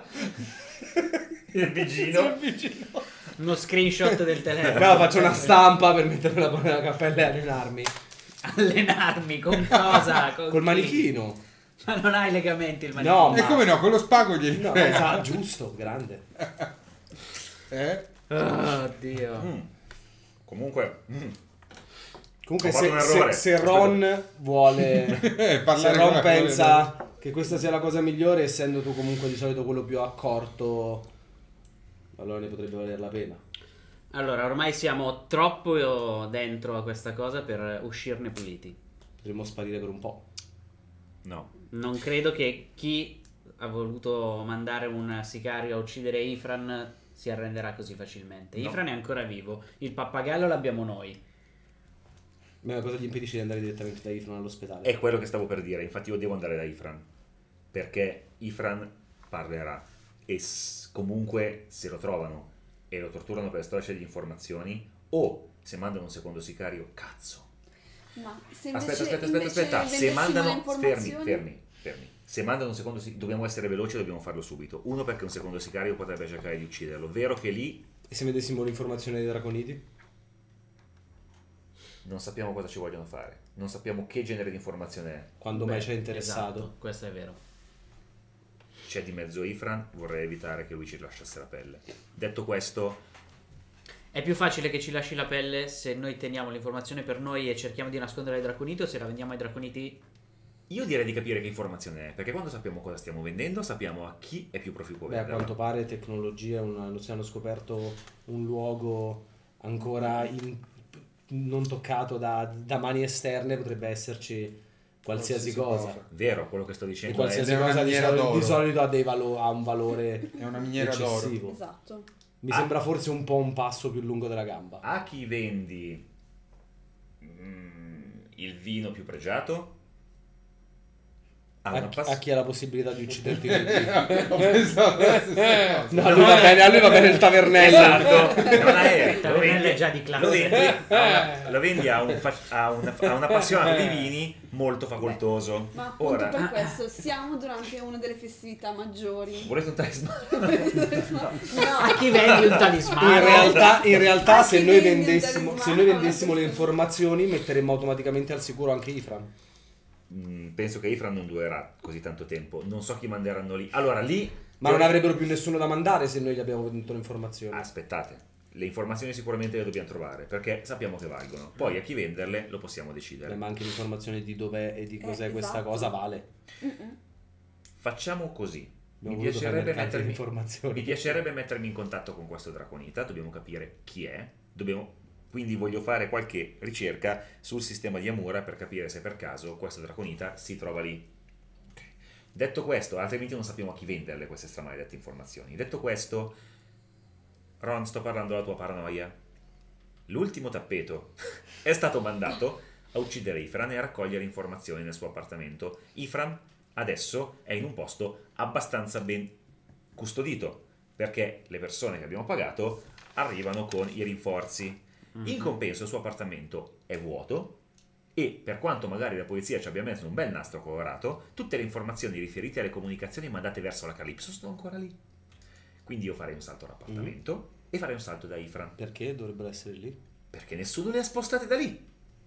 Il vigino. Uno screenshot del telefono. No, faccio una stampa per mettermela poi nella cappella e allenarmi. Allenarmi con cosa? Con Col chi? manichino. Ma non hai legamenti il manichino. No, E ma... come no, con lo spago gli... No, esatto, giusto, grande. Eh? Oddio. Mm. Comunque, mm. Comunque Ho fatto se, un se, errore. se Ron vuole... Eh, se parlare Ron con la- pensa che questa sia la cosa migliore, essendo tu comunque di solito quello più accorto, allora ne potrebbe valer la pena. Allora, ormai siamo troppo dentro a questa cosa per uscirne puliti. Potremmo sparire per un po'. no. Non credo che chi ha voluto mandare un sicario a uccidere Ifran si arrenderà così facilmente. No. Ifran è ancora vivo. Il pappagallo l'abbiamo noi. Ma cosa gli impedisce di andare direttamente da Ifran all'ospedale? È quello che stavo per dire, infatti io devo andare da Ifran, perché Ifran parlerà e s- comunque se lo trovano e lo torturano per storcere di informazioni, o se mandano un secondo sicario, cazzo. Ma se invece, Aspetta, aspetta, aspetta, invece aspetta, se vendessimo le mandano, fermi, informazioni- fermi, fermi. Se mandano un secondo, si- dobbiamo essere veloci, dobbiamo farlo subito. Uno, perché un secondo sicario potrebbe cercare di ucciderlo. Vero che lì E se vedessimo l'informazione dei draconiti? non sappiamo cosa ci vogliono fare. Non sappiamo che genere di informazione è. Quando Beh, mai ci è interessato? esatto, questo è vero. C'è di mezzo Ifran, vorrei evitare che lui ci lasciasse la pelle. Detto questo, È più facile che ci lasci la pelle se noi teniamo l'informazione per noi e cerchiamo di nascondere ai draconiti, o se la vendiamo ai draconiti. io direi di capire che informazione è, perché quando sappiamo cosa stiamo vendendo, sappiamo a chi è più proficuo Beh, a venderla. quanto pare tecnologia, una, si hanno scoperto un luogo ancora in- non toccato da, da mani esterne, potrebbe esserci qualsiasi, Qualsiasi cosa. cosa. Vero, quello che sto E dicendo qualsiasi Ed è una cosa di, miniera soli- d'oro. di solito ha, dei valo- ha un valore È una miniera d'oro. eccessivo. Esatto. Mi Ah. sembra forse un po' un passo più lungo della gamba. è a chi vendi mm, il vino più pregiato? A A, una chi- pass- a chi ha la possibilità di ucciderti tutti. Ho pensato alla stessa cosa. No, a lui va bene, a lui va bene il tavernello. Esatto, non aereo. Il tavernello è già di classe. Lo vendi a una, lo vendi a un, fa- a una, a un appassionato di vini molto facoltoso. Ma appunto Ora, per questo siamo durante una delle festività maggiori. volete un talismano? A No, chi vendi un talismano? In realtà, in realtà A se, chi noi vendi un vendessimo, se talismano? noi vendessimo le informazioni metteremmo automaticamente al sicuro anche Ifran. Mm, penso che Ifran non durerà così tanto tempo. Non so chi manderanno lì. Allora, lì... Ma non avrebbero più nessuno da mandare se noi gli abbiamo venduto le informazioni. Aspettate. Le informazioni sicuramente le dobbiamo trovare, perché sappiamo che valgono. Poi a chi venderle lo possiamo decidere. Eh, ma anche l'informazione di dov'è e di cos'è Eh, questa esatto. cosa vale. Mm-mm. Facciamo così. Mi Abbiamo voluto fare piacerebbe, mercati di mettermi, informazioni. mi piacerebbe mettermi in contatto con questo draconita. Dobbiamo capire chi è. Dobbiamo, quindi voglio fare qualche ricerca sul sistema di Amura per capire se per caso questo draconita si trova lì. Ok. Detto questo, altrimenti non sappiamo a chi venderle queste stramaledette informazioni. Detto questo, Ron, sto parlando della tua paranoia. L'ultimo tappeto è stato mandato a uccidere Ifran e a raccogliere informazioni nel suo appartamento. Ifran adesso è in un posto abbastanza ben custodito, perché le persone che abbiamo pagato arrivano con i rinforzi. In compenso il suo appartamento è vuoto e, per quanto magari la polizia ci abbia messo un bel nastro colorato, tutte le informazioni riferite alle comunicazioni mandate verso la Calypso sono ancora lì. Quindi io farei un salto all'appartamento e farei un salto da Ifran, Perché dovrebbero essere lì? perché nessuno le ha spostate da lì.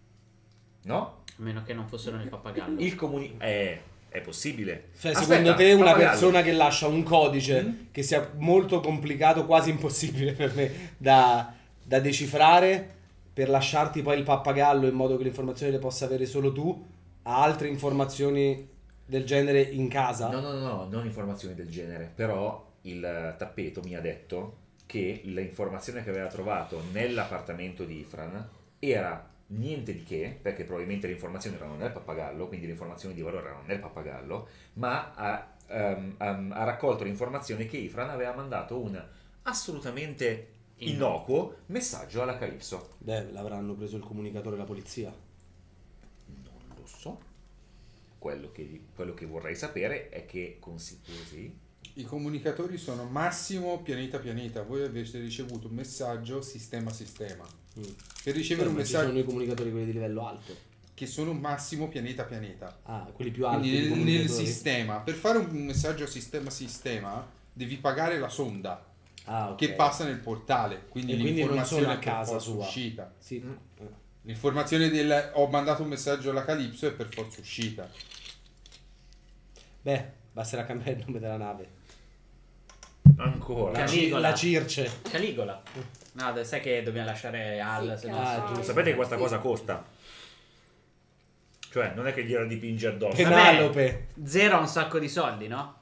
No? A meno che non fossero nel pappagallo. Il comuni... È, è possibile. Cioè, Aspetta, secondo te una pappagallo. persona che lascia un codice Mm? che sia molto complicato, quasi impossibile per me da, da decifrare, per lasciarti poi il pappagallo in modo che le informazioni le possa avere solo tu, ha altre informazioni del genere in casa? No, no, no, no, non informazioni del genere, però il tappeto mi ha detto che l'informazione che aveva trovato nell'appartamento di Ifran era niente di che, perché probabilmente le informazioni erano nel pappagallo, quindi le informazioni di valore erano nel pappagallo, ma ha, ehm, ehm, ha raccolto l'informazione che Ifran aveva mandato un assolutamente innocuo messaggio alla Calypso. Beh, l'avranno preso il comunicatore la polizia. Non lo so. Quello che, quello che vorrei sapere è che con sicurezza I comunicatori sono massimo pianeta pianeta. Voi avete ricevuto un messaggio sistema sistema. Mm. Per ricevere Eh, un ma ci sono messaggio i comunicatori quelli di livello alto. che sono massimo pianeta pianeta. Ah, quelli più alti. Quindi i nel, nel comunicatori. sistema, per fare un messaggio sistema sistema, devi pagare la sonda Ah, ok. che passa nel portale. Quindi E quindi non l'informazione sono a è per casa forza sua. uscita. Sì. Mm. Eh. L'informazione del ho mandato un messaggio alla Calypso è per forza uscita. Beh, basterà cambiare il nome della nave. ancora. La, ci- Caligola. la Circe. Caligola. No, dai, sai che dobbiamo lasciare Al, Sì, se no... Ah, cazzo. giusto. Sapete che questa Sì. cosa costa? Cioè, non è che gliela dipinge addosso. Vabbè. Penelope. Zero ha un sacco di soldi, no?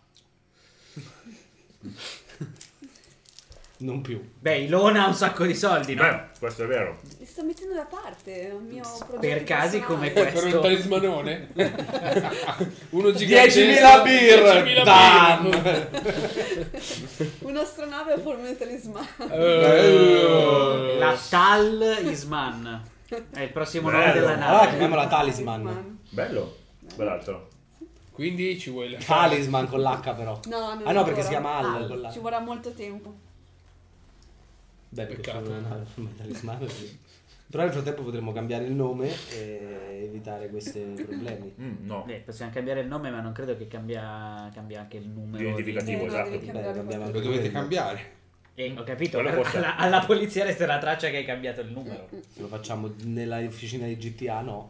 Non più. Beh, Ilona ha un sacco di soldi, no? Beh, questo è vero. Li sto mettendo da parte, è un mio progetto Per casi come personale. questo. Per un talismanone? Uno gigantesco. diecimila birre! diecimila Bam! birre. Un'astronave a forma di talismano. Eh. La Tal Isman. È il prossimo nome Bello. della Ah, nave. chiamiamola Talisman. Bello. Quell'altro. Quindi ci vuoi lasciare? Talisman con l'H però. No, non Ah no, perché si ancora. chiama Al Al. con l'H. Ci vorrà molto tempo. Beh, perché Peccato. sono una nave con talismano. Sì. Però nel frattempo potremmo cambiare il nome e evitare questi problemi. Mm, no. Beh, possiamo cambiare il nome, ma non credo che cambia, cambia anche il numero. Identificativo, Eh, no, esatto. devi Beh, cambiare cambiamo Lo anche dovete quello. cambiare. E ho capito, Quello per- costa- alla, alla polizia resterà traccia che hai cambiato il numero. Se lo facciamo nella officina di G T A, no.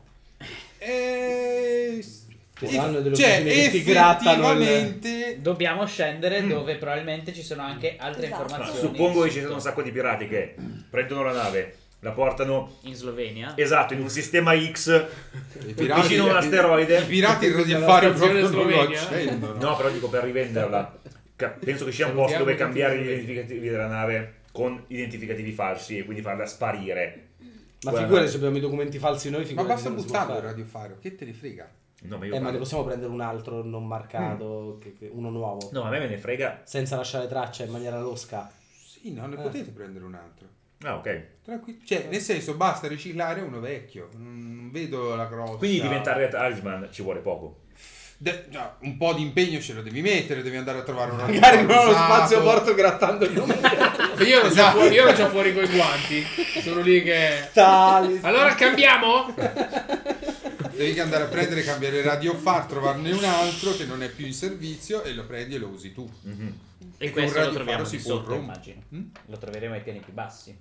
E... Ci saranno delle Cioè, officine che ti grattano il- effettivamente... Dobbiamo scendere dove probabilmente ci sono anche altre Esatto. Ma informazioni. suppongo che ci siano un sacco di pirati che prendono la nave, la portano In Slovenia. esatto in un sistema X I vicino a un asteroide. I pirati il Dalla radiofario stazione proprio non lo Slovenia. accendono. No, però dico per rivenderla. Ca- Penso che sia un Salutiamo posto dove tutti cambiare i gli sloveni. identificativi della nave con identificativi falsi e quindi farla sparire. Ma Guarda. figurati se abbiamo i documenti falsi noi, Ma figurati basta se non si può buttarlo il fare. radiofario, che te ne frega? No, ma io Eh, ma ne parlo- possiamo prendere un altro non marcato, che- che- uno nuovo, No, a me me ne frega. senza lasciare traccia in maniera losca. Sì, no, ne Eh. potete prendere un altro. Ah, ok. Tranqui- cioè, nel senso, basta riciclare uno vecchio. Non vedo la grossa. Quindi diventare talisman ci vuole poco. De- già, un po' di impegno ce lo devi mettere, devi andare a trovare un Magari non ho lo usato. spazio porto grattando il nome. Io non Esatto. c'ho fuori, io non c'ho fuori coi guanti. Sono lì che. Tali. Allora cambiamo? Devi andare a prendere, cambiare il radiofar, trovarne un altro che non è più in servizio e lo prendi e lo usi tu. Mhm. E E questo con lo un troviamo radiofaro di si può sotto, rompere. immagino. Mm? Lo troveremo ai piani più bassi.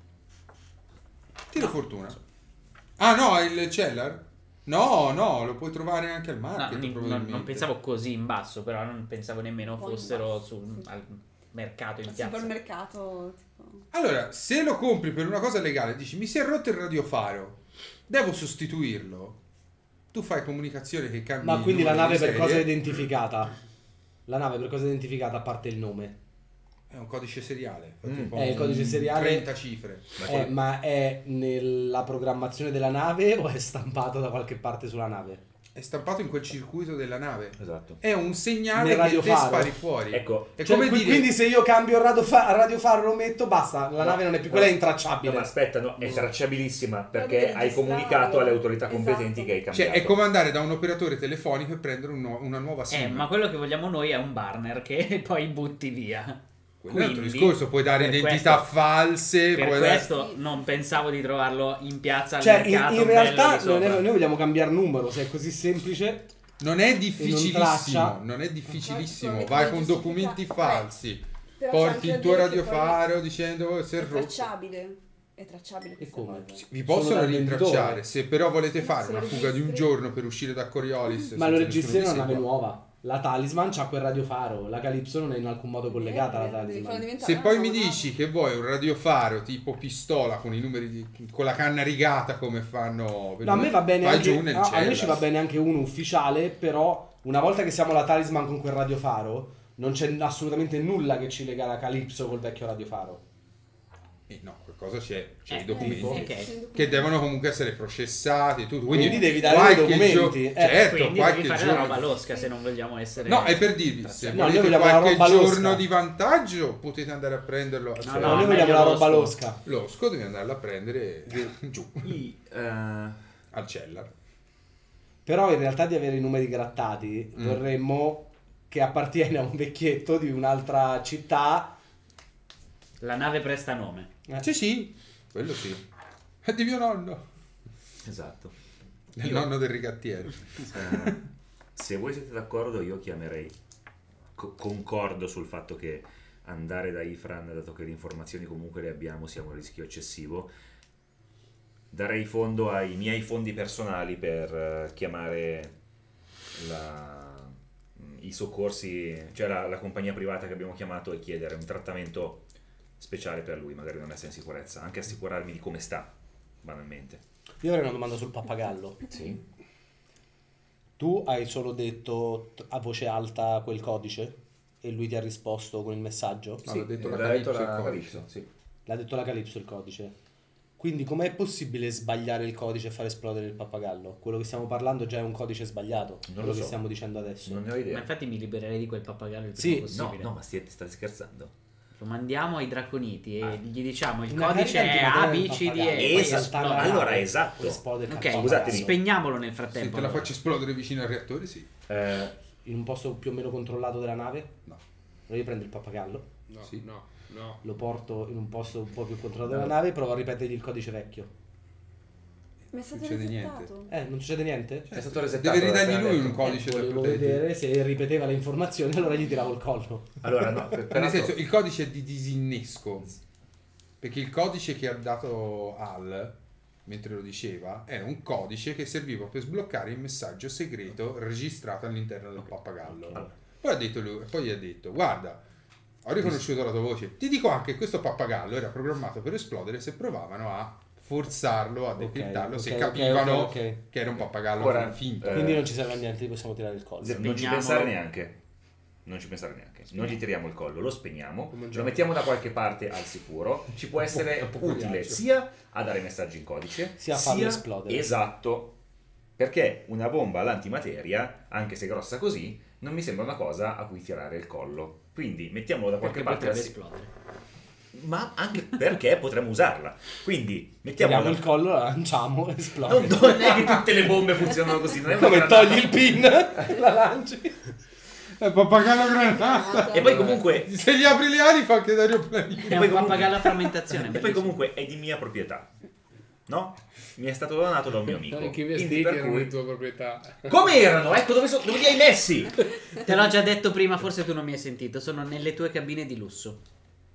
Tiro fortuna. Ah no, il cellar? No, no, lo puoi trovare anche al No, market. non, non- probabilmente. non pensavo così in basso, però non pensavo nemmeno Un po' in fossero basso. sul, al mercato in Al piazza. supermercato. Tipo. Allora, se lo compri per una cosa legale, dici mi si è rotto il radiofaro, devo sostituirlo. Tu fai comunicazione che cambi. Ma il quindi la numero nave di per serie, cosa è identificata? La nave per cosa è identificata a parte il nome? È un codice seriale. Mm. tipo È il codice un seriale- trenta cifre. Ma Eh, quello- ma è nella programmazione della nave o è stampato da qualche parte sulla nave? È stampato in quel circuito della nave. Esatto. È un segnale Nel che te radiofaro? spari fuori. Ecco. È Cioè, come qui- dire... Quindi se io cambio il radiofa- il radiofaro lo metto, basta, la No, nave non è più no, quella, è No, intracciabile. ma aspetta, no, è tracciabilissima perché devi hai registrarlo. comunicato alle autorità competenti Esatto. che hai cambiato. Cioè, è come andare da un operatore telefonico e prendere un nu- una nuova SIM. Eh, ma quello che vogliamo noi è un burner che poi butti via. Quello è un altro Quindi, discorso, puoi dare per identità questo- false. Per puoi dare- questo non pensavo di trovarlo in piazza al Cioè, in, mercato. in bello realtà di non è- sopra. noi vogliamo cambiare numero, se è così semplice. Non è traccia. difficilissimo, non è difficilissimo. Come Vai come con giustifica- documenti Beh, falsi. però c'è Porti anche il da tuo dire che radiofaro dicendo "Oh, si è poi È rotto". tracciabile. È tracciabile E questa come? cosa. Vi Solo possono dal rintracciare. venditore. Se però volete fare Se una lo fuga di un registri- giorno per uscire da Coriolis, Ma senza lo registri in nessuno una vi nave segua. nuova. La Talisman c'ha quel radiofaro, la Calypso non è in alcun modo collegata alla Eh, devi farlo Talisman. diventare Se una poi mi nuova dici che vuoi un radiofaro tipo pistola con i numeri di, con la canna rigata come fanno No, a me va bene vai anche, giù nel a, a me cellar. ci va bene anche uno ufficiale, però una volta che siamo la Talisman con quel radiofaro, non c'è assolutamente nulla che ci lega la Calypso col vecchio radiofaro. Eh, no, qualcosa c'è, c'è Eh, i documenti tipo? Ok. che devono comunque essere processati e tutto. Quindi, Quindi devi dare qualche i documenti, gio- eh. certo, Quindi qualche devi fare giorno. la roba losca se non vogliamo essere... No, è per dirvi, se No, noi volete vogliamo la qualche roba giorno losca. di vantaggio potete andare a prenderlo a No, Zero. No, no, noi vogliamo meglio la roba losco. losca. L'osco devi andarlo a prendere giù I, eh, al cellar. Però in realtà di avere i numeri grattati Mm. vorremmo che appartiene a un vecchietto di un'altra città. La nave presta nome. Eh. Sì, sì, quello sì. È di mio nonno, esatto. il Io- nonno del rigattiere. Eh, se voi siete d'accordo io chiamerei co- concordo sul fatto che andare da Ifran, dato che le informazioni comunque le abbiamo, sia un rischio eccessivo. Darei fondo ai miei fondi personali per eh, chiamare la- i soccorsi, cioè la, la compagnia privata che abbiamo chiamato, e chiedere un trattamento speciale per lui, magari una messa in sicurezza, anche assicurarmi di come sta, banalmente. Io avrei una domanda sul pappagallo. Sì. Tu hai solo detto t- a voce alta quel codice e lui ti ha risposto con il messaggio? No, l'ho detto la l'ha detto Calypso la il Calypso, codice. sì. L'ha detto la Calypso il codice. Quindi com'è possibile sbagliare il codice e far esplodere il pappagallo? Quello che stiamo parlando già è un codice sbagliato, Non quello lo che so. stiamo dicendo adesso. Non ne ho Ma idea. infatti mi libererei di quel pappagallo il Sì, prima No, possibile. no, ma state, state scherzando. Lo mandiamo ai draconiti e Ah. gli diciamo il Una codice carica è antimateria A, del B, C, D, pappagallo. E. Poi Esatto. saltare No, la allora, nave, esatto. poi esplode il Ok, pappagallo. scusatemi. Spegniamolo nel Se frattempo. te la allora. faccio esplodere vicino al reattore, sì. Eh, In un posto più o meno controllato della nave? No. Allora io prendo il pappagallo, No, Sì. no, no. lo porto in un posto un po' più controllato della nave e provo a ripetergli il codice vecchio. Mi è stato Non succede resettato. Eh, non succede niente? È stato resettato. Deve ridargli appena lui detto. un codice Eh, da volevo proteggere. vedere se ripeteva le informazioni, allora gli tiravo il collo. Allora, no, per, Nel peraltro- senso, il codice è di disinnesco. Perché il codice che ha dato Al, mentre lo diceva, era un codice che serviva per sbloccare il messaggio segreto registrato all'interno del pappagallo. Allora. Poi ha detto lui, poi gli ha detto, guarda, ho riconosciuto la tua voce. Ti dico anche che questo pappagallo era programmato per esplodere se provavano a forzarlo, a decriptarlo, Ok, se ok, capivano ok, ok. che era un pappagallo Ora, finto. eh, Quindi non ci serve a niente, gli possiamo tirare il collo. Z- non ci Spegniamolo. pensare neanche. Non ci pensare neanche. Non gli tiriamo il collo, lo spegniamo, Come lo gioco. mettiamo da qualche parte al sicuro. Ci può essere Un po' utile cogliaccio. sia a dare messaggi in codice, Sia a farlo esplodere. Esatto. Perché una bomba all'antimateria, anche se grossa così, non mi sembra una cosa a cui tirare il collo. Quindi mettiamolo da qualche Perché parte al potrebbe sicuro. esplodere. Ma anche perché potremmo usarla. Quindi mettiamolo Tiriamo da... il collo, la lanciamo e Non, esplode. non è che tutte le bombe funzionano così. Non è una Come granata. togli il pin, la lanci. È il pappagallo granata. E poi comunque Se gli apri le ali fa anche Dario Planini. È poi un comunque- pappagallo a frammentazione. E poi bellissimo. comunque è di mia proprietà. No? Mi è stato donato da un mio amico. Anche i Quindi vestiti per erano cui- di tua proprietà. Come erano? Ecco dove, so- dove li hai messi? Te l'ho già detto prima, forse tu non mi hai sentito. Sono nelle tue cabine di lusso.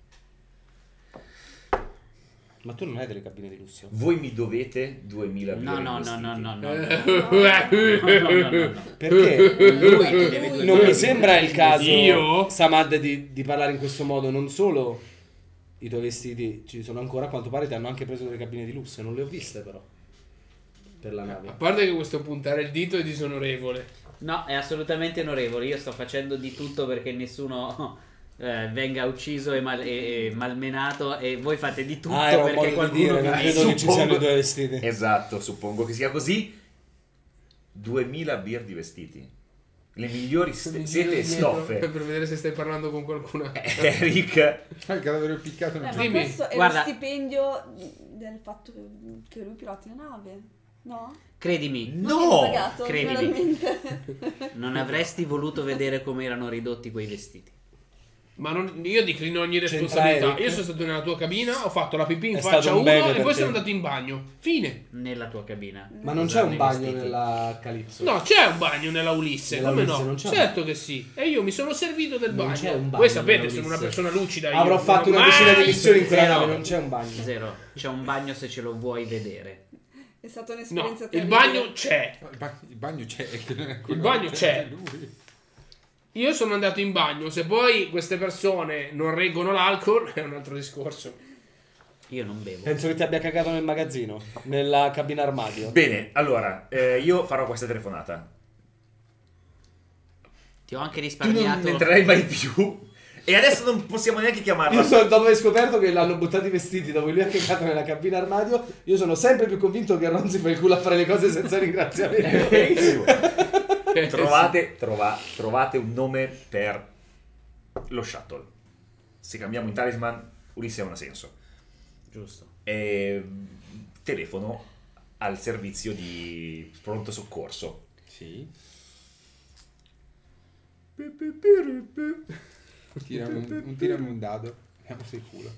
Ma tu non hai delle cabine di lusso. Voi mi dovete duemila No, birre no, no, vestiti. no, no, no. Eh. No, no, no, no. Perché? Lui ti deve due Non mi milioni. sembra il caso, Io? Samad, di, di parlare in questo modo. Non solo i tuoi vestiti ci sono ancora, a quanto pare ti hanno anche preso delle cabine di lusso. Non le ho viste però. Per la A nave. parte che questo puntare il dito è disonorevole. No, è assolutamente onorevole. Io sto facendo di tutto perché nessuno eh, venga ucciso e, mal- e- e malmenato. E voi fate di tutto Ah, era un perché modo di qualcuno dire, vi non veda. credo che ci siano i tuoi vestiti. Esatto, suppongo che sia così. duemila bir di vestiti. Le migliori st- Mi giro sete e indietro stoffe. Per vedere se stai parlando con qualcuno. Eric, Il cadavere piccato non Eh, c'è. ma Dimmi. questo è Guarda. lo stipendio del fatto che, che lui piloti la nave, no? Credimi, Non no! viene pagato, credimi. veramente. non avresti voluto vedere come erano ridotti quei vestiti. Ma non- io declino ogni C'entra responsabilità. Eric? Io sono stato nella tua cabina, ho fatto la pipì in È faccia a stato un uno bene e per poi te. sono andato in bagno. Fine. Nella tua cabina. Ma non c'è Usando un i bagno vestiti. nella Calypso? No, c'è un bagno nella Ulisse, Nella come Ulisse no? non c'è. Certo che sì. E io mi sono servito del Non bagno. c'è un bagno Voi sapete, nella sono una Ulisse. persona lucida. io. Avrò Non fatto ho una mai decina di missioni in quella Zero. nave, non c'è un bagno. Zero. C'è un bagno se ce lo vuoi vedere. È stata No, un'esperienza il terribile. bagno c'è. No, il, ba- il bagno c'è. che non è quello Il bagno che c'è. lui. Io sono andato in bagno. Se poi queste persone non reggono l'alcol, è un altro discorso. Io non bevo. Penso che ti abbia cagato nel magazzino, nella cabina armadio. bene, allora, eh, io farò questa telefonata. Ti ho anche Tu non risparmiato. entrerai mai più. E adesso non possiamo neanche chiamarla. Io sono, dopo aver scoperto che l'hanno buttato i vestiti dopo che lui ha cagato nella cabina armadio, io sono sempre più convinto che Ron si fa il culo a fare le cose senza ringraziamento. Benissimo. Eh, trovate, trova- trovate un nome per lo shuttle. Se cambiamo in talisman, Ulisse non ha senso. Giusto. E telefono al servizio di pronto soccorso. Sì. Tirami un, un, tirami un dado. Vediamo se il culo.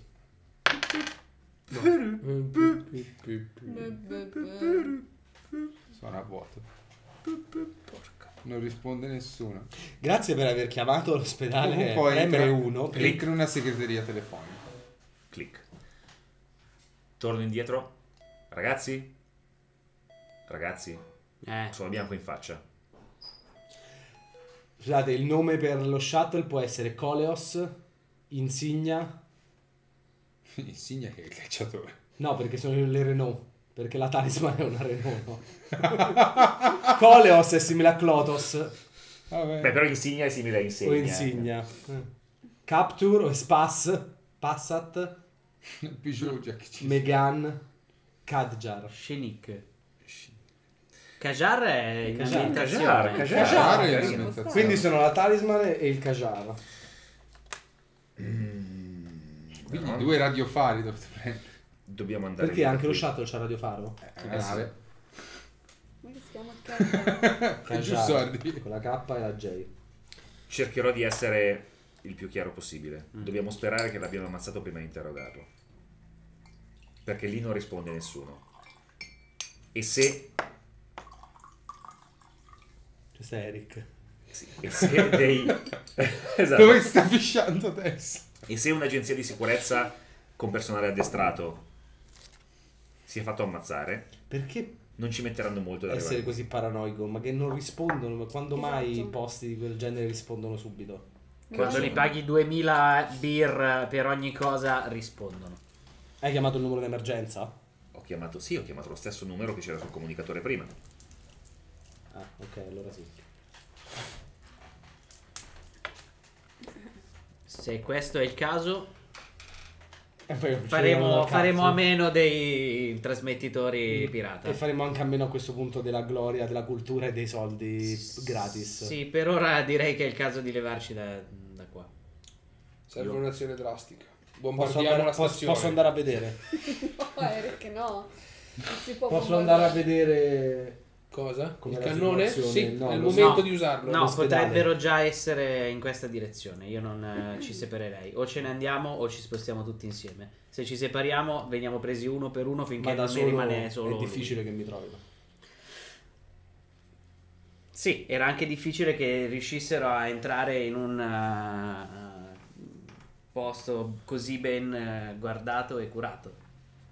Suona a vuoto. Non risponde nessuno. Grazie per aver chiamato l'ospedale Poi entra- M uno. Entra in una segreteria telefonica. Clic. Torno indietro. Ragazzi? Ragazzi? Eh, Sono bianco in faccia. Scusate, il nome per lo shuttle può essere Coleos, Insignia. Insignia che è il cacciatore. No, perché sono le Renault. Perché la talisman è una Renault, no? Coleos è simile a Clotos Vabbè. Beh, però insignia è simile a insegna. o Insignia. Eh. Capture o Spas, Passat, Peugeot già che ci Megane, Kadjar. Scenic. Kajar è in Kajar, ambientazione. Kajar, Kajar. Kajar è carino. l'alimentazione. Quindi sono la talisman e il Kajar. Quindi No. due radiofari dovete prendere. Dobbiamo andare Perché via anche da lo qui. shuttle c'ha radiofaro? È una nave. Come si chiama il È giusto Kajar, Ardi. con la K e la J. Cercherò di essere il più chiaro possibile. Dobbiamo sperare che l'abbiano ammazzato prima di interrogarlo. Perché lì non risponde nessuno. E se... Questo è Eric. Sì, e se dei... esatto. Dove sta pisciando adesso? E se un'agenzia di sicurezza con personale addestrato si è fatto ammazzare, Perché non ci metteranno molto da essere arrivare. così paranoico? Ma che non rispondono? Ma quando mai Esatto. posti di quel genere rispondono subito? Quando Ma- li paghi duemila birr per ogni cosa rispondono. Hai chiamato il numero d'emergenza? Ho chiamato, sì, ho chiamato lo stesso numero che c'era sul comunicatore prima. Ah, ok, allora sì. Se questo è il caso, E poi faremo, cazzo. faremo a meno dei trasmettitori pirata. E faremo anche a meno a questo punto della gloria, della cultura e dei soldi gratis. Sì, per ora direi che è il caso di levarci da, da qua. Serve Io- un'azione drastica. Posso Bombardiamo andare, la posso- stazione. posso andare a vedere? No, Eric, no. Non si può Posso bombardare. andare a vedere Cosa? Come il la cannone? situazione? Sì, No, è il lo momento so. di usarlo. No, L'ospedale. potrebbero già essere in questa direzione. Io non eh, ci separerei. O ce ne andiamo o ci spostiamo tutti insieme. Se ci separiamo, veniamo presi uno per uno finché ma da non ne solo rimane solo è lui. difficile che mi trovino. Sì, era anche difficile che riuscissero a entrare in un eh, posto così ben eh, guardato e curato.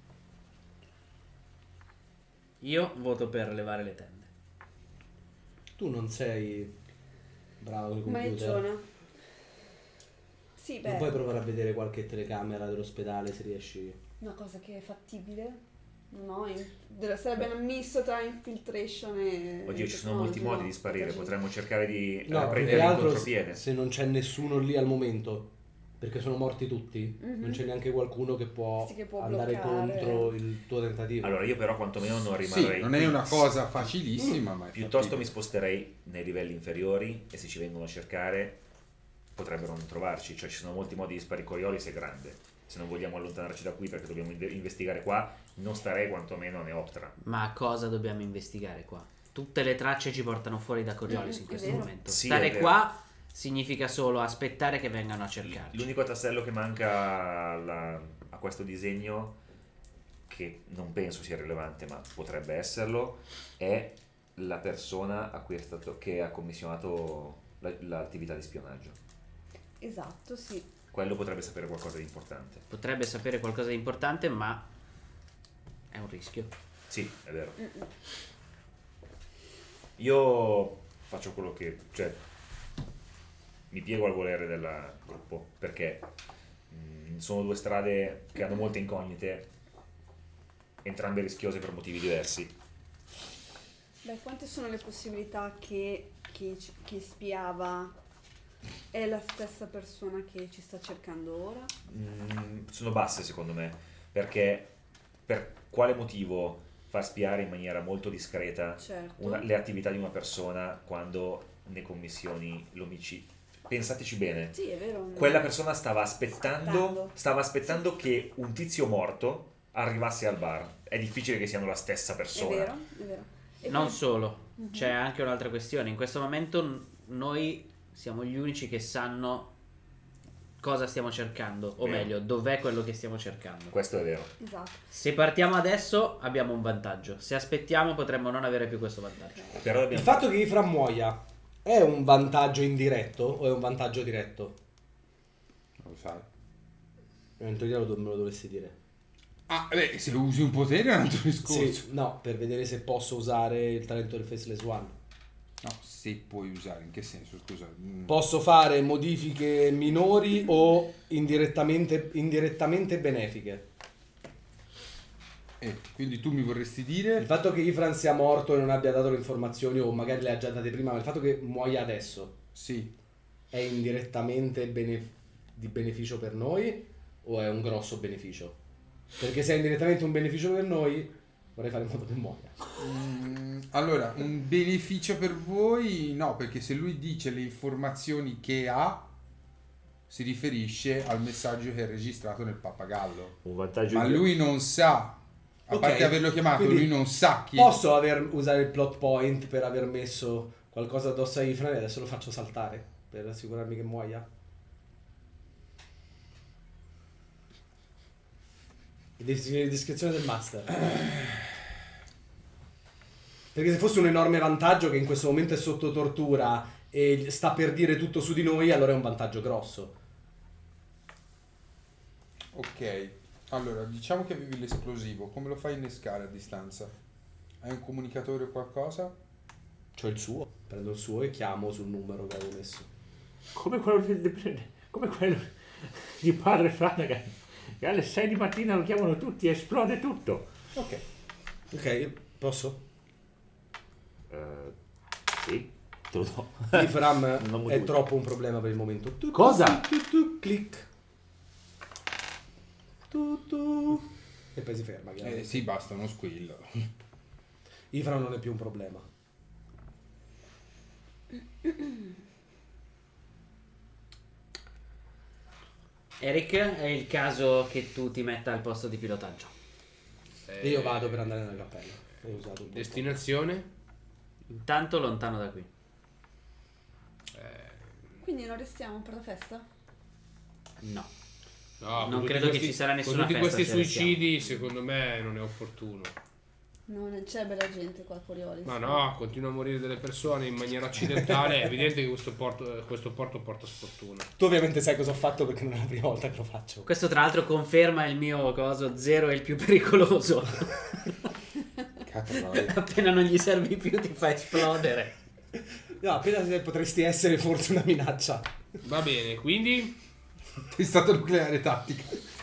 Io voto per levare le tende. Tu non sei bravo con i computer. Maggiona. Sì, Non beh, puoi provare a vedere qualche telecamera dell'ospedale se riesci. una cosa che è fattibile. No, in- deve- sarebbe un misto tra infiltration e... Oddio, ci sono no, molti no, modi di sparire. faccio- Potremmo cercare di No, eh, più prendere che in altro contropiede. se non c'è nessuno lì al momento, perché sono morti tutti, Mhm. non c'è neanche qualcuno che può, Sì, che può andare bloccare. contro il tuo tentativo. Allora, io però quantomeno non Sì, rimarrei non è qui. una cosa facilissima, ma è Piuttosto fattibile. mi sposterei nei livelli inferiori e se ci vengono a cercare potrebbero non trovarci. Cioè ci sono molti modi di sparare Coriolis è grande. Se non vogliamo allontanarci da qui perché dobbiamo in- investigare qua, non starei quantomeno a Neoptra. Ma cosa dobbiamo investigare qua? Tutte le tracce ci portano fuori da Coriolis Mm, in è questo vero. momento. Sì, è Stare vero. qua significa solo aspettare che vengano a cercarci. L'unico tassello che manca alla- a questo disegno, che non penso sia rilevante ma potrebbe esserlo, è la persona a cui è stato, che ha commissionato la- l'attività di spionaggio. Esatto, sì. Quello potrebbe sapere qualcosa di importante. Potrebbe sapere qualcosa di importante, ma è un rischio. Sì, è vero. Mm-mm. Io faccio quello che... cioè mi piego al volere del gruppo perché mh, sono due strade che hanno molte incognite, entrambe rischiose per motivi diversi. Beh, quante sono le possibilità che chi, ci- chi spiava è la stessa persona che ci sta cercando ora? Mm, sono basse secondo me, perché per quale motivo far spiare in maniera molto discreta Certo. una- le attività di una persona quando ne commissioni l'omicidio? Pensateci bene. Sì, è vero. Quella persona stava aspettando, Aspettando. stava aspettando che un tizio morto arrivasse al bar. È difficile che siano la stessa È persona. vero, è vero. E Non poi- solo, Mhm. c'è anche un'altra questione. In questo momento n- noi siamo gli unici che sanno cosa stiamo cercando, o Vero. meglio, dov'è quello che stiamo cercando. Questo è vero. Esatto. Se partiamo adesso abbiamo un vantaggio, se aspettiamo potremmo non avere più questo vantaggio. Però Il dobbiamo fatto che Ifra muoia è un vantaggio indiretto o è un vantaggio diretto? Non lo sai. In teoria lo do- me lo dovresti dire. Ah, beh, se usi un potere è un altro discorso. Sì, no, per vedere se posso usare il talento del Faceless One. No, se puoi usare, in che senso, scusa? Mm. Posso fare modifiche minori o indirettamente, indirettamente benefiche. Eh, quindi tu mi vorresti Il dire... fatto che Ifran sia morto e non abbia dato le informazioni o magari le ha già date prima, ma il fatto che muoia adesso Sì. è indirettamente bene- di beneficio per noi o è un grosso beneficio? Perché se è indirettamente un beneficio per noi, vorrei fare in modo che muoia. Mm, allora, un beneficio per voi? No, perché se lui dice le informazioni che ha, si riferisce al messaggio che è registrato nel pappagallo. un vantaggio Ma di- lui non sa, a Ok, parte averlo chiamato, quindi lui non sa chi... Posso aver, usare il plot point per aver messo qualcosa addosso a Ifran e adesso lo faccio saltare per assicurarmi che muoia? Des- Descrizione del master. Perché se fosse un enorme vantaggio che in questo momento è sotto tortura e sta per dire tutto su di noi, allora è un vantaggio grosso. Ok, allora diciamo che avevi l'esplosivo, come lo fai a innescare a distanza? Hai un comunicatore o qualcosa? C'ho il suo, prendo il suo e chiamo sul numero che avevo messo. Come quello di, come quello di padre Flanagan, che alle sei di mattina lo chiamano tutti e esplode tutto. Ok. Ok, posso? Uh, sì, te lo do. Ifram Non è molto. troppo un problema per il momento. Tu, tu, Cosa? Tu, tu, tu, click. Tu, tu. E poi si ferma. Eh chiaramente. sì, basta, uno squillo. Ifram non è più un problema. Eric, è il caso che tu ti metta al posto di pilotaggio. E io vado per andare nella cappella. Ho usato un po'. Destinazione? Intanto lontano da qui. Quindi non restiamo per la festa? No. No, Non con tutti credo che questi- ci sarà nessuna con tutti festa questi se restiamo. suicidi, secondo me, non è opportuno. Non c'è bella gente qua a Coriolis. Ma no, continua a morire delle persone in maniera accidentale. È evidente che questo porto, questo porto porta sfortuna. Tu ovviamente sai cosa ho fatto perché non è la prima volta che lo faccio. Questo tra l'altro conferma il mio coso, zero è il più pericoloso. Cazzo, vai. Appena non gli servi più ti fa esplodere. No, appena potresti essere forse una minaccia. Va bene, quindi Testato nucleare tattica.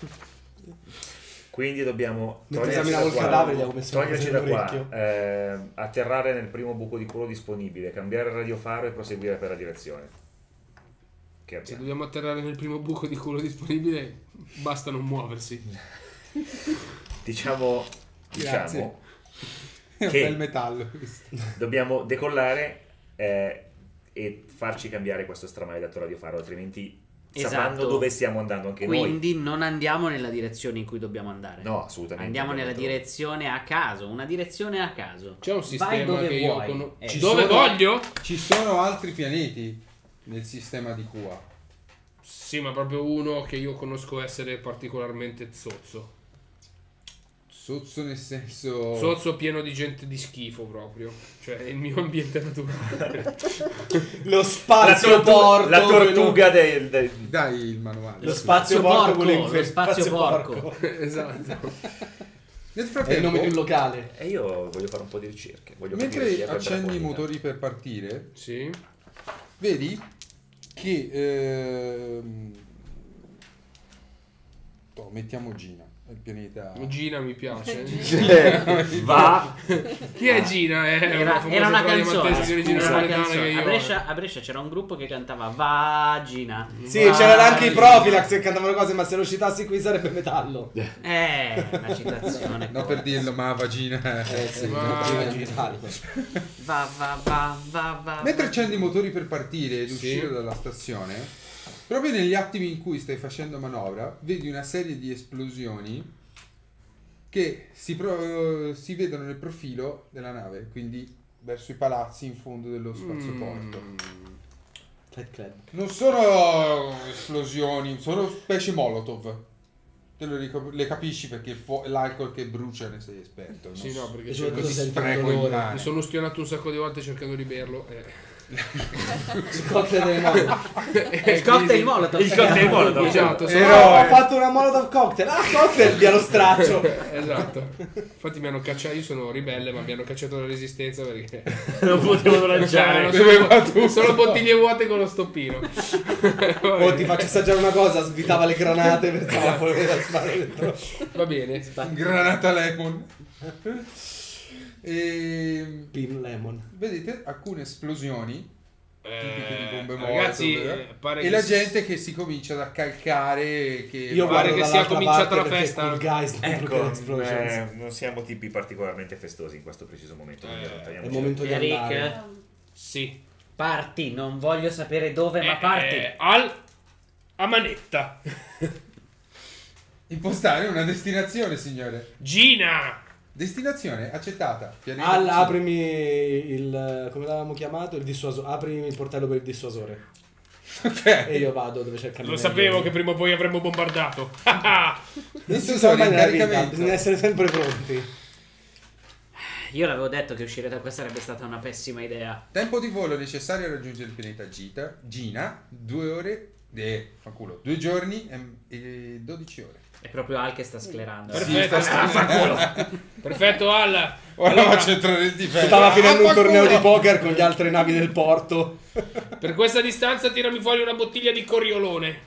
Quindi dobbiamo Mentre toglierci da esaminavo il qua, cadavere gli avevo messo una toglierci cosa da qua, nell'orecchio. eh, atterrare nel primo buco di culo disponibile, cambiare il radiofaro e proseguire per la direzione. Che se abbiamo. dobbiamo atterrare nel primo buco di culo disponibile, basta non muoversi. Diciamo, Grazie. diciamo È un Che- bel metallo questo. dobbiamo decollare eh, e farci cambiare questo stramaledetto radiofaro, altrimenti Esatto. sapendo dove stiamo andando anche noi. Quindi non andiamo nella direzione in cui dobbiamo andare. No, assolutamente. Andiamo nella abbiamo direzione a caso, una direzione a caso. C'è un Vai sistema dove che io vuoi. conosco. Eh, Ci Dove sono- voglio? Ci sono altri pianeti nel sistema di Q A. Sì, ma proprio uno che io conosco essere particolarmente zozzo. Sozzo nel senso... Zozzo pieno di gente di schifo proprio. Cioè, è il mio ambiente naturale. Lo La, spazio tortu- porco. la tortuga del, del- Dai il manuale. Lo Lo spazio spazio porco, porco, quello lo in- spazio porco. Esatto. Nel È il frattempo, nome di un locale. E io voglio fare un po' di ricerche. Voglio capire chi mentre è quel accendi i draconita. motori per partire, Sì. vedi che... ehm, oh, mettiamo Gina, è il pianeta... Gina mi piace. Va. Chi è Gina? È Era, famosa era una trova di canzone, Maltese di origine era una napoletana canzone. che io A Brescia, a Brescia c'era un gruppo che cantava Vagina. Sì, c'erano anche i Profilax che cantavano cose, ma se lo citassi qui sarebbe metallo. Eh, una citazione. No, per dirlo, ma vagina... Eh sì, Ma- prima di metallo. Va, va, va, va, va. Mentre accendi i motori per partire ed Sì. uscire dalla stazione, proprio negli attimi in cui stai facendo manovra, vedi una serie di esplosioni che si, pro- si vedono nel profilo della nave, quindi verso i palazzi in fondo dello spazioporto. Mm. Fight Club. Non sono esplosioni, sono specie Molotov. Te lo ric- le capisci perché il fu- l'alcol che brucia ne sei esperto. non Sì, no, so. perché E c'è soprattutto così- senti spreco il in dolore. mano. mi sono ustionato un sacco di volte cercando di berlo. Eh. Il cocktail delle moto. Il cocktail molotov. Il cocktail molotov. Esatto, Eh, sono- no, Ho fatto una molotov cocktail. Ah, cocktail, via lo straccio. esatto. Infatti mi hanno cacciato, io sono ribelle, ma mi hanno cacciato la resistenza perché Non potevo lanciare. no, Doveva solo, solo bottiglie vuote con lo stoppino. Oh, ti faccio assaggiare una cosa, svitava le granate per la polvere sparare dentro. Va bene. Granata lemon. E Pin Lemon. vedete alcune esplosioni tipiche di bombe Molotov, ragazzi, eh? eh, pare e che la s- gente che si comincia ad accalcare che Io pare guardo che sia dall'altra cominciata parte la perché festa. Cool Guys non Ecco, Broken Explosions. eh, non siamo tipi particolarmente festosi in questo preciso momento. Quindi Eh, È il allontaniamoci. momento di andare. Eric, Sì. parti, non voglio sapere dove, ma Eh, parti. eh, al a manetta. impostare una destinazione, signore. Gina. Destinazione accettata. Pianeta Al, X. aprimi il... come l'avevamo chiamato? Il dissuasore. Aprimi il portello per il dissuasore. Ok. E io vado dove c'è il Lo camminello. sapevo che prima o poi avremmo bombardato. Non si sa Dissuasore mai in nella vita, caricamento. bisogna essere sempre pronti. Io l'avevo detto che uscire da qua sarebbe stata una pessima idea. Tempo di volo necessario a raggiungere il pianeta Gita, Gina, due ore, eh, fanculo, due giorni e, e dodici ore. È proprio Al che sta sclerando. Perfetto, perfetto Al. Ora Allora, faccio entrare il difetto. Stava finendo Ah, un torneo fanculo! di poker con le altre navi del porto. per questa distanza tirami fuori una bottiglia di coriolone.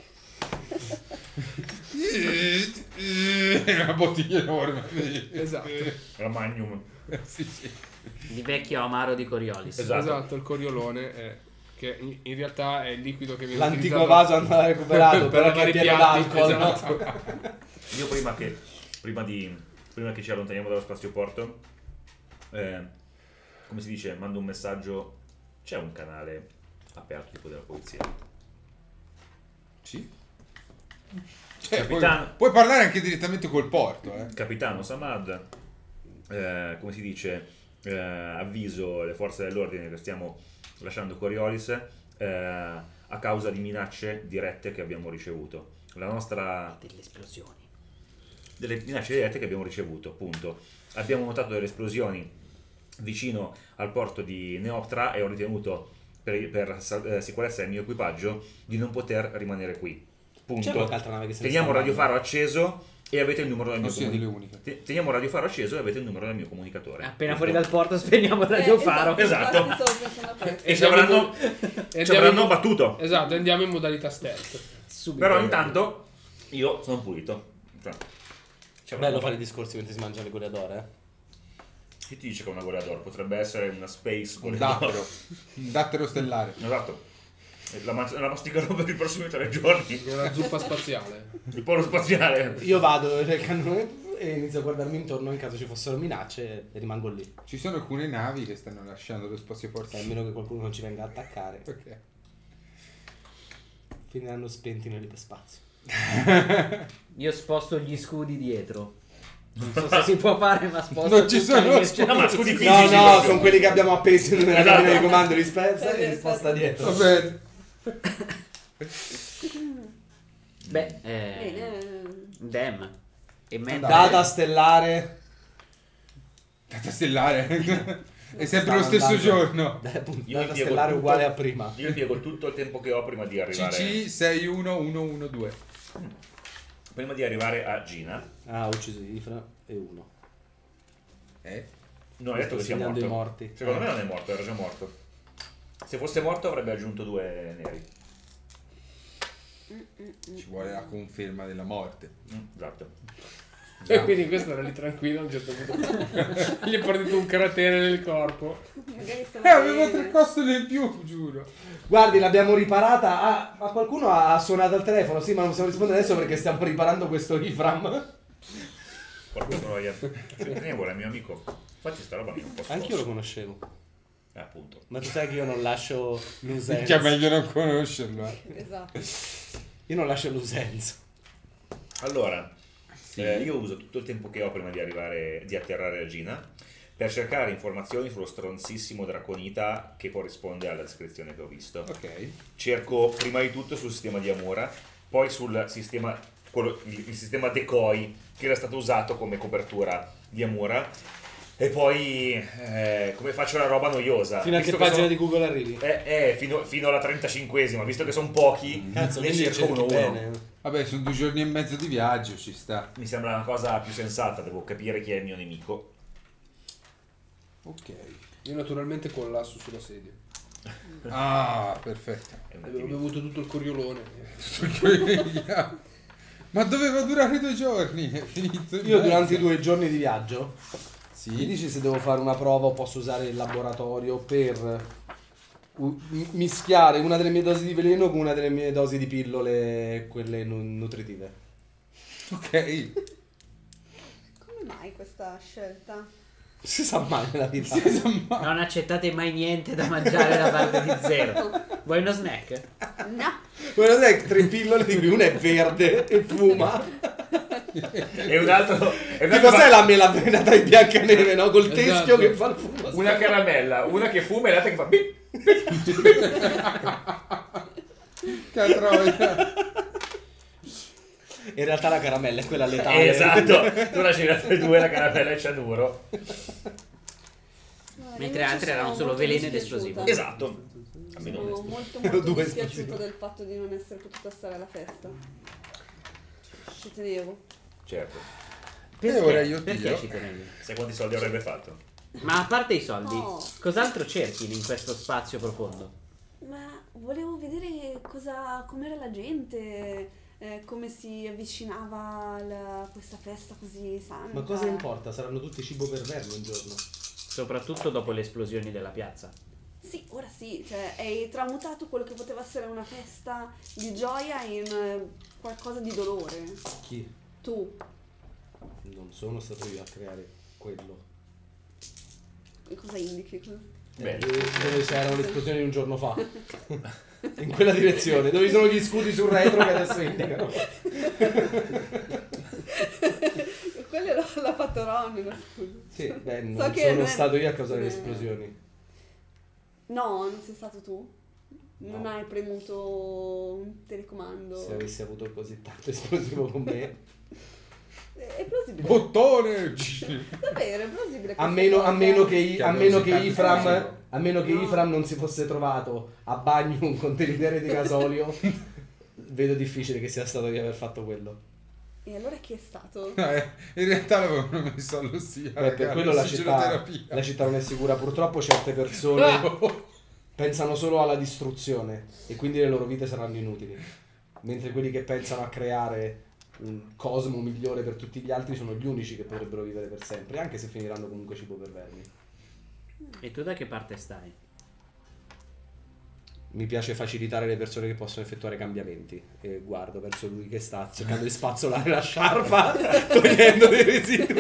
Una bottiglia enorme. Esatto. La Magnum. Sì, sì. Di vecchio amaro di Coriolis. Esatto. Esatto, il coriolone è, che in, in realtà è il liquido che viene L'antico utilizzato vaso andava recuperato per perché è lavare i pieno piatti, d'alcol. no? esatto. Io prima che, prima di, prima che ci allontaniamo dallo spazioporto, eh, come si dice, mando un messaggio. C'è un canale aperto tipo della polizia. Sì. Cioè, puoi, Capitano. puoi parlare anche direttamente col porto, eh. Capitano Samad, eh, come si dice, eh, avviso le forze dell'ordine che stiamo lasciando Coriolis eh, a causa di minacce dirette che abbiamo ricevuto. La nostra... Delle esplosioni. delle minacce dirette che abbiamo ricevuto, appunto. Abbiamo notato delle esplosioni vicino al porto di Neoptra e ho ritenuto per, per eh, sicurezza del mio equipaggio di non poter rimanere qui. C'è Punto. qualche altra nave che se ne Teniamo sta il radiofaro acceso e avete il numero del mio Non siete le comunicatore. uniche. Teniamo il radiofaro acceso e avete il numero del mio comunicatore. Appena Punto. fuori dal porto spegniamo il radiofaro. Esatto. infatti stavo pensando a questo. E ci avranno, E ci andiamo avranno in- battuto. Esatto, andiamo in modalità stealth. Subito. Però intanto io sono pulito. Cioè, ci avranno Bello fare i discorsi mentre si mangiano le goleadore, eh? Chi ti dice che è una goleador? Potrebbe essere una space Un goleador. dattero. Un dattero stellare. Esatto. E La, ma- la masticherò per i prossimi tre giorni. Una zuppa spaziale. Il polo spaziale. Io vado nel cannone e inizio a guardarmi intorno in caso ci fossero minacce e rimango lì. Ci sono alcune navi che stanno lasciando lo spazioporto. A meno che qualcuno non ci venga a attaccare. Ok. Finiranno spenti nell'iperspazio. Io sposto gli scudi dietro. Non so se si può fare, ma sposto. Non ci tutta sono l'inercia. No, ma scudi No, fisici. no, proprio. sono quelli che abbiamo appesi nella Esatto. cabina di comando, li spezza e li sposta dietro. Va bene. Beh, eh, Bene. Dem. E mentre Data stellare. Data stellare. È sempre lo Sta stesso andando. giorno. Dai, appunto, Io data impiego stellare tutto- uguale a prima. Io impiego tutto il tempo che ho prima di C arrivare. C sei uno uno uno due. Prima di arrivare a Gina. Ah, ho ucciso Ifra e uno. Eh? Non hai detto Sto che sia segnando morto. i morti. Secondo me non è morto, era già morto. Se fosse morto avrebbe aggiunto due neri. Ci vuole la conferma della morte. Mm, esatto. E quindi questo era lì tranquillo a un certo punto. Gli è partito un cratere nel corpo. Magari stavo Eh, avevo bene. tre costole in più, giuro. Guardi, l'abbiamo riparata. Ah, ma qualcuno ha suonato al telefono? Sì, ma non possiamo rispondere adesso perché stiamo riparando questo Ifram. Qualcuno lo Tenevo, era mio amico. Infatti sta roba mi è un po' scossa. Anch'io lo conoscevo. Eh, appunto. Ma tu sai che io non lascio l'usenza. Che è meglio non conoscerlo. eh. Esatto. Io non lascio l'usenza. Allora, eh, io uso tutto il tempo che ho prima di arrivare, di atterrare a Gina, per cercare informazioni sullo stronzissimo Draconita che corrisponde alla descrizione che ho visto. Ok. Cerco prima di tutto sul sistema di Amura, poi sul sistema, quello, il, il sistema decoy che era stato usato come copertura di Amura, e poi eh, come faccio una roba noiosa. Fino a Visto che che pagina sono- di Google arrivi? Eh, eh, fino, fino alla trentacinquesima, visto che sono pochi, Cazzo, ne quindi cerco cerchi uno uno. bene. Vabbè, sono due giorni e mezzo di viaggio, ci sta. Mi sembra una cosa più sensata, devo capire chi è il mio nemico. Ok. Io naturalmente collasso sulla sedia. Ah, perfetto. È un Avevo attimino- bevuto tutto il coriolone. Ma doveva durare due giorni. È finito. in Io mezzo. durante i due giorni di viaggio, mi Sì. dici se devo fare una prova o posso usare il laboratorio per u- m- mischiare una delle mie dosi di veleno con una delle mie dosi di pillole, quelle nu- nutritive. Ok. Come mai questa scelta? Si sa mai nella vita. Non accettate mai niente da mangiare da parte di Zero. Vuoi uno snack? No. Guarda, sai, tre pillole di cui una è verde e fuma. E un altro... e un Tipo altro sai fa- la mela avvelenata di Biancaneve, no? Col teschio Esatto. che fa il fumo. Una caramella, una che fuma e l'altra che fa... bip. Che troia. In realtà la caramella è quella letale. Esatto, tu la girato due, la caramella e cianuro. Guarda, Mentre invece altre erano sono solo molto veleno ed dispiaciuta. esplosivo. Esatto. Almeno Sono questo. molto Due molto esplosivi. dispiaciuta del fatto di non essere potuta stare alla festa. Ci tenevo. Certo. Perché, ora io perché tiro. ci tenevi? Sai quanti soldi avrebbe fatto? Ma a parte i soldi, Oh. cos'altro cerchi in questo spazio profondo? Ma volevo vedere cosa, com'era la gente, eh, come si avvicinava a questa festa così santa. Ma cosa importa? Saranno tutti cibo per vermi un giorno. Soprattutto dopo le esplosioni della piazza. Sì, ora sì, cioè hai tramutato quello che poteva essere una festa di gioia in eh, qualcosa di dolore. Chi? Tu, Non sono stato io a creare quello. e cosa indichi? Bene. Eh, dove c'erano le esplosioni un giorno fa. In quella direzione, dove ci sono gli scudi sul retro che adesso indicano. Quella l'ha, l'ha fatto Ron, no, scusa. Sì, beh, non So che sono non è- stato io a causare le non è- esplosioni. No, non sei stato tu? Non No. hai premuto un telecomando? Se avessi avuto così tanto esplosivo con me. È plausibile. Bottone! Davvero, è plausibile. A questa meno, a cosa. meno che, Che a avevo meno che seccato il Ifram, fuoco. a meno che No. Ifram non si fosse trovato a bagno un contenitore di gasolio, vedo difficile che sia stato di aver fatto quello. E allora chi è stato? Eh, in realtà l'avevano messo all'ossia. Beh, per quello la città, la città non è sicura. Purtroppo certe persone pensano solo alla distruzione e quindi le loro vite saranno inutili. Mentre quelli che pensano a creare un cosmo migliore per tutti gli altri sono gli unici che potrebbero vivere per sempre, anche se finiranno comunque cibo per vermi. E tu da che parte stai? Mi piace facilitare le persone che possono effettuare cambiamenti e guardo verso lui che sta cercando di spazzolare la sciarpa togliendo dei residui.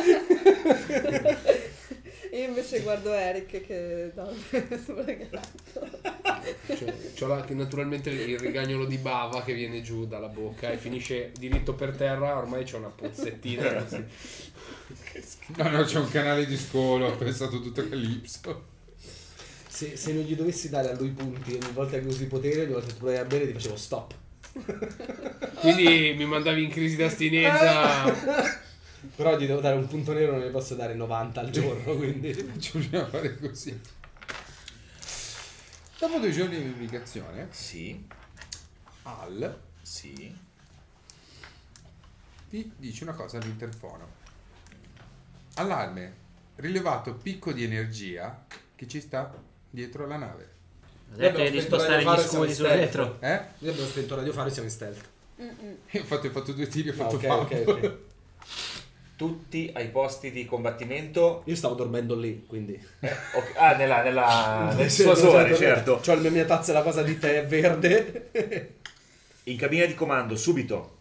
Io invece guardo Eric che dorme sopra il gatto. Cioè, c'ho la- naturalmente il rigagnolo di bava che viene giù dalla bocca e finisce diritto per terra. Ormai c'è una pozzettina così. No, no, c'è un canale di scolo, ho pensato tutto Calypso. Se, se non gli dovessi dare a lui punti ogni volta che usi potere, ogni volta che tu provavi a bere ti facevo stop. Quindi mi mandavi in crisi d'astinenza. Però gli devo dare un punto nero, non ne posso dare novanta al giorno, quindi... Ci bisogna fare così. Dopo due giorni di navigazione, Sì, Al sì. ti dice una cosa all'interfono. Allarme, rilevato picco di energia che ci sta dietro la nave. Ho detto abbiamo di spento spostare radio gli fare, siamo scudi in sul stealth. retro. Eh? Noi abbiamo spento radio fare e siamo in stealth. Mm-mm. Io infatti ho fatto due tiri e ho fatto Ah, ok, fallo. ok, ok. Tutti ai posti di combattimento. Io stavo dormendo lì, quindi... Ok, ah, nella, nella, nel Sì, suasore, certo. C'ho la mia tazza e la cosa di tè verde. In cabina di comando, subito.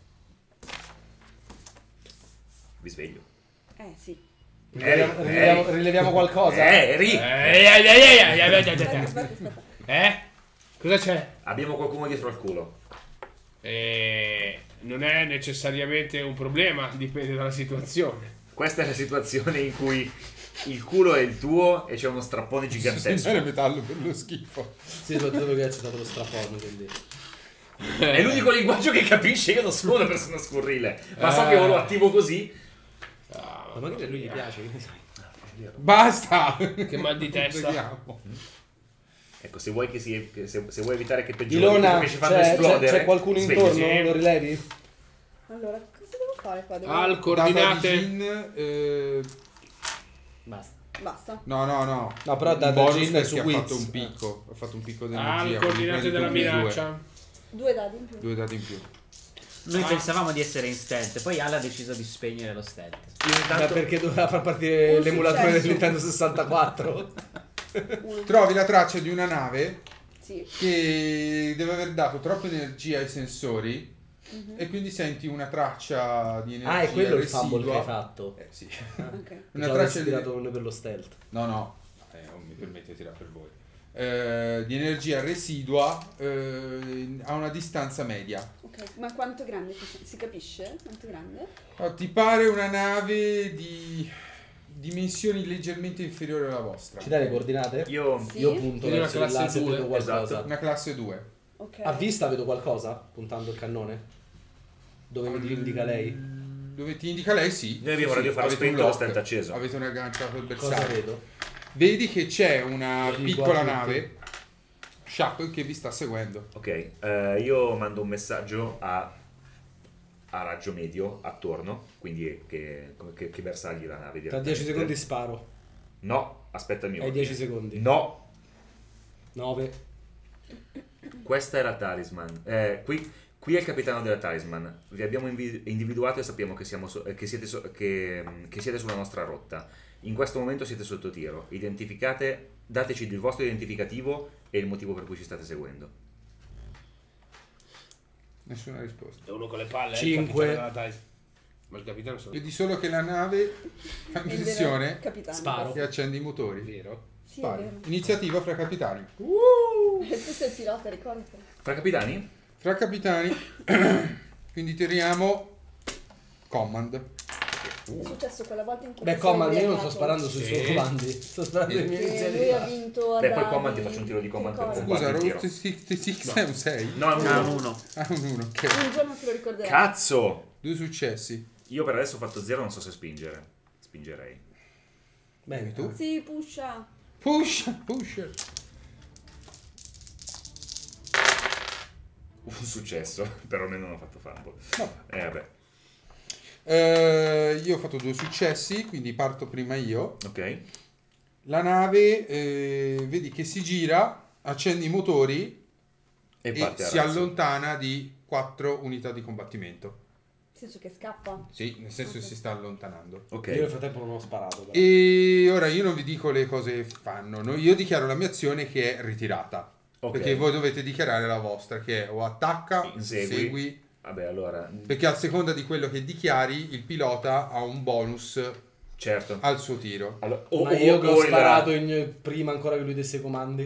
Vi sveglio. Eh sì. Rileviamo, Eri, rileviamo- eri. rileviamo qualcosa? Eh, Eri! Eh, eh, eh, eh, eh, eh, eh, Aspetta, eh, aspetta, aspetta. eh? Cosa c'è? Abbiamo qualcuno dietro al culo. Eh, non è necessariamente un problema, dipende dalla situazione. Questa è la situazione in cui il culo è il tuo e c'è uno strappone gigantesco. Segnale metallo per lo schifo. Sì, soprattutto che c'è dato lo strappone, quindi... È l'unico linguaggio che capisce. Io non sono una persona scurrile, ma so che lo attivo così. Ma magari a lui gli piace, che ne sai? Basta! Che mal di testa. Vediamo. Ecco, se vuoi, che si, che se, se vuoi evitare che peggiori Ilona, come ci fanno c'è, c'è, esplodere, c'è qualcuno svegliati. intorno? Lo rilevi? Allora, cosa devo fare qua? Devo... Al Data di coordinate. Gin, eh, Basta. Basta. no, no, no. No, però Un data bonus Gin perché su ha Wiz. fatto un picco. Ha fatto un picco di energia. Al quindi coordinate prendi della tu più due. minaccia. Due dadi in più. Due dati in più. Noi Ah. pensavamo di essere in stealth, poi Al ha deciso di spegnere lo stealth. Io Ma intanto perché doveva far partire Un l'emulatore successo. del Nintendo sessantaquattro? Uno. Trovi la traccia di una nave Sì. che deve aver dato troppa energia ai sensori Mhm. e quindi senti una traccia di energia Ah, è quello il residua. fumble che hai fatto. Eh sì. Ok. Una Una traccia di... tirato con noi per lo stealth. No, no, eh, non mi permette di tirare per voi. Eh, di energia residua eh, a una distanza media. Ok, ma quanto è grande? Si- Si capisce? Quanto è grande? Oh, ti pare una nave di dimensioni leggermente inferiori alla vostra. Ci dai le coordinate? io Sì. Io punto Quindi una verso il classe laser e due, vedo qualcosa. esatto. Una classe due. Ok. A vista vedo qualcosa puntando il cannone? Dove mi indica lei? Dove ti indica lei, sì. Noi abbiamo sì, radiofaro avete un spento e lo lock, stent acceso. Avete un agganciato il Cosa bersaglio. vedo? Vedi che c'è una Sì, piccola qua nave Shuttle che vi sta seguendo. Ok, eh, io mando un messaggio a, a raggio medio attorno, quindi che, che, che bersagli la nave Tra direttamente. dieci secondi sparo. No, aspetta il mio. Hai ordine. dieci secondi. No, nove. questa è la Talisman. Eh, qui, qui è il capitano della Talisman. Vi abbiamo invi- individuato e sappiamo che, siamo so- che, siete so- che, che siete sulla nostra rotta. In questo momento siete sotto tiro. Identificate, dateci il vostro identificativo e il motivo per cui ci state seguendo. Nessuna risposta. È uno con le palle, Cinque. eh, il capitano della Thais. Ma il capitano sono... Vedi solo che la nave fa È il vero impressione capitano. Sparo. e accende i motori. Vero? Sì, è Spari. vero. Iniziativa fra capitani. Tu sei il pilota, ricordati. Fra capitani? Fra capitani. Quindi tiriamo Command. È successo quella volta in cui Beh, ti sei Command, io non ubriacato. sto sparando sui Sì. suoi comandi. Sto sparando i miei Che lui ha iniziativa. vinto a Beh, poi dadi, Command ti faccio un tiro di ti Command per ricordi? Scusa, Guardi il Route Six è un sei? No, è un Ah, uno. un uno. Ah, un uno, ok. Un giorno te lo ricorderai. Cazzo! Due successi. Io per adesso ho fatto zero, non so se spingere. Spingerei. Bene, tu? Sì, pusha. Push, push. Un successo, però almeno non ho fatto fumble. Eh vabbè, Eh, io ho fatto due successi, quindi parto prima io. ok. La nave, eh, vedi che si gira, accende i motori E, e parte a si razzo. allontana di quattro unità di combattimento. Nel senso che scappa. Sì, nel senso che si sta allontanando. Ok. io nel frattempo non ho sparato. Però. E ora io non vi dico le cose che fanno, no? Io dichiaro la mia azione che è ritirata. Ok. Perché voi dovete dichiarare la vostra, che è o attacca, Insegui. segui. Vabbè, allora, Perché a seconda di quello che dichiari, il pilota ha un bonus certo. al suo tiro. Allora, o, Ma o- io che ho o il- sparato in- prima ancora che lui desse i comandi.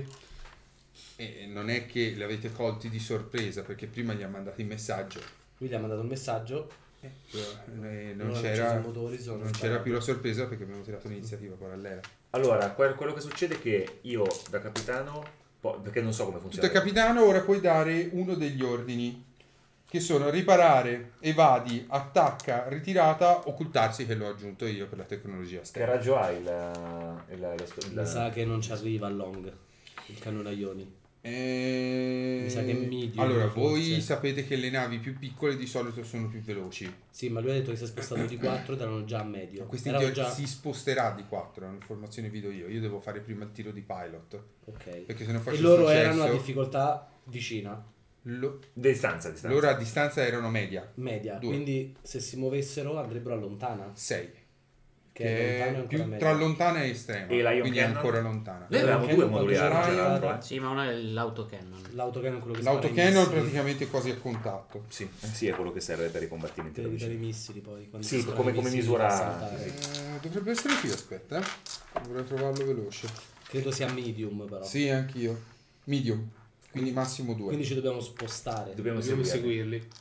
E non è che li avete colti di sorpresa, perché prima gli ha mandato il messaggio. Lui gli ha mandato un messaggio. Eh, non Allora, c'era, ci sono motori, sono non c'era sparato. più la sorpresa perché abbiamo tirato un'iniziativa parallela. Allora, que- quello che succede è che io da capitano, po- perché non so come Tu funziona. da capitano ora puoi dare uno degli ordini, che sono riparare, evadi, attacca, ritirata, occultarsi, che l'ho aggiunto io per la tecnologia Che esterna. raggio ha il, il, il- il- Mi sa che non ci arriva a long. Il cannone a ioni. Eh, Mi sa che è medium, Allora, forse. voi sapete che le navi più piccole di solito sono più veloci. Sì, ma lui ha detto che si è spostato di quattro ed erano già a medio. Ma questi in Erano teoria già... si sposterà di quattro, è un'informazione vi do io. Io devo fare prima il tiro di pilot. Ok. Perché se non faccio E loro successo, erano a difficoltà vicina, lo- distanza, distanza. loro a distanza erano media, media. Due. Quindi se si muovessero andrebbero a lontana. sei. Che, Che è lontano è e ancora più media. tra lontana e estrema. E Lion quindi è Cannon? ancora lontana. Noi avevamo Lion due Cannon moduli quando armi, c'era tra l'altro, la- eh. Sì, ma uno è l'autocannon. L'autocannon è quello che spara i L'autocannon missili. praticamente quasi a contatto. Sì, eh, sì, è quello che serve per i combattimenti Per da evitare i vicino. missili poi. quando Sì, si sparano come- i come missili misura- da saltare. Eh, dovrebbe essere qui, aspetta. eh. Dovrei trovarlo veloce. Credo sia medium però. Sì, anch'io. Medium. Quindi massimo due. Quindi ci dobbiamo spostare. Dobbiamo Dobbiamo seguirli. seguirli.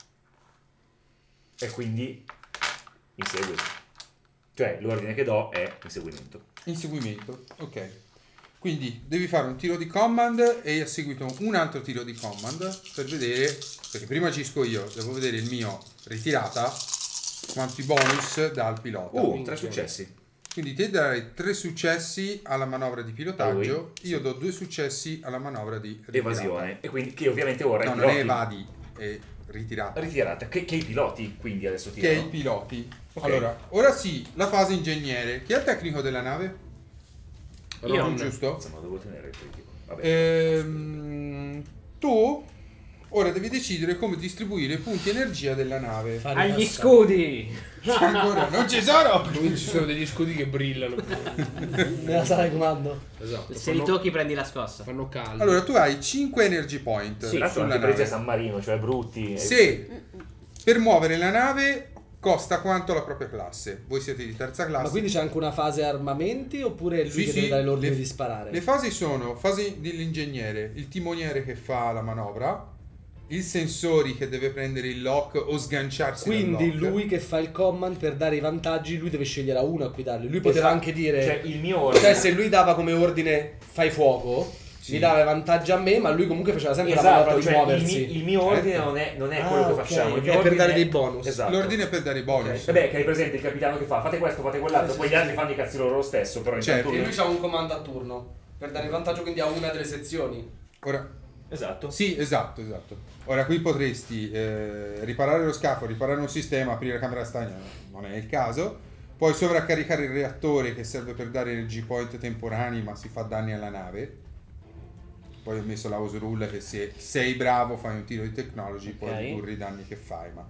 E quindi insegui. Cioè, l'ordine che do è inseguimento. Inseguimento, ok. Quindi devi fare un tiro di command e a seguito un altro tiro di command per vedere, perché prima agisco io, devo vedere il mio ritirata, quanti bonus dà al pilota. Uh, tre successi. Quindi te darai tre successi alla manovra di pilotaggio, Lui, io do due successi alla manovra di ritirata. Evasione. E quindi, che ovviamente ora No, i non è piloti... evadi, è ritirata. Ritirata. Che, che i piloti, quindi adesso Che tirano. è i piloti. Ok. Allora, ora sì, la fase ingegnere. Chi è il tecnico della nave? Io. Non giusto? Insomma, devo tenere il critico. Vabbè. Ehm, tu ora devi decidere come distribuire i punti energia della nave. Fare Agli passare. scudi! Ancora non ci sono! Quindi ci sono degli scudi che brillano. Nella sala di comando. Esatto. Se li fanno, tocchi prendi la scossa. fanno caldo. Allora, tu hai cinque energy point Sì, l'altro sulla anche presi a nave. San Marino, cioè brutti. e- Se per muovere la nave costa quanto la propria classe. Voi siete di terza classe. Ma quindi c'è anche una fase armamenti oppure è lui Sì, che sì, deve dare l'ordine le- di sparare? Le fasi sono fasi dell'ingegnere, il timoniere che fa la manovra, il sensori che deve prendere il lock o sganciarsi dal Quindi lock. lui che fa il command per dare i vantaggi, lui deve scegliere a uno a guidarli. Lui poteva Esatto. anche dire... Cioè, il mio ordine... Cioè, se lui dava come ordine fai fuoco, mi dava vantaggi a me, ma lui comunque faceva sempre la Esatto, manovra di cioè il, muoversi. mi- il mio ordine Certo. non è, non è Ah, quello che ok, facciamo. Il ok, mio per ordine dare è- dei bonus. Esatto. L'ordine è per dare i bonus. Vabbè, che hai presente il capitano che fa fate questo, fate quell'altro, Sì, poi sì, gli sì, altri fanno i cazzi loro stesso, però Certo. E intanto lui ha un comando a turno per dare vantaggio quindi a una delle sezioni. Ora, esatto. sì, esatto, esatto. Ora qui potresti eh, riparare lo scafo, riparare un sistema, aprire la camera stagna, non è il caso. Poi sovraccaricare il reattore che serve per dare energy point temporanei, ma si fa danni alla nave. Poi ho messo la house rule che se sei bravo fai un tiro di technology, Ok. puoi ridurre i danni che fai. Ma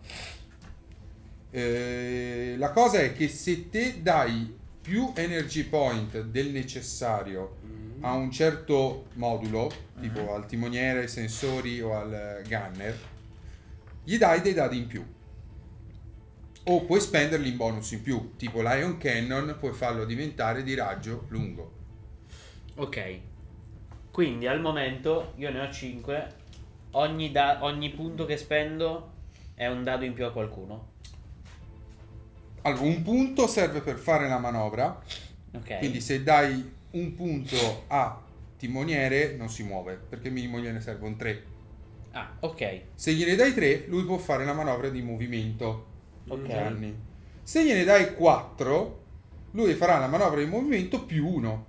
Eh, la cosa è che se te dai più energy point del necessario a un certo modulo, tipo al timoniere, ai sensori o al gunner, gli dai dei dadi in più. O puoi spenderli in bonus in più, tipo l'Ion Cannon puoi farlo diventare di raggio lungo. Ok. Quindi al momento io ne ho cinque. Ogni, da- ogni punto che spendo è un dado in più a qualcuno. Allora, un punto serve per fare la manovra, Ok. quindi se dai un punto a timoniere non si muove, perché minimo gliene servono tre. Ah, ok. Se gliene dai tre, lui può fare la manovra di movimento. Ok. Gianni. Se gliene dai quattro, lui farà la manovra di movimento più uno.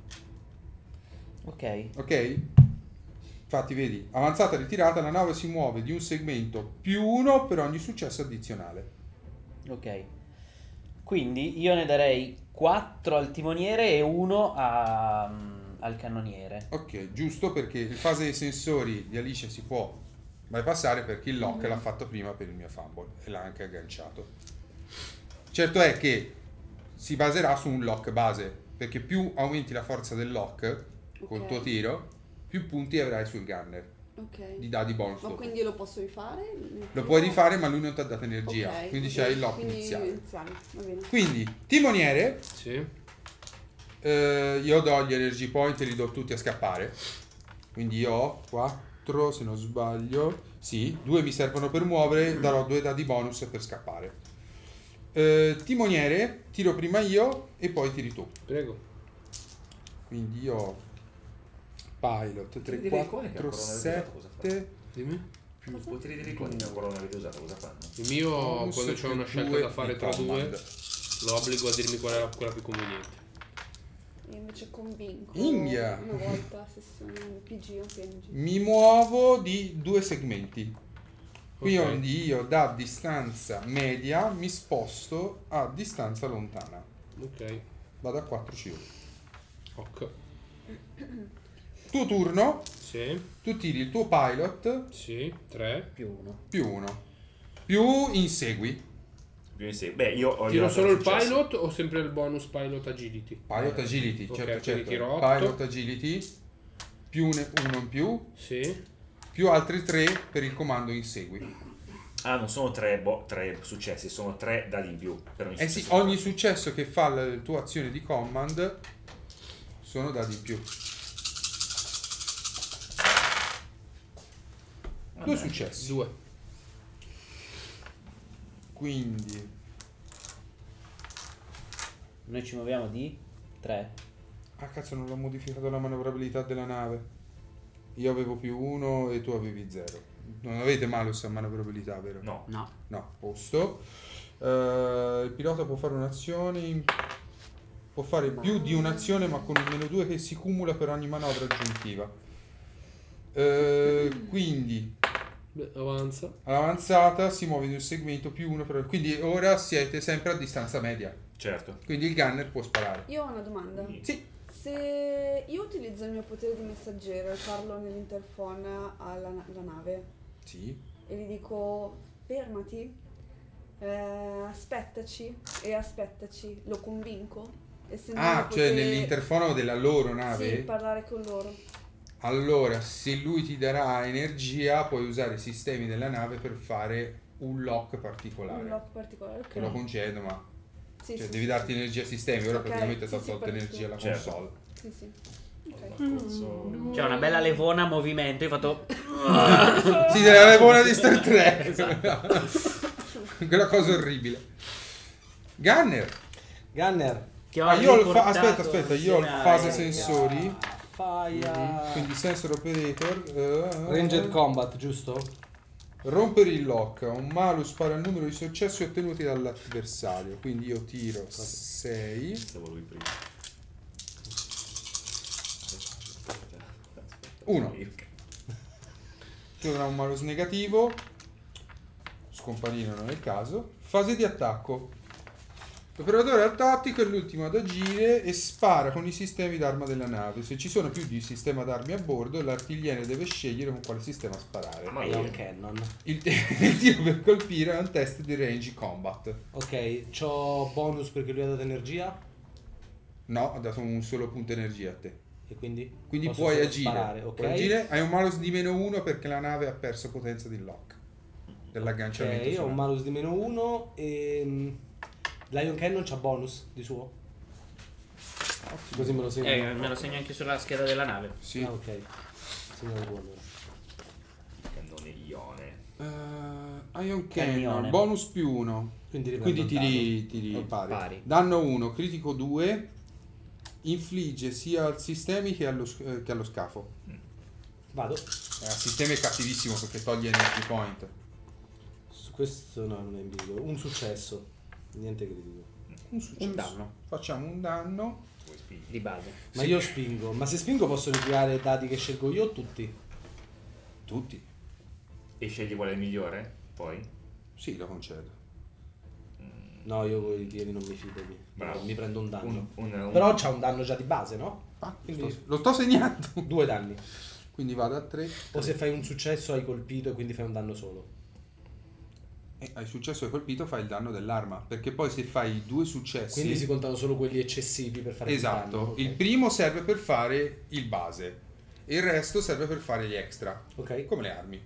Ok. Ok? Infatti vedi, avanzata ritirata, la nave si muove di un segmento più uno per ogni successo addizionale. Ok. Quindi io ne darei quattro al timoniere e uno a- al cannoniere. Ok, giusto, perché in fase dei sensori di Alice si può bypassare perché il lock l'ha fatto prima per il mio fumble e l'ha anche agganciato. Certo è che si baserà su un lock base, perché più aumenti la forza del lock col Ok. tuo tiro, più punti avrai sul gunner Ok. di dadi bonus Ma dopo. quindi lo posso rifare? Lo puoi rifare, ma lui non ti ha dato energia, Ok, quindi ok, c'hai il lock quindi iniziale. iniziale, va bene. Quindi, timoniere, Sì. eh, io do gli energy point e li do tutti a scappare. Quindi io ho quattro, se non sbaglio. Sì, due mi servono per muovere, darò due dadi bonus per scappare. Eh, timoniere, tiro prima io e poi tiri tu. Prego. Quindi io ho pilot tre, Tiri delle icone che quattro, ancora non avete usato, cosa sette. Dimmi. più poteri delle icone che ancora non avete usato, cosa fanno? Il mio, Bonus quando c'ho una più scelta due da fare di tra command. due, lo obbligo a dirmi qual è la- quella più conveniente. Io invece convinco Inghia. una volta sessione P G o P N G. Mi muovo di due segmenti. Quindi Ok. io da distanza media mi sposto a distanza lontana. Ok. Vado a quattro C U. Ok. Tuo turno, Sì. tu tiri il tuo pilot Sì. tre. Più uno. più uno. Più insegui. Più in sé. Beh, io ho Tiro arrivato solo al il successo. pilot o sempre il bonus pilot agility? Pilot agility, Ok, certo, quindi certo. tiro otto. Pilot agility più un- uno in più, Sì. più altri tre per il comando insegui. Ah, non sono tre, bo- tre successi, sono tre dadi in più per ogni Eh sì, successo. ogni successo che fa la tua azione di command sono dadi in più. Due successi. Due. Quindi Noi ci muoviamo di tre. ah cazzo, non l'ho modificato la manovrabilità della nave. Io avevo più uno e tu avevi zero. Non avete malus a manovrabilità, vero? No. No. No, posto. Eh, il pilota può fare un'azione in- può fare più di un'azione ma con un meno due che si cumula per ogni manovra aggiuntiva. Eh, quindi Beh, avanza. all'avanzata si muove in un segmento più uno per... quindi ora siete sempre a distanza media, Certo. quindi il gunner può sparare. Io ho una domanda. Sì, Se io utilizzo il mio potere di messaggero e parlo nell'interphone alla na- alla nave sì. e gli dico fermati, eh, aspettaci e aspettaci, lo convinco? E se non Ah, lo cioè potere- nell'interfono della loro nave? Sì, parlare con loro. Allora, se lui ti darà energia, puoi usare i sistemi della nave per fare un lock particolare. Un lock particolare, ok. Te lo concedo, ma Sì, cioè, sì, devi sì, darti sì. energia a sistemi. Ora Ok, praticamente ti sì, ha sì, tolto per energia alla tutto. console. Sì, sì. Ok. Mm. C'è una bella levona a movimento. Io ho fatto. Sì, della levona di Star Trek. Quella cosa orribile. Gunner. Gunner. Che ho Ah, io ho il fa- riportato aspetta, aspetta, io ho il insieme a- fase sensori. faia. Quindi sensor operator. eh, Ranged combat, giusto? Rompere il lock. Un malus pari al numero di successi ottenuti dall'avversario. Quindi io tiro sei. Stavo lui prima. uno. Avrà un malus negativo. Scomparire non è il caso. Fase di attacco. L'operatore al tattico è l'ultimo ad agire e spara con i sistemi d'arma della nave. Se ci sono più di un sistema d'armi a bordo, l'artigliere deve scegliere con quale sistema sparare. Ma È io un cannon. Il, il tiro per colpire è un test di range combat. Ok, c'ho bonus perché lui ha dato energia. No, ha dato un solo punto energia a te. E quindi? Quindi posso puoi solo agire. sparare, ok? Puoi agire. Hai un malus di meno uno perché la nave ha perso potenza di lock. Dell'agganciamento. Ok, io ho sulla un malus di meno uno e... mm, Lion Cannon c'ha bonus di suo? Così me lo segno. Eh, me lo segno anche sulla scheda della nave. Sì. Ah, ok. Segnalo tu allora. Cannone ione. Uh, Ion Cannione. Cannon, bonus più uno. Quindi, Quindi riprendo il tiri, tiri Oh, pari. pari. Danno uno, critico due. Infligge sia al sistemi che allo, eh, che allo scafo. dado. Vado. Eh, il sistema è cattivissimo perché toglie energy point. Su questo no, non è in bilico. Un successo. Niente critico. Un successo. Un danno. Facciamo un danno. Vuoi spingere? Di base. Ma io spingo. Ma se spingo posso ritirare dati che scelgo io o tutti? Tutti. E scegli qual è il migliore? Poi? Sì, lo concedo. No, io con i piedi non mi fido. Mi, Bravo. mi prendo un danno. Un, un, un- Però c'ha un danno già di base, no? Ah, Quindi- sto- lo sto segnando. Due danni. Quindi vado a tre. O se fai un successo hai colpito e quindi fai un danno solo. E hai successo e colpito, fai il danno dell'arma. Perché poi se fai due successi. Quindi si contano solo quelli eccessivi per fare il danno. Esatto. ok. Il primo serve per fare il base. E il resto serve per fare gli extra. Ok. Come le armi.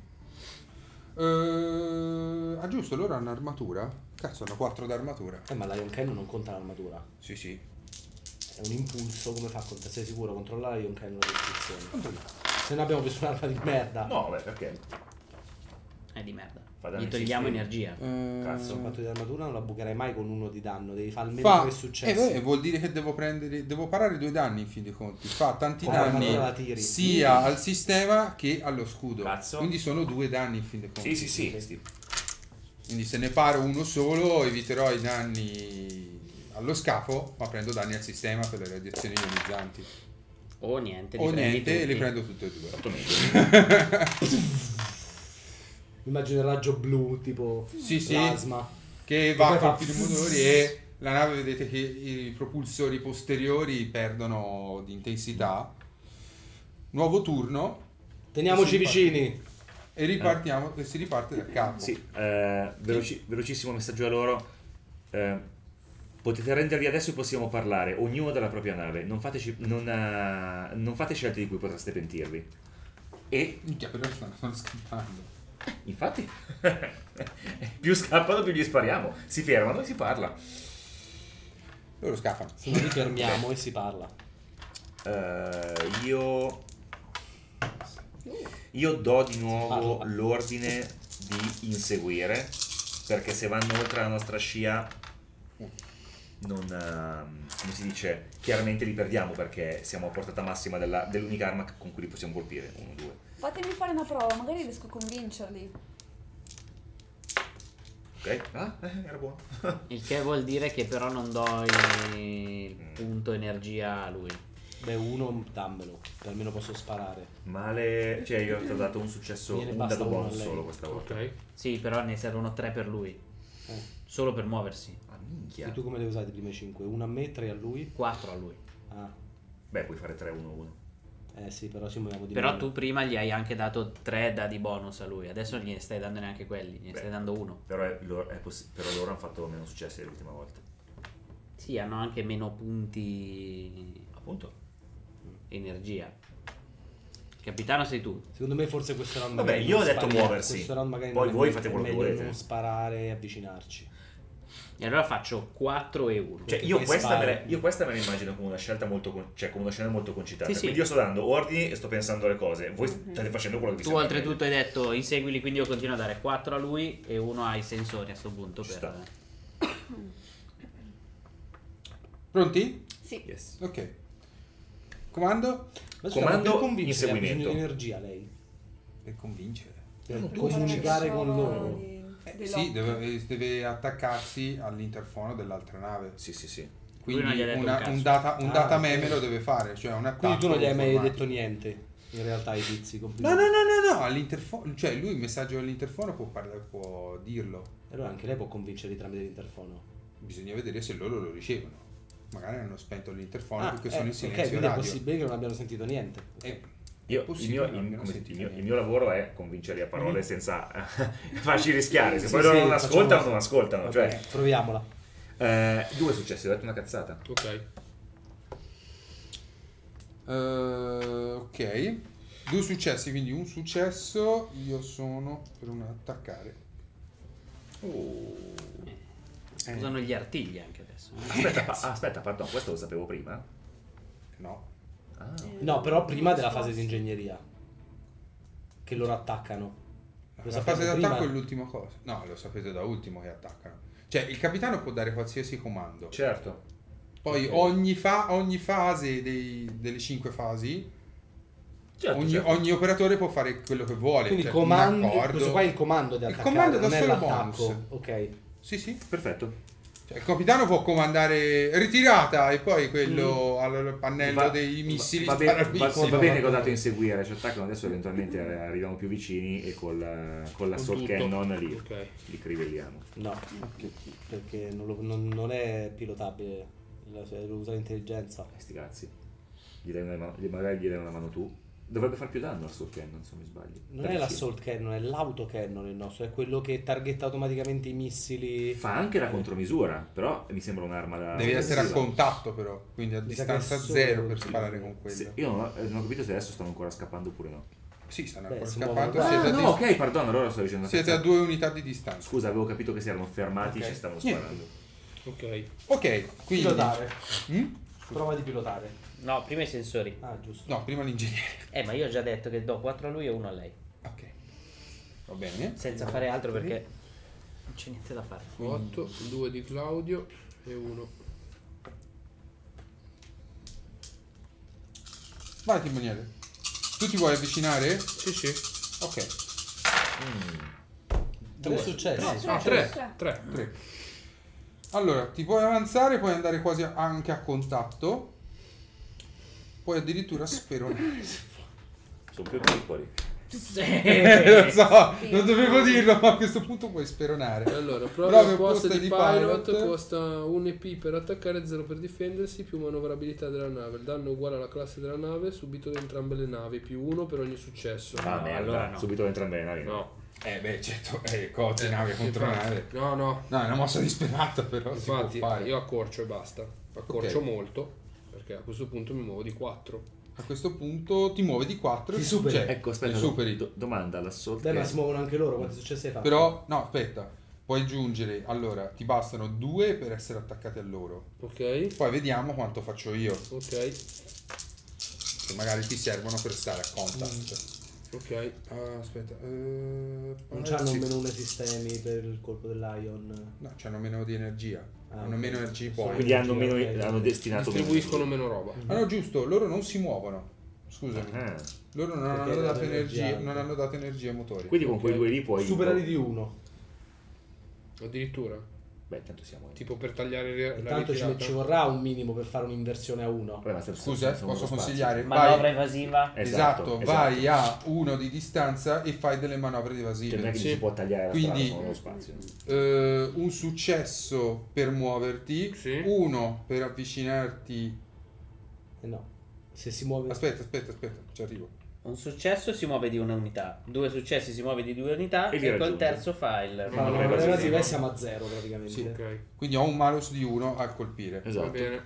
Eh, ah giusto, loro hanno armatura? Cazzo, hanno quattro d'armatura. Eh, ma Lion Cannon non conta l'armatura. Sì, sì. È un impulso, come fa a contare? Sei sicuro? Controllare Lion Cannon le restrizioni. Se no abbiamo preso un'arma di merda. No, vabbè, perché? È di merda. Fa danni Gli togliamo sistemi. energia. Eh, Cazzo. Quanto di armatura non la bucherai mai con uno di danno. Devi fare almeno Fa, tre eh, successi. beh, vuol dire che devo prendere, devo parare due danni in fin dei conti. Fa tanti Con danni l'armatura la tiri. sia al sistema che allo scudo. Cazzo. Quindi sono due danni in fin dei conti. Sì, sì, sì. sti- Quindi se ne paro uno solo eviterò i danni allo scafo, ma prendo danni al sistema per le radiazioni ionizzanti. O niente. li O prendi niente, tutti. li prendo tutte e due. Fatto meglio. Immagino il raggio blu, tipo Sì, sì. plasma. Che E va poi a fa- colpire i motori e la nave vedete che i propulsori posteriori perdono di intensità. Nuovo turno Teniamoci Sì, vicini. e ripartiamo e si riparte da capo. Sì, eh, veloci- velocissimo messaggio a loro. Eh, potete rendervi adesso e possiamo parlare, ognuno dalla propria nave. Non, fateci, non, eh, non fate scelte di cui potreste pentirvi. E Minchia, però stanno, stanno scappando. infatti, più scappano più gli spariamo. Si fermano e si parla. Loro scappano. Se non li fermiamo e si parla. Eh, io io do di nuovo Parla. l'ordine di inseguire, perché se vanno oltre la nostra scia non ehm, come si dice, chiaramente li perdiamo perché siamo a portata massima della- dell'unica arma con cui li possiamo colpire. Uno, due. Fatemi fare una prova, magari riesco a convincerli. Ok? Ah, eh, era buono. Il che vuol dire che però non do il punto energia a lui. Beh, uno dammelo, che almeno posso sparare. Male, cioè io ti ho dato un successo, Gliene un basta dato uno bonus a lei. solo questa volta. Ok. Sì, però ne servono tre per lui. Eh. Solo per muoversi. Ah, minchia. E tu come le usate le prime cinque? Una a me, tre a lui? Quattro a lui. Ah, Beh, puoi fare tre uno uno. eh sì, però ci muoviamo di Però meno. tu prima gli hai anche dato tre dadi bonus a lui. Adesso non gliene stai dando neanche quelli. Gliene Beh. stai dando uno. Però, è, loro, è possi- però loro hanno fatto meno successi l'ultima volta. Sì, hanno anche meno punti Appunto. energia. Capitano sei tu. Secondo me forse questo round Vabbè, magari io non ho detto spari- muoversi. questo round magari Poi non è voi meglio- fate quello è che meglio volete. non sparare e avvicinarci. E allora faccio quattro e uno. Cioè, Perché io poi questa, me spari. la, io questa me la immagino come una scelta molto, con- cioè come una scena molto concitata. Sì, sì. Quindi io sto dando ordini e sto pensando alle cose. Voi state facendo quello che vi Tu sembra oltretutto hai detto inseguili, quindi io continuo a dare quattro a lui e uno ai sensori a sto punto. Ci Per... Pronti? Sì. meglio. Yes. Ok. Comando Ma scusa, Comando per convincere ha inseguimento. bisogno di energia lei. per convincere. Per Tu comunicare fai con una loro. di- Eh, dei sì, lock. deve, deve attaccarsi all'interfono dell'altra nave. Sì, sì, sì. Lui non Quindi gli ha detto una- un cazzo. un, data, un Ah, data ok. meme lo deve fare, cioè un attacco. Quindi tu non gli hai mai informatico. detto niente, in realtà, ai tizi. No, complimenti. no, no, no, no, all'interfono, cioè lui il messaggio all'interfono può, parlare, può dirlo. Allora anche lei può convincerli tramite l'interfono. Bisogna vedere se loro lo ricevono. Magari hanno spento l'interfono Ah, perché eh, sono in ok, silenzio quindi è radio. possibile che non abbiano sentito niente. Eh, Io, è il, possibile mio, che non il- abbiano come- sentito il mio- il niente. mio lavoro è convincerli a parole senza farci rischiare. Se Sì, poi loro sì, non facciamo ascoltano, così. non ascoltano. Va Cioè, bene, proviamola. eh, due successi, ho detto una cazzata. Ok. Eh, ok, due successi, quindi un successo. Io sono per un attaccare. Usano gli artigli anche adesso. Aspetta, pa- aspetta, pardon, questo lo sapevo prima. No. Ah. Eh, No, però prima della nascosto. fase di ingegneria. Che loro attaccano. Lo La sapete fase prima? d'attacco è l'ultima cosa. No, lo sapete da ultimo che attaccano. Cioè, il capitano può dare qualsiasi comando. Certo. Poi Ok. ogni, fa- ogni fase dei- delle cinque fasi, certo, ogni, certo. ogni operatore può fare quello che vuole. Quindi cioè, comando, un accordo. questo qua è il comando di Il attaccare, comando dà non è solo l'attacco. bonus. Ok. Sì, sì. Perfetto. Cioè, il capitano può comandare ritirata e poi quello Mm. al pannello Va- dei missili va, va spara bene, va, missili. va bene che ho dato inseguire, ci attaccano, adesso eventualmente arriviamo più vicini e col, con la Con Soul tutto. Cannon lì, Ok. li crivelliamo. No, perché non, lo- non- non è pilotabile. La- Devo usare intelligenza. Eh, sti cazzi. Gli dai una mano, gli- magari gli dai una mano tu. Dovrebbe far più danno la Soul Cannon, se non mi sbaglio. Non Da è vicino. l'assault cannon, è l'autocannon il nostro, è quello che targetta automaticamente i missili. Fa anche la contromisura, però mi sembra un'arma da... Devi essere a offensiva. contatto però, quindi a Mi sa distanza che è zero solo per il sparare primo. con quello. Se- io non ho, eh, non ho capito se adesso stanno ancora scappando oppure no. Sì, stanno Beh, ancora si scappando. muovono. Siete, Ah, a, no, dis- ok, perdono, allora sto dicendo una siete a cazzata. due unità di distanza. Scusa, avevo capito che si erano fermati Ok. e ci stavano Niente. sparando. Ok. Ok, quindi... Pilotare. Mm? Prova di pilotare. No, prima i sensori. Ah, giusto. No, prima l'ingegnere. Eh, ma io ho già detto che do quattro a lui e uno a lei. Ok. Va bene. Senza fare altro perché non c'è niente da fare. otto, due di Claudio e uno. Vai timoniere. Tu ti vuoi avvicinare? Sì, sì. Ok. Tre successi. No, Ah, tre, tre. tre. Tre. Tre. Allora, ti puoi avanzare, puoi andare quasi a- anche a contatto. Puoi addirittura speronare. Sono più piccoli. Eh, lo so, non dovevo dirlo, ma a questo punto puoi speronare. Allora, prova Proprio opposta posta di di pilot, pilot. costa un E P per attaccare, zero per difendersi, più manovrabilità della nave. Il danno è uguale alla classe della nave, subito da entrambe le navi, più uno per ogni successo. Ah, No, merda, allora no. subito entrambe le navi. No. Eh beh, certo, eh, cozzi, nave contro Infatti. nave. No, no. No, è una mossa disperata però, Infatti, si può fare. io accorcio e basta. Accorcio Ok. molto, perché a questo punto mi muovo di quattro. A questo punto ti muovi di quattro. Ti superi. Ecco, aspetta, li superi. do- domanda all'assault Dai, ma cannon. si muovono anche loro, quanti successi hai fatto? Però, no, aspetta. Puoi giungere, allora, ti bastano due per essere attaccati a loro. Ok, Poi vediamo quanto faccio io, ok, che magari ti servono per stare a contact. ok. Ah, aspetta. eh, Non c'hanno sì. meno sistemi per il colpo dell'Ion. No, c'hanno meno di energia. Ah, hanno ok. meno energia Sì. poi. Quindi hanno, Ok, meno, ok. hanno destinato meno Distribuiscono meno roba. Ah no, giusto, loro non si muovono. Scusami. Ah. Loro non Perché hanno hanno dato energia energia, anche. non hanno dato energia ai motori. Quindi con Ok. quei due lì puoi... Superali di uno. Addirittura. Beh, tanto siamo... Tipo per tagliare la Intanto ci, ritirata. ci vorrà un minimo per fare un'inversione a uno. Vabbè, ma stiamo- Scusa, stiamo posso nello spazio. consigliare? Manovra Vai, evasiva. esatto, Esatto, vai a uno di distanza e fai delle manovre Cioè, non è evasive. che Sì. si può tagliare la Quindi- strada, sono nello spazio. Eh, un successo per muoverti, Sì. uno per avvicinarti. Eh no. Se si muove... Aspetta, aspetta, aspetta, ci arrivo. Un successo si muove di una unità, due successi si muove di due unità E e, li col raggiunge. terzo fa il... Fa Non una dovrebbe manovra essere evasiva e sì. siamo a zero praticamente. Sì. Ok, Quindi ho un malus di uno a colpire. va Esatto. bene.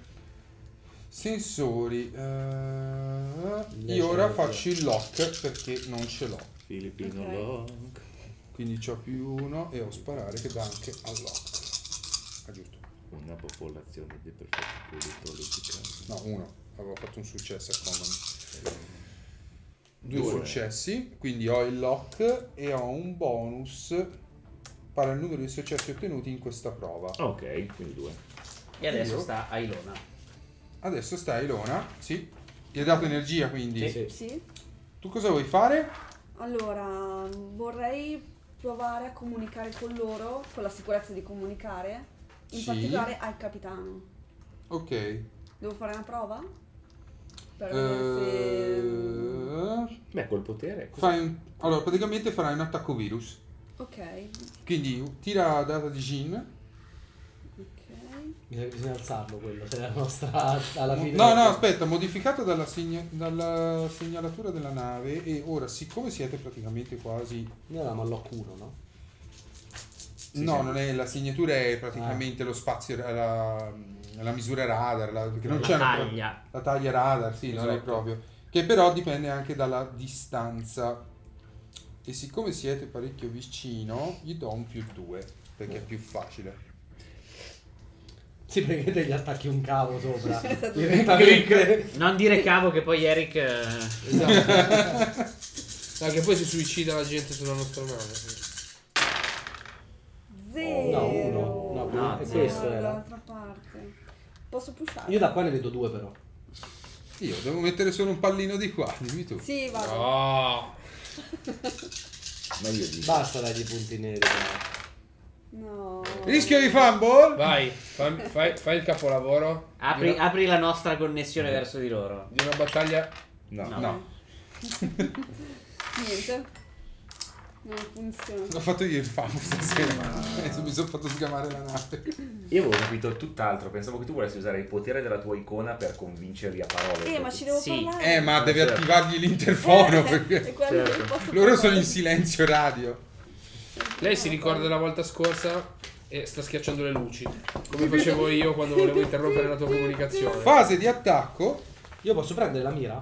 Sensori. eh, Lei io c'ha ora energia. faccio il lock perché non ce l'ho. Filippino Ok. lock. Quindi c'ho più uno e ho sparare che dà anche al lock. Ah, giusto. Una popolazione di perfetti produttori. No, uno. Avevo fatto un successo a common. Due, Due. successi, quindi ho il lock e ho un bonus pari al numero di successi ottenuti in questa prova. Ok, quindi due. E adesso Io? sta a Ilona. Adesso sta Ilona, sì. Ti ha dato energia, quindi. Sì. Sì. Tu cosa vuoi fare? Allora, vorrei provare a comunicare con loro, con la sicurezza di comunicare, in Sì. particolare al capitano. Ok. Devo fare una prova? Per vedere se... Eh, Beh, col potere. così. fai un- Allora, praticamente farai un attacco virus. Ok, Quindi tira data di Jin. ok. Bisogna, bisogna alzarlo quello, se è la nostra alla fine. No, no, aspetta, modificato dalla, segna- dalla segnalatura della nave. E ora, siccome siete praticamente quasi. Noi avevamo all'O uno, no? no, sì. non è la segnatura, è praticamente lo spazio, la, la misura radar. La, perché non La c'è una- taglia. la taglia radar, sì, non è Esatto. proprio. Che però dipende anche dalla distanza. E siccome siete parecchio vicino, gli do un più due, perché è più facile. Sì, perché te gli attacchi un cavo sopra. Esatto. Direttamente. Non dire cavo che poi Eric... eh, Esatto. No, che poi si suicida la gente sulla nostra nave. Zero. No, uno. No, No, è zero. questo era. Dall'altra parte. Posso pushare? Io da qua ne vedo due però. Io devo mettere solo un pallino di qua, dimmi tu. Sì, vado. No. Ma io dico. Basta dai di punti neri. dai. No. Rischio di fumble? Vai, fai, fai, fai il capolavoro apri, di, una, apri la nostra connessione verso di loro. di una battaglia. No. No. No, Niente. Non funziona. l'ho fatto io il fumble stasera. Adesso mi sono fatto sgamare la nave. Io avevo capito tutt'altro, pensavo che tu volessi usare il potere della tua icona per convincerli a parole. Eh, ma ci devo Sì. parlare. Eh, ma devi certo. attivargli l'interfono Eh, perché è quello che Certo. posso loro sono provare. in silenzio radio. Lei si ricorda della volta scorsa e sta schiacciando le luci. Come facevo io quando volevo interrompere la tua comunicazione. Fase di attacco. Io posso prendere la mira?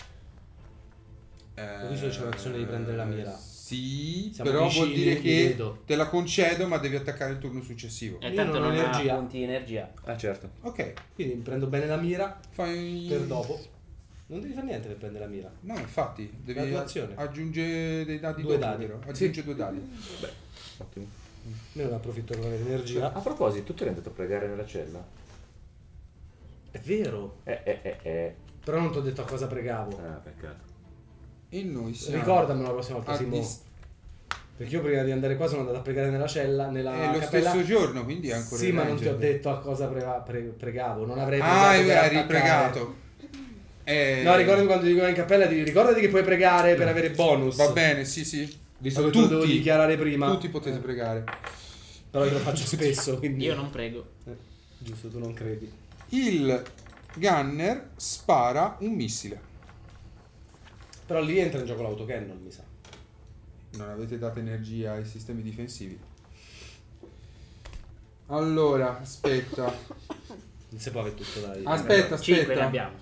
Eh, Così c'è l'azione di prendere la mira. Sì, Siamo però vicini, vuol dire li che vedo. te la concedo, ma devi attaccare il turno successivo. E Io tanto non ho non energia. ha punti di energia. Ah, certo. Ok, Quindi prendo bene la mira fai per dopo. Non devi fare niente per prendere la mira. No, infatti, devi La tua azione. aggiungere dei dadi Due dopo, dadi. vero? Aggiunge due dadi. Ottimo. Io ne approfitto per avere energia. A proposito, tu eri andato a pregare nella cella? È vero. Eh, eh, eh, eh. Però non ti ho detto a cosa pregavo. Ah, peccato. E noi siamo Ricordamelo la prossima volta, a Simo. dis- Perché io prima di andare qua sono andato a pregare nella cella, nella è lo cappella. stesso giorno, quindi è ancora Sì, in ma non ti ho Ranger. detto a cosa prega- pre- pregavo. Non avrei Ah, pregato per hai attaccare. ripregato. Eh, No, ricordati quando dico in cappella, ti ricordati che puoi pregare per avere bonus. Va bene, sì, sì. Visto Ma che tu lo devo tutti- dichiarare prima. Tutti potete pregare. Però io lo faccio spesso, quindi... Io non prego. Eh, giusto, tu non credi. Il gunner spara un missile. Però lì entra in gioco l'autocannon, mi sa. Non avete dato energia ai sistemi difensivi. Allora, aspetta. Non si può avere tutto da dire. Aspetta, cinque ne aspetta. abbiamo.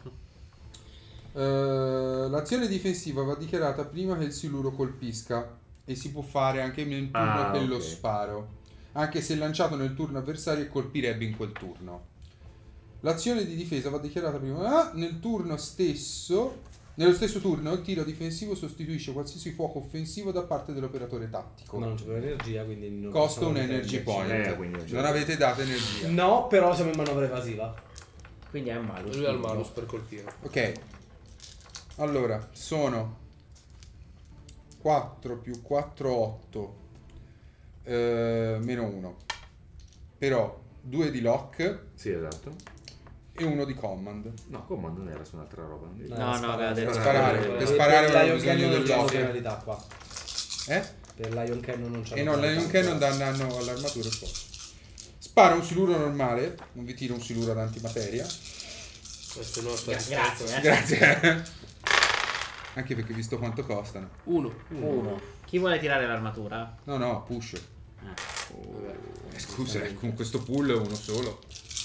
Eh, l'azione difensiva va dichiarata prima che il siluro colpisca e si può fare anche nel turno Ah, dello ok. sparo, anche se lanciato nel turno avversario e colpirebbe in quel turno. L'azione di difesa va dichiarata prima ah, nel turno stesso. Nello stesso turno il tiro difensivo sostituisce qualsiasi fuoco offensivo da parte dell'operatore tattico. Ma non c'è più energia, quindi non Costa possiamo un energy difenderci. point. Eh, quindi non c'è non più. avete dato energia. No, però siamo in manovra evasiva. Quindi è un malus. Lui ha il malus per colpire. Ok. Allora, sono quattro più quattro, otto. Eh, meno uno. Però due di lock Sì, esatto. e uno di command. No, comando non era su un'altra roba. Non devi- No, no, aveva detto- Per sparare, Eh, per E sparare per avrò Lion bisogno Cannon non del c'hanno lock. penalità qua. Eh? Per Lion Cannon non c'hanno E no, penalità. Lion Cannon dà danno all'armatura e poi. Spara un siluro normale, non vi tiro un siluro ad antimateria. Questo è il nostro. Grazie, eh. Grazie. Anche perché visto quanto costano. Uno. Uno. Chi vuole tirare l'armatura? No, no, push. Eh. Eh, Scusa, con questo pull uno solo.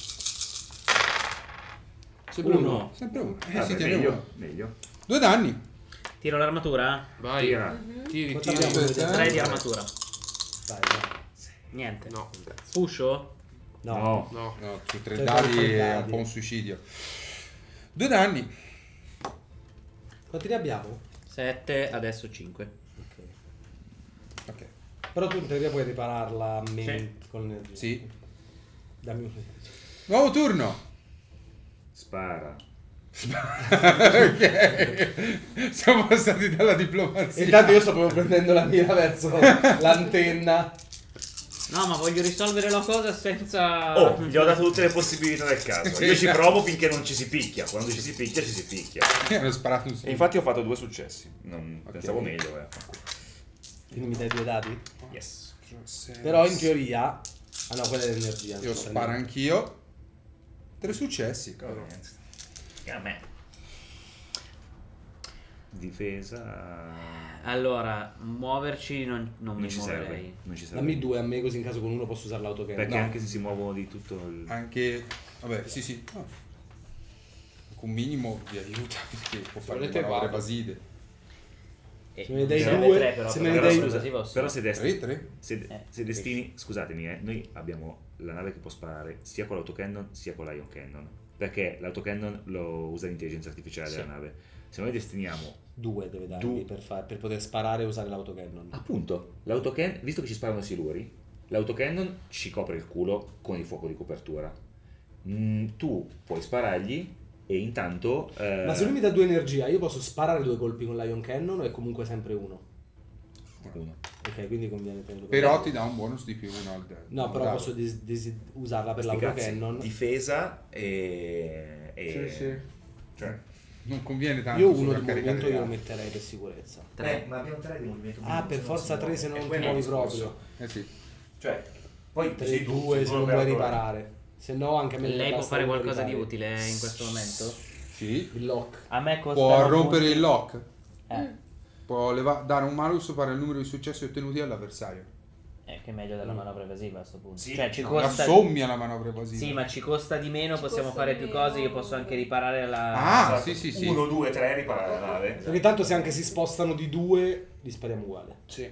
Sempre uno. Uno. Sempre uno. Eh, Vabbè, si tiene meglio, uno. meglio. Due danni. Tiro l'armatura? Vai. Tira. Tiri, Quanto tiri. abbiamo? Aspetta, tre eh. di armatura. Vai, vai. Niente. No. Pusho? No. No. No. No, su tre Tre dadi tre è dadi. un po' un suicidio. Due danni. Quanti ne abbiamo? sette, adesso cinque. Ok. Ok. Però tu in teoria puoi ripararla a me Sì. con l'energia. Sì. Dammi un... Nuovo turno. Spara. Ok. Siamo passati dalla diplomazia. Intanto io sto proprio prendendo la mira verso l'antenna. No, ma voglio risolvere la cosa senza... Oh, gli ho dato tutte le possibilità del caso. Io ci provo finché non ci si picchia. Quando ci si picchia, ci si picchia. Hanno sparato un E infatti ho fatto due successi. Non Ok. pensavo meglio, eh. Quindi mi dai due dati? Yes. Però in teoria... Ah no, quella è l'energia. Io sparo anch'io. Tre successi. E a me. Difesa. Allora, muoverci non, non, Non mi ci serve. muoverei. Non ci serve. Dammi due a me così in caso con uno posso usare l'autocannon. Perché No. anche se si muovono di tutto il... Anche... Vabbè, sì, sì. No. Un minimo vi aiuta perché può fare le volete manovre vado. evasive. Eh, Se me ne dai serve due, tre, però, se per me ne avere dai- la scusa, si posso. Però se destini... Tre, tre? Se, Eh, se destini... Scusatemi, eh. Noi abbiamo la nave che può sparare sia con l'autocannon sia con l'ion cannon. Perché l'autocannon lo usa l'intelligenza artificiale Sì. della nave. Se noi destiniamo... Due deve darmi Du- per, far- per poter sparare e usare l'autocannon. Appunto, l'autocannon... Visto che ci sparano siluri, l'autocannon ci copre il culo con il fuoco di copertura. Mm, tu puoi sparargli e intanto... eh, Ma se lui mi dà due energia, io posso sparare due colpi con l'ion cannon o è comunque sempre uno? uno. Ok, quindi conviene tenerlo. Però ti dà un bonus di più uno al No, al però dado. posso des- des- usarla per Sti cazzi, l'autocannon. difesa e... e... Sì, sì. Cioè... Non conviene tanto. Io uno di sovraccaricare movimento le io lo armi. metterei per sicurezza. Tre. Eh, ma abbiamo tre di movimento. Ah, per forza tre se non ti muovi proprio. Eh sì. Cioè, poi tre sei tu, due sei se tu non vuoi l'operatore. riparare. Se no anche a me Lei mi può basta fare uno qualcosa di ripari. utile in questo momento? Sì. Il lock. A me costa... Può un rompere punto- il lock. Eh, Può leva- dare un malus pari al numero di successi ottenuti all'avversario. eh, che è meglio della manovra evasiva a questo punto. Sì. Cioè, ci La costa... sommi alla manovra evasiva. Sì, ma ci costa di meno, Ci possiamo costa fare di più meno. cose, io posso anche riparare la... Ah, Esatto. sì, sì, sì. Uno, due, tre, ripara la nave. Perché tanto se anche si spostano di due, li spariamo uguale. Sì.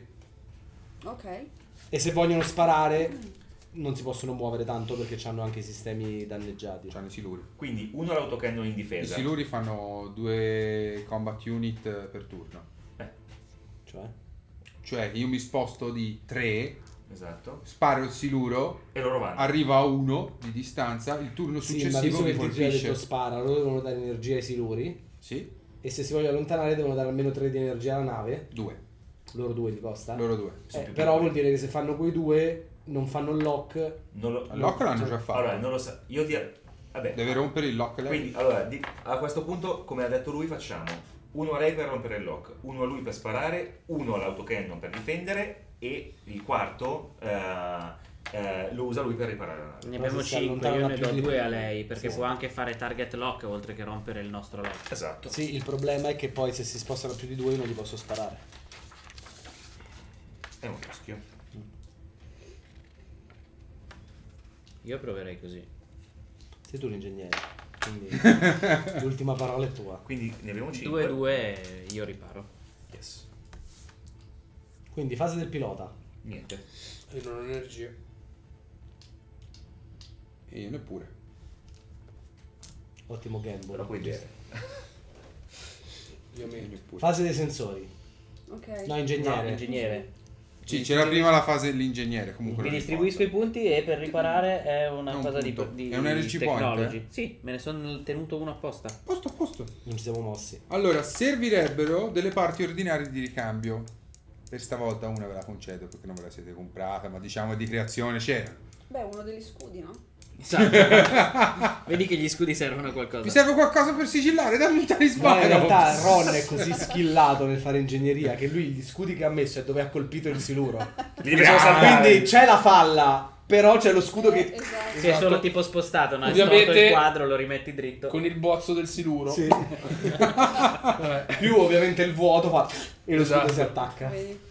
Ok. E se vogliono sparare, non si possono muovere tanto perché hanno anche i sistemi danneggiati. C'hanno i siluri. Quindi uno all'autocannon in I difesa. siluri fanno due combat unit per turno. Cioè? Cioè io mi sposto di tre, Esatto. sparo il siluro, E loro vanno. arriva a uno di distanza, il turno Sì, ma successivo visto mi che il tizio ha detto colpisce. spara, loro devono dare energia ai siluri. Sì, E se si vogliono allontanare devono dare almeno tre di energia alla nave. due. Loro due li costa. Loro due. Eh, più però piccoli. vuol dire che se fanno quei due non fanno il lock. Non lo... Il lock l'hanno già fatto. Allora, non lo sa. Io ti... Vabbè. Deve rompere il lock lei. Quindi, allora, di- a questo punto, come ha detto lui, facciamo uno a lei per rompere il lock, uno a lui per sparare, uno all'autocannon per difendere e il quarto eh, eh, lo usa lui per riparare la nave. Ne Però abbiamo se si cinque, allontana io ne più do di- due a lei, perché Sì. può anche fare target lock oltre che rompere il nostro lock. Esatto. Sì, il problema è che poi se si spostano più di due io non li posso sparare. È un rischio. Io proverei così. Sei tu l'ingegnere. Quindi l'ultima parola è tua. Quindi ne abbiamo cinque. due due io riparo. Yes. Quindi fase del pilota. Niente. E non ho energia. E io neppure. Ottimo Però gamble. puoi bere. Io Io mi... neppure. Fase dei sensori. Ok. No, ingegnere. No, ingegnere. Sì, c'era prima la fase dell'ingegnere. Comunque Mi non distribuisco i importa. punti e per riparare è una È un cosa di, punto. di È un energy point, technology. eh? Sì, me ne sono tenuto uno apposta. Posto, a posto. Non ci siamo mossi. Allora, servirebbero delle parti ordinarie di ricambio. Per stavolta una ve la concedo perché non ve la siete comprata, ma diciamo di creazione c'era. Beh, uno degli scudi, no? Esatto. Vedi che gli scudi servono a qualcosa. Mi serve qualcosa per sigillare, dammi un No, talismano. in realtà Ron è così skillato nel fare ingegneria che lui gli scudi che ha messo è dove ha colpito il siluro. Li dobbiamo salvare. Quindi c'è la falla, però c'è lo scudo che... Esatto. Si è solo tipo spostato, no? Hai Ovviamente- storto il quadro, lo rimetti dritto. Con il bozzo del siluro. Sì. Vabbè. Più ovviamente il vuoto fa... E lo Esatto. scudo si attacca. Vedi?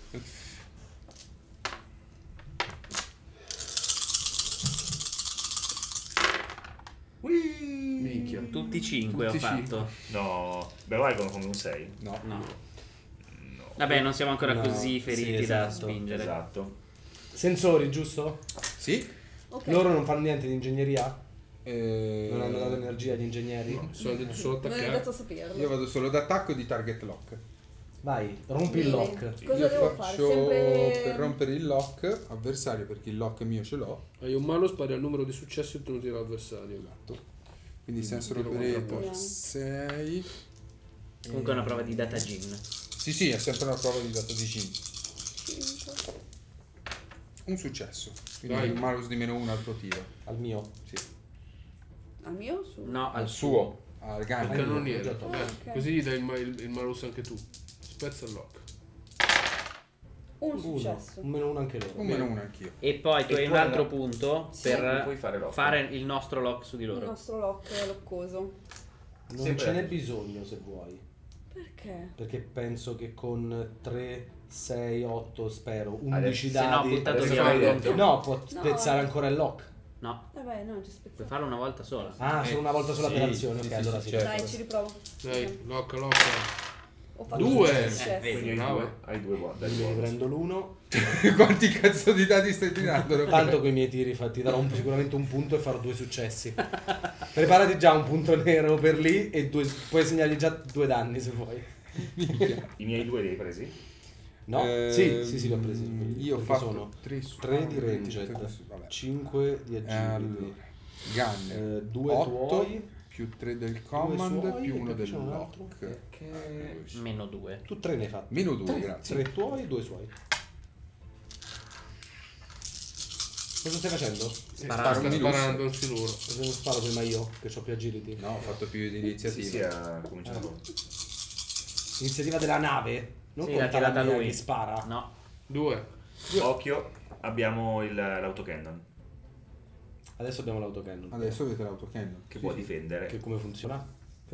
Minchia. Tutti cinque Tutti ho fatto. No, beh, valgono come un sei. No. No. No. Vabbè, non siamo ancora No, così feriti sì, da esatto. spingere. Esatto. Sensori, giusto? Sì? Ok. Loro non fanno niente di ingegneria? Eh, Non hanno dato energia agli ingegneri? Sono detto solo Non è attaccare. dato a saperlo. Io vado solo d'attacco e di target lock. Vai, rompi il Bene. lock. Cosa Io devo fare? faccio Sempre... per rompere il lock avversario perché il lock mio ce l'ho. Hai un malus pari al numero di successi ottenuti dall'avversario. Esatto. Quindi Sensor Tiro Operator contrapposto. sei. Comunque è una prova di data gin. Sì, sì, è sempre una prova di data di gin. cinque. Un successo. Quindi Vai. un malus di meno uno al tuo tiro. Al mio. Sì. Al mio? Su. No, Al al suo. Al Il Ganni. cannoniere. ho già Eh, ok. Così gli dai il, ma- il, il malus anche tu. Spezza il lock. Un Uno. successo. Un meno uno anche loro. Un meno uno anch'io. E poi tu E hai tu un hai altro la- punto Sì. per Non puoi fare lock. fare il nostro lock su di Il loro. nostro lock è loccoso. Non Sempre ce n'è la- bisogno se vuoi. Perché? Perché penso che con tre, sei, otto, spero, undici Adesso- Se no, dadi. buttato adesso via fai un le- punto. No, può No. spezzare ancora il lock. No, Vabbè, no, già puoi spezzato. farlo una volta sola. Ah, solo una volta sola Sì, per azione. sì, Ok, sì, allora sì, sì. certo. Dai, ci riprovo. Dai, lock, lock. Ho fatto Due. due Eh, successi. vedi. Quindi hai Bravo. due, hai due buoni. dai, Quindi ne buoni. prendo l'uno. Quanti cazzo di dati stai tirando? Tanto con i miei tiri fa- ti darò un- sicuramente un punto e farò due successi. Preparati già un punto nero per lì e due, puoi segnargli già due danni se vuoi. I miei due li hai presi? No? Ehm, sì, sì, sì, li ho presi. Io ho Perché fatto sono tre su tre di tre ranged, su- vabbè. cinque di agility, Allora, Gunner, eh, due otto tuoi, più tre del due command suoi, più e uno poi del c'è un altro lock. che- che- Meno due. Tu tre ne hai fatti. Meno due, Tre- grazie. Tre tuoi, due suoi. Cosa stai facendo? Sparando. Sta un sparando un siluro. Cosa non sparo prima io, che ho più agility? No, ho fatto più di Sì, iniziativa. sì, ha cominciato. Iniziativa della nave? Non Sì, l'ha conta la tirata mia lui. che spara? No, Due. Occhio, abbiamo il- l'autocannon Adesso abbiamo l'autocannon. Adesso avete l'autocannon. che Sì, può sì. difendere. Che come funziona?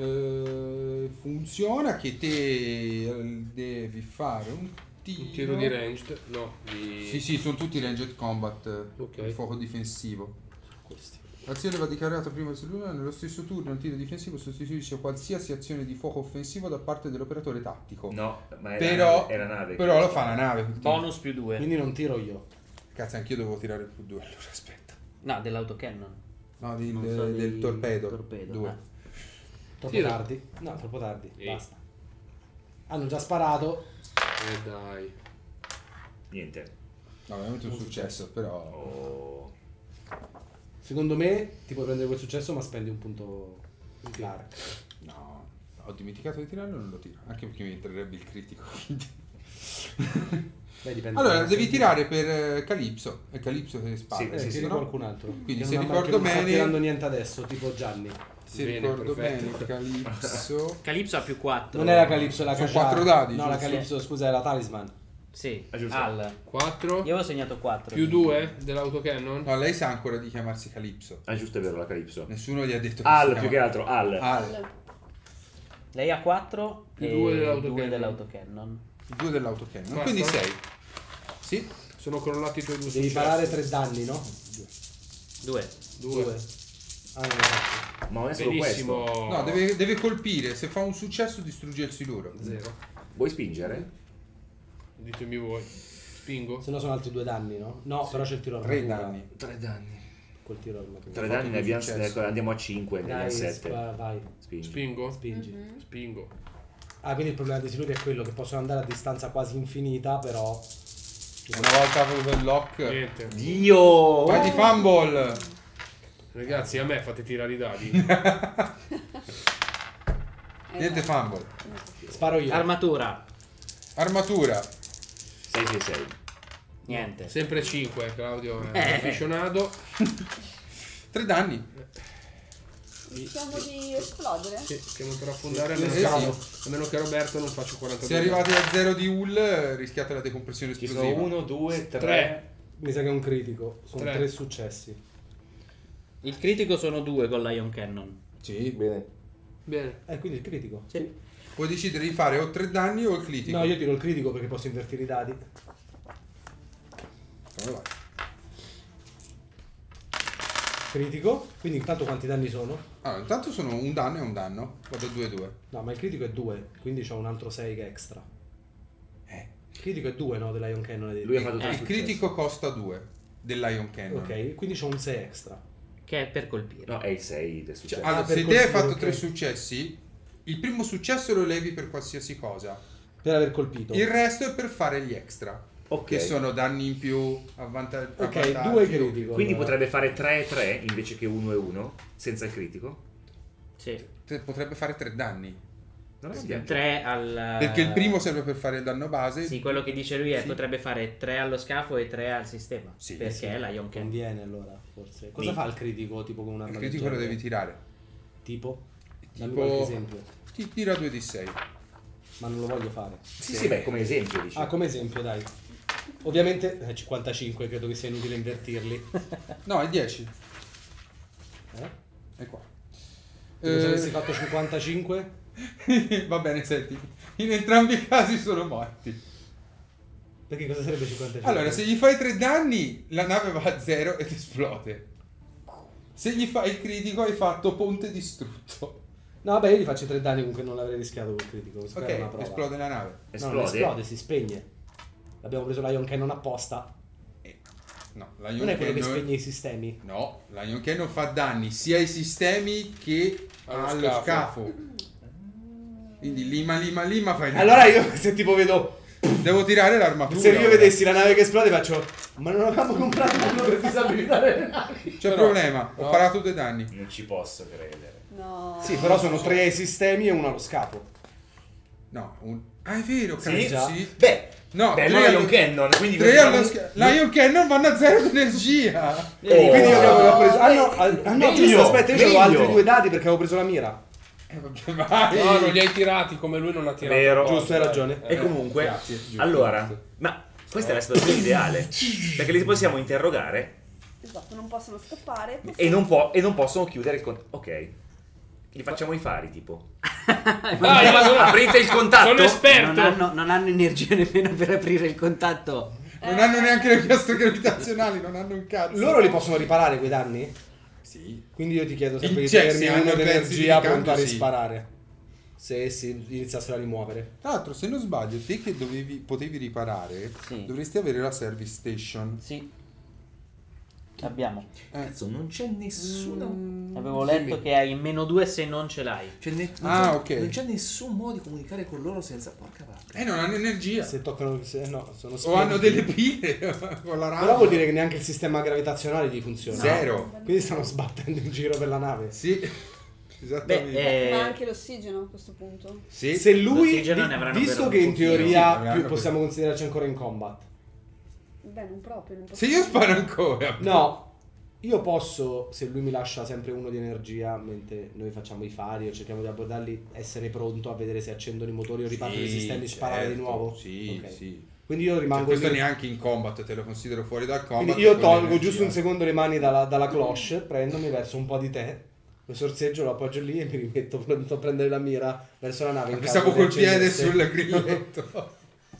Eh, funziona che te eh, devi fare un tiro. Un tiro di ranged. No, di... Sì, sì, sono tutti ranged combat, eh, Ok. il fuoco difensivo. Questi. L'azione va dichiarata prima del luna, nello stesso turno il tiro difensivo sostituisce qualsiasi azione di fuoco offensivo da parte dell'operatore tattico. No, ma è Però, la nave, è la nave però che- lo fa la nave. quel tiro. bonus più due. Quindi non tiro io. Cazzo, anch'io dovevo tirare più due, allora aspetta. No, dell'autocannon. No, del, Non so, del dei torpedo. torpedo, Due. eh. Troppo Tira. tardi? No, troppo tardi. Sì. Basta. Hanno già sparato. Eh dai. Niente. No, veramente un successo, però... Oh. Secondo me ti puoi prendere quel successo ma spendi un punto Clark. No, ho dimenticato di tirarlo e non lo tiro. Anche perché mi entrerebbe il critico. quindi. Beh, dipende. Allora, da- devi tirare per eh, Calypso. È Calypso che spara. Sì, Eh, sì, tiri no? qualcun altro. Quindi Che se non- ricordo che non sta bene- tirando niente adesso, tipo Gianni. Se Bene, ricordo perfetto. bene, Calypso... Calypso ha più quattro. Non è la Calypso, è la Sono Kajar. quattro dadi, No, la giusto? Calypso, scusa, è la Talisman. Sì, Ah, giusto. Al. quattro. Io avevo segnato quattro. Più due dell'autocannon. No, lei sa ancora di chiamarsi Calypso. Ah, giusto, è vero, la Calypso. Nessuno gli ha detto che Al, si più che chiama- altro, Al. Al. Lei ha quattro Più e due dell'autocannon. due dell'autocannon. Due dell'autocannon. Basta? Quindi sei. Sì? Sono crollati i tuoi due Devi successi. parare tre danni, no? Due. Due. Ah, non esatto. Ma non è solo Benissimo. questo. No, deve, deve colpire. Se fa un successo distrugge il siluro. Zero. Vuoi spingere? Ditemi voi. Spingo? Se no sono altri due danni, no? No, però c'è il tiro Tre armatura. danni. Tre danni. Col tiro armatura. Tre danni ne abbiamo, successo. ne- andiamo a cinque, ne abbiamo Dai, sette. spa- vai, Spingi. Spingo? spingi. Spingo. Ah, quindi il problema dei siluri è quello che possono andare a distanza quasi infinita, però... Una volta avevo il lock. Niente. Dio! Vai di fumble. Ragazzi, a me fate tirare i dadi. Niente fumble. Sparo io. Armatura. Armatura. sei sei sei. Niente. Sempre cinque, Claudio è Eh. affezionato. Tre danni. Rischiamo di esplodere? Sì, stiamo per affondare. A Sì, meno, sì. che, a meno che Roberto non faccia quarantadue. Se arrivate a zero di hull, rischiate la decompressione Ci esplosiva. sono uno, due, tre. Tre. Mi sa che è un critico. Sono Tre. tre successi. Il critico sono due con l'Ion Cannon. Sì. Bene. Bene. Eh, quindi il critico. Sì. Puoi decidere di fare o tre danni o il critico. No, io tiro il critico perché posso invertire i dadi. Come vai? Critico. Quindi intanto quanti danni sono? Allora, intanto sono un danno e un danno. Vado a due due. No, ma il critico è due, quindi c'ho un altro sei che extra. Eh. Il critico è due, no? Dell'Ion Cannon. hai detto. Lui ha fatto tre Il successi. critico costa due dell'Ion Cannon. Ok, quindi c'ho un sei extra. Che è per colpire. No, è il sei del Cioè, successo. allora, Ah, per se te hai colpire, fatto ok. tre successi, il primo successo lo levi per qualsiasi cosa. Per aver colpito. Il resto è per fare gli extra. Ok. Che sono danni in più, avvanta- Ok, avvantaggi. due critico. Quindi allora. potrebbe fare tre e tre invece che uno e uno senza il critico? Sì. Te- potrebbe fare tre danni. Non è Sì, sbagliato. tre al... Perché il primo serve per fare il danno base. Sì, quello che dice lui è Sì. potrebbe fare tre allo scafo e tre al sistema. Sì, perché sì. è Lion Ken. Conviene allora, forse. Cosa Sì. fa il critico tipo con Il un'arma critico lo leggera? devi tirare. Tipo? Dammi Tipo- qualche esempio. Ti tira due di sei. Ma non lo voglio fare. Sì, sì, beh, come esempio, dice. Ah, come esempio, dai. Ovviamente eh, cinquantacinque, credo che sia inutile invertirli. No, è dieci. Eh? È qua. Tipo se Eh, avessi fatto cinquantacinque? Va bene, senti. In entrambi i casi sono morti. Perché cosa sarebbe cinquantacinque? Allora, se gli fai tre danni, la nave va a zero ed esplode. Se gli fai il critico, hai fatto ponte distrutto. No, vabbè, io gli faccio tre danni, comunque non l'avrei rischiato col critico. questa era una Ok, prova. esplode la nave. No, non Esplode? esplode, si spegne. L'abbiamo preso Lion Cannon apposta. No, Lion Non è quello che Cannon- spegne i sistemi. No, Lion Cannon fa danni sia ai sistemi che Allo allo, scafo. scafo. Quindi lima lima lima fai danni. Allora io, se tipo vedo... Devo tirare l'armatura. Se io ora. vedessi la nave che esplode faccio... Ma non avevamo comprato uno per disabilitare le navi. C'è un Però- problema, ho no. parato due danni. Non ci posso credere. No. Sì, però sono tre ai sistemi e uno allo scafo. No, un... Ah, è vero, Sì? cazzo, già. sì. Beh, No, beh, tre non allo- Lion Cannon, quindi Tre questo allo è un- sca- Lion Cannon vanno a zero di energia. Oh. Quindi io avevo preso... Ah no, ah, ah, no Meglio, giusto, aspetta, io avevo meglio. altri due dadi perché avevo preso la mira. Eh, vabbè, vai. No, non li hai tirati come lui non ha tirato. Vero. apposta, Giusto, hai dai. ragione. E comunque, grazie, giusto, allora, giusto. ma questa è la situazione ideale, perché li possiamo interrogare Esatto, non possono scappare. e non, può- e non possono chiudere il contatto. Ok, gli facciamo i fari, tipo. Dai, ma sono- Aprite il contatto. Sono esperto. Non hanno, non hanno energia nemmeno per aprire il contatto. Non hanno neanche le piastre gravitazionali, non hanno un cazzo. Loro li possono riparare quei danni? Sì. Quindi io ti chiedo sempre di Cioè, tenermi se hanno uno pezzi di d'energia pronto ricambio, a sì. risparare. Se si iniziassero a rimuovere. Tra l'altro, se non sbaglio, te che dovevi, potevi riparare, Sì. dovresti avere la service station. Sì. Abbiamo. Eh. Cazzo, non c'è nessuno. Avevo letto che hai meno due se non ce l'hai. Cioè, ne- non Ah, c'è- ok. Non c'è nessun modo di comunicare con loro senza. Porca vacca. Eh, non hanno energia. Se toccano... Se, no, sono O hanno spenti. delle pile con la rama. Però vuol dire che neanche il sistema gravitazionale gli funziona. Zero. Quindi stanno sbattendo in giro per la nave. Sì, esattamente. Beh, eh, Ma anche l'ossigeno a questo punto. Sì. Se lui, L'ossigeno vi- ne avranno visto per che un in pochino. Sì, teoria avranno più possiamo considerarci ancora in combat. Beh, non proprio. Non Se io sparo ancora. No, io posso, se lui mi lascia sempre uno di energia mentre noi facciamo i fari o cerchiamo di abbordarli, essere pronto a vedere se accendono i motori o ripartono i sistemi e sparare di certo, nuovo? Sì, Ok. sì. Quindi io Cioè, rimango questo lì. neanche in combat, te lo considero fuori dal combat. Quindi io con tolgo l'energia. giusto un secondo le mani dalla, dalla cloche, prendo, mi verso un po' di tè, lo sorseggio, lo appoggio lì e mi rimetto pronto a prendere la mira verso la nave. in caso Stavo di col piede accendesse. sul grilletto.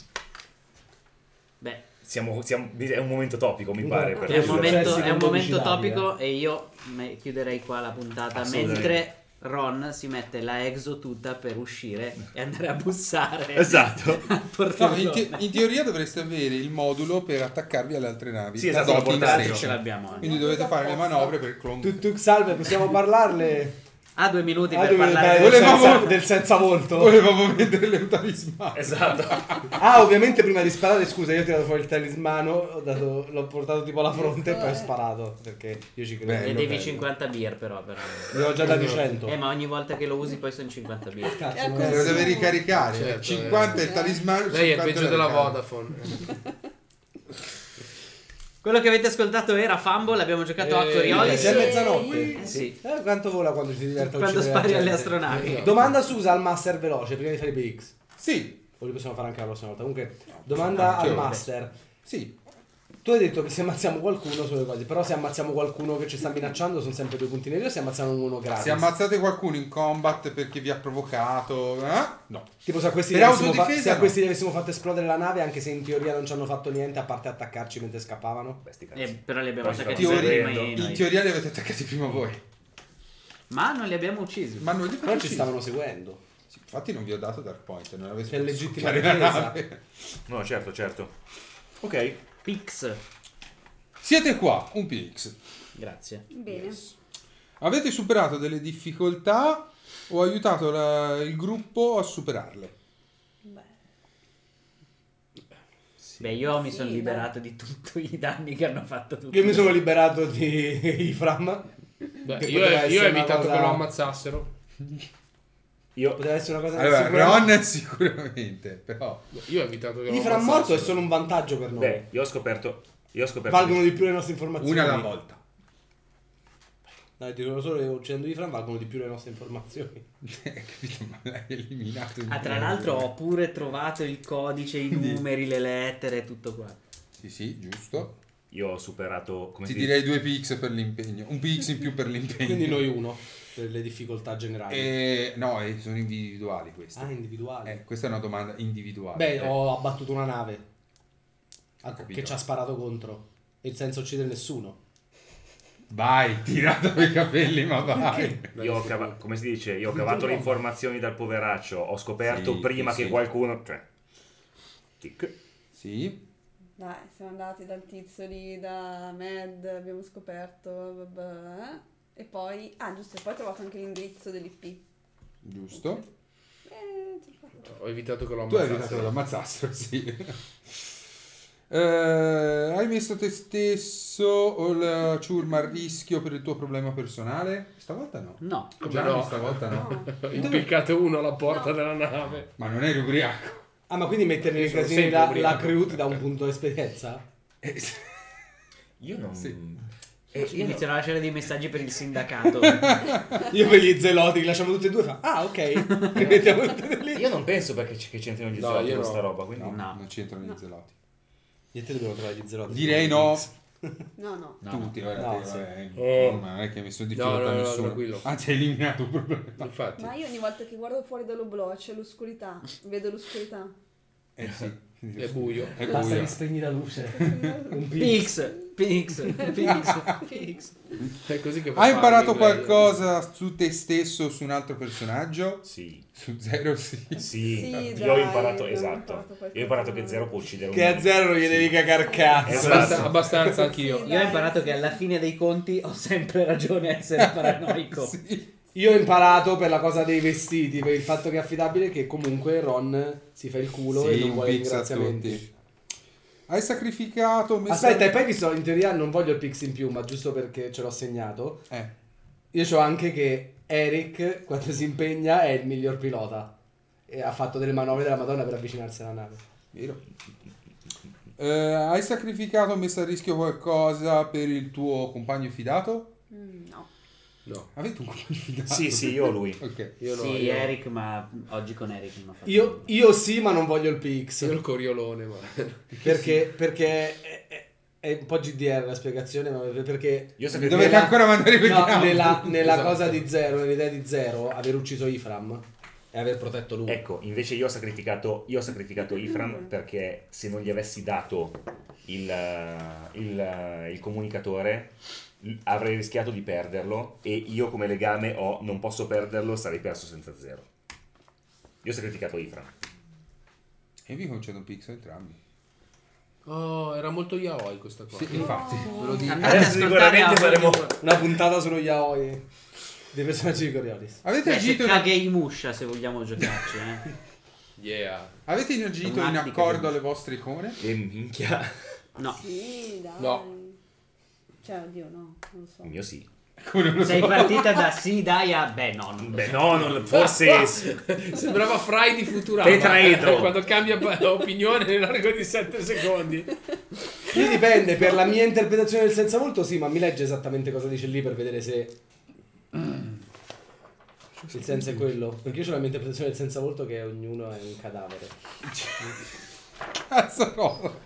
Beh, Siamo, siamo- è un momento topico, mi pare. Per è un Sì, momento, sì, è un non momento pubblicità, topico e io me- chiuderei qua la puntata Assolutamente. mentre Ron si mette la exo tutta per uscire e andare a bussare. Esatto. al No, in, portellone. te- in teoria dovreste avere il modulo per attaccarvi alle altre navi. Sì, da esatto, la docking portaggio. station. Ce l'abbiamo anche. Quindi dovete fare le manovre per clon. Tuk tuk salve, possiamo parlarle? Ha due minuti Ah, per dove- parlare del, del Volevamo- senza, del senza volto. Volevamo vendere le talismane. Esatto. Ah, ovviamente prima di sparare, scusa, io ho tirato fuori il talismano, ho dato- l'ho portato tipo alla fronte e poi ho sparato, perché io ci credo. Bello, Ne devi bello. cinquanta beer però, però. Ne ho già dati cento. Eh, ma ogni volta che lo usi poi sono cinquanta beer. Cazzo, Eh, non Eh, è- lo deve ricaricare. Certo, cinquanta eh. il talismano. Lei è cinquanta peggio la della ricarica. Vodafone. Quello che avete ascoltato era Fumble, abbiamo giocato a Eh, Coriolis. Già è mezzanotte. Eh, sì. Eh, quanto vola quando si diverte a Quando uccidere la spari alle gente? astronavi. Domanda Susa al master veloce, prima di fare i B X. Sì, O li possiamo fare anche la prossima volta. Comunque, domanda anche al ora. master. sì. Tu hai detto che se ammazziamo qualcuno sono le cose, però se ammazziamo qualcuno che ci sta minacciando sono sempre due punti neri o se ammazziamo uno gratis? Se ammazzate qualcuno in combat perché vi ha provocato, eh? No. Tipo se a questi, Per gli avessimo, fa- autodifesa se a no. questi gli avessimo fatto esplodere la nave anche se in teoria non ci hanno fatto niente a parte attaccarci mentre scappavano. Beh, sti cazzi. Eh, però li abbiamo Poi si attaccati sta prima muovendo. i- In noi. teoria li avete attaccati prima voi. Ma non li abbiamo uccisi. Ma noi li Però ci uccisi. stavano seguendo. Sì, infatti non vi ho dato Dark Point, non avete C'è potuto legittima scoccare la difesa. nave. No, certo, certo. Ok. Pix. Siete qua, un P X. Grazie. Bene. Avete superato delle difficoltà o aiutato la- il gruppo a superarle? Beh, Beh, io mi Sì, sono dai. liberato di tutti i danni che hanno fatto tutti. Io mi sono liberato di Ifram. Beh, Che io, poteva io ho essere una evitato cosa- che lo ammazzassero. Io Poteva essere una cosa Allora, sicuramente- Ron sicuramente, però... Io ho evitato che lo Ifran ammazzassero. morto è solo un vantaggio per noi. Beh, io ho scoperto io ho scoperto Valgono di più le nostre informazioni. Una alla volta. Dai, dicono solo che uccidendo Ifran valgono di più le nostre informazioni. Eh, capito, ma l'hai eliminato. Ah, tra l'altro ho pure trovato il codice, i numeri, le lettere, tutto qua. Sì, sì, giusto. io ho superato come Ti si direi due P X per l'impegno. Un P X in più per l'impegno. Quindi noi uno, per le difficoltà generali. Eh, no, eh, sono individuali questi. Ah, individuali. Eh, questa è una domanda individuale. Beh, Eh, ho abbattuto una nave a- capito. che ci ha sparato contro. E senza uccidere nessuno. Vai, tirato per i capelli, ma vai. Io ho cava- come si dice, io ho cavato le informazioni dal poveraccio, ho scoperto Sì, prima sì. che qualcuno, cioè tic. Sì. Dai, siamo andati dal tizio lì, da Med, abbiamo scoperto, vabbè, e poi, ah giusto, e poi ho trovato anche l'indirizzo dell'I P. Giusto. Eh, ce l'ho fatto. Ho evitato che lo Tu hai ammazzassero. evitato che lo ammazzassero, sì. Eh, hai messo te stesso o la ciurma a rischio per il tuo problema personale? Stavolta no. No. Come Già no? stavolta no. No. Impiccate uno alla porta della nave. Ma non eri ubriaco. Ah, ma quindi mettere nei Sono casini sempre la, ubriaco. la crew ti dà un punto d'esperienza? Eh, Io non Sì. eh, io Inizierò a lasciare dei messaggi per il sindacato. Io per gli zeloti li lasciamo tutti e due fa. Ah, ok. Li mettiamo tutti e due no- lì. io non penso perché c- che c'entrino gli No, zeloti io con no. sta roba, quindi no, No. non c'entrano gli zeloti. Io e te dobbiamo trovare gli zeloti. Direi no. No, no. No, Tutti, guarda, No, te, sì. vabbè, Oh. ma non è che hai messo in No, difficoltà no, no, nessuno. tranquillo. Anzi, hai eliminato un problema. Infatti. Ma io ogni volta che guardo fuori dall'oblò c'è l'oscurità, vedo l'oscurità. Eh sì. È buio. È Basta buio. che spegni la luce. Un Pix, Pix, Pix, Pix. È così che fa Hai fare imparato l'inglese. qualcosa su te stesso o su un altro personaggio? sì. Su Zero sì. Sì, Sì, io dai, ho imparato, abbiamo esatto. imparato qualcosa. Io ho imparato che Zero può uccidere un Che a zero non gli devi cagare cazzo. Esatto. Abbast- abbastanza anch'io. Sì, Io ho imparato che alla fine dei conti ho sempre ragione a essere paranoico. Sì. Io ho imparato per la cosa dei vestiti, per il fatto che è affidabile, che comunque Ron si fa il culo Sì, e non un vuole pix a ringraziamenti. tutti. Hai sacrificato messo- Aspetta, e poi visto, in teoria non voglio il pix in più, ma giusto perché ce l'ho segnato. Eh. Io c'ho anche che Eric, quando si impegna, è il miglior pilota. E ha fatto delle manovre della Madonna per avvicinarsi alla nave. Vero. Eh, hai sacrificato o messo a rischio qualcosa per il tuo compagno fidato? Mm, no. No. Avete un compagno fidato? Sì, sì, io ho lui. Ok. Io no. Sì, io, Eric, ma oggi con Eric non ho fatto Io, io sì, ma non voglio il pix. io il coriolone, ma... Perché, perché è, è- è un po' G D R la spiegazione, ma perché Io Mi sacrifico dovete nella- ancora mandare per no, campo. nella, nella Esatto. cosa di Zero, nell'idea di Zero, aver ucciso Ifram e aver protetto lui. Ecco, invece io ho sacrificato, io ho sacrificato Ifram perché se non gli avessi dato il, il, il comunicatore l- avrei rischiato di perderlo e io come legame ho non posso perderlo, sarei perso senza Zero. Io ho sacrificato Ifram. E vi concedo un pix a entrambi. Oh, era molto yaoi questa cosa. Sì, infatti. Ve lo dico. Andate ad Adesso ascoltare sicuramente audio- faremo Una puntata sullo yaoi dei personaggi di Coriolis. Avete Beh, c'è agito, in, Kagei Musha se vogliamo giocarci, eh. Yeah. avete agito in Automatica accordo che- alle vostre icone? e minchia. No, Sì, dai. No. Cioè, oddio, no, non lo so. Il mio sì. Come non lo sei so. partita da sì, dai, a... Beh, no, non Beh no, non, forse Sembrava Fry di Futurama. Tetraedro. eh, Quando cambia pa- opinione nell'arco di sette secondi. Io dipende, per la mia interpretazione del senza volto sì, ma mi legge esattamente cosa dice lì per vedere se il senso è quello. Perché io ho la mia interpretazione del senza volto che ognuno è un cadavere. Cazzo no.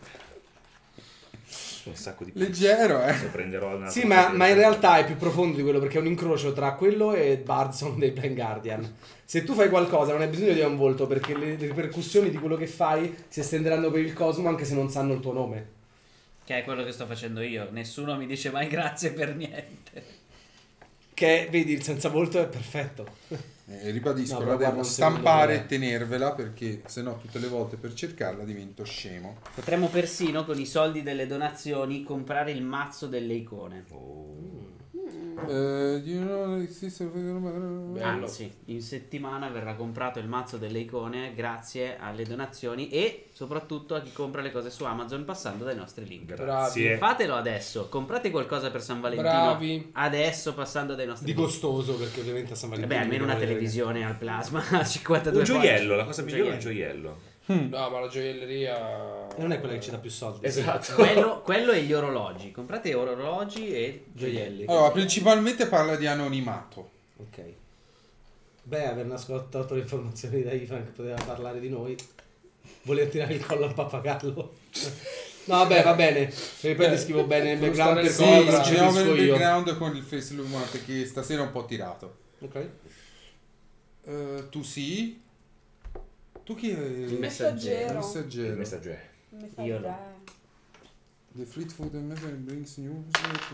un sacco di Leggero, eh. Adesso prenderò una Sì, ma, ma in realtà è più profondo di quello perché è un incrocio tra quello e Bardson dei Blind Guardian. Se tu fai qualcosa non hai bisogno di un volto perché le ripercussioni di quello che fai si estenderanno per il cosmo anche se non sanno il tuo nome. Che è quello che sto facendo io. Nessuno mi dice mai grazie per niente. Che vedi, il senza volto è perfetto. Eh, ribadisco, No, la però guarda devo un secondo stampare com'è. e tenervela perché sennò tutte le volte per cercarla divento scemo. Potremmo persino con i soldi delle donazioni comprare il mazzo delle icone. Oh. Mm. Eh, you know, esiste- Anzi, in settimana verrà comprato il mazzo delle icone grazie alle donazioni e soprattutto a chi compra le cose su Amazon passando dai nostri link. Grazie. Fatelo adesso, comprate qualcosa per San Valentino Bravi. adesso passando dai nostri Di link. costoso, perché ovviamente a San Valentino... Beh, almeno una dobbiamo vedere televisione al plasma a cinquantadue Un gioiello, pollici. la cosa migliore è un gioiello. No, ma la gioielleria... che- E non è quella che ci dà più soldi. Esatto. Quello, quello e gli orologi. Comprate orologi e Gioielli. Allora, principalmente parla di anonimato. Ok. Beh, aver nascosto le informazioni da Ifan che poteva parlare di noi. Voler tirare il collo al pappagallo. No, vabbè, va bene. Se poi scrivo bene nel background per Sì, cosa ci scriviamo capisco nel io. background con il face loom perché stasera è un po' tirato. Ok. Eh, tu sì? Tu chi è? Il messaggero. Il messaggero. Il messaggio è. Io no. The Fleet Food Message brings news.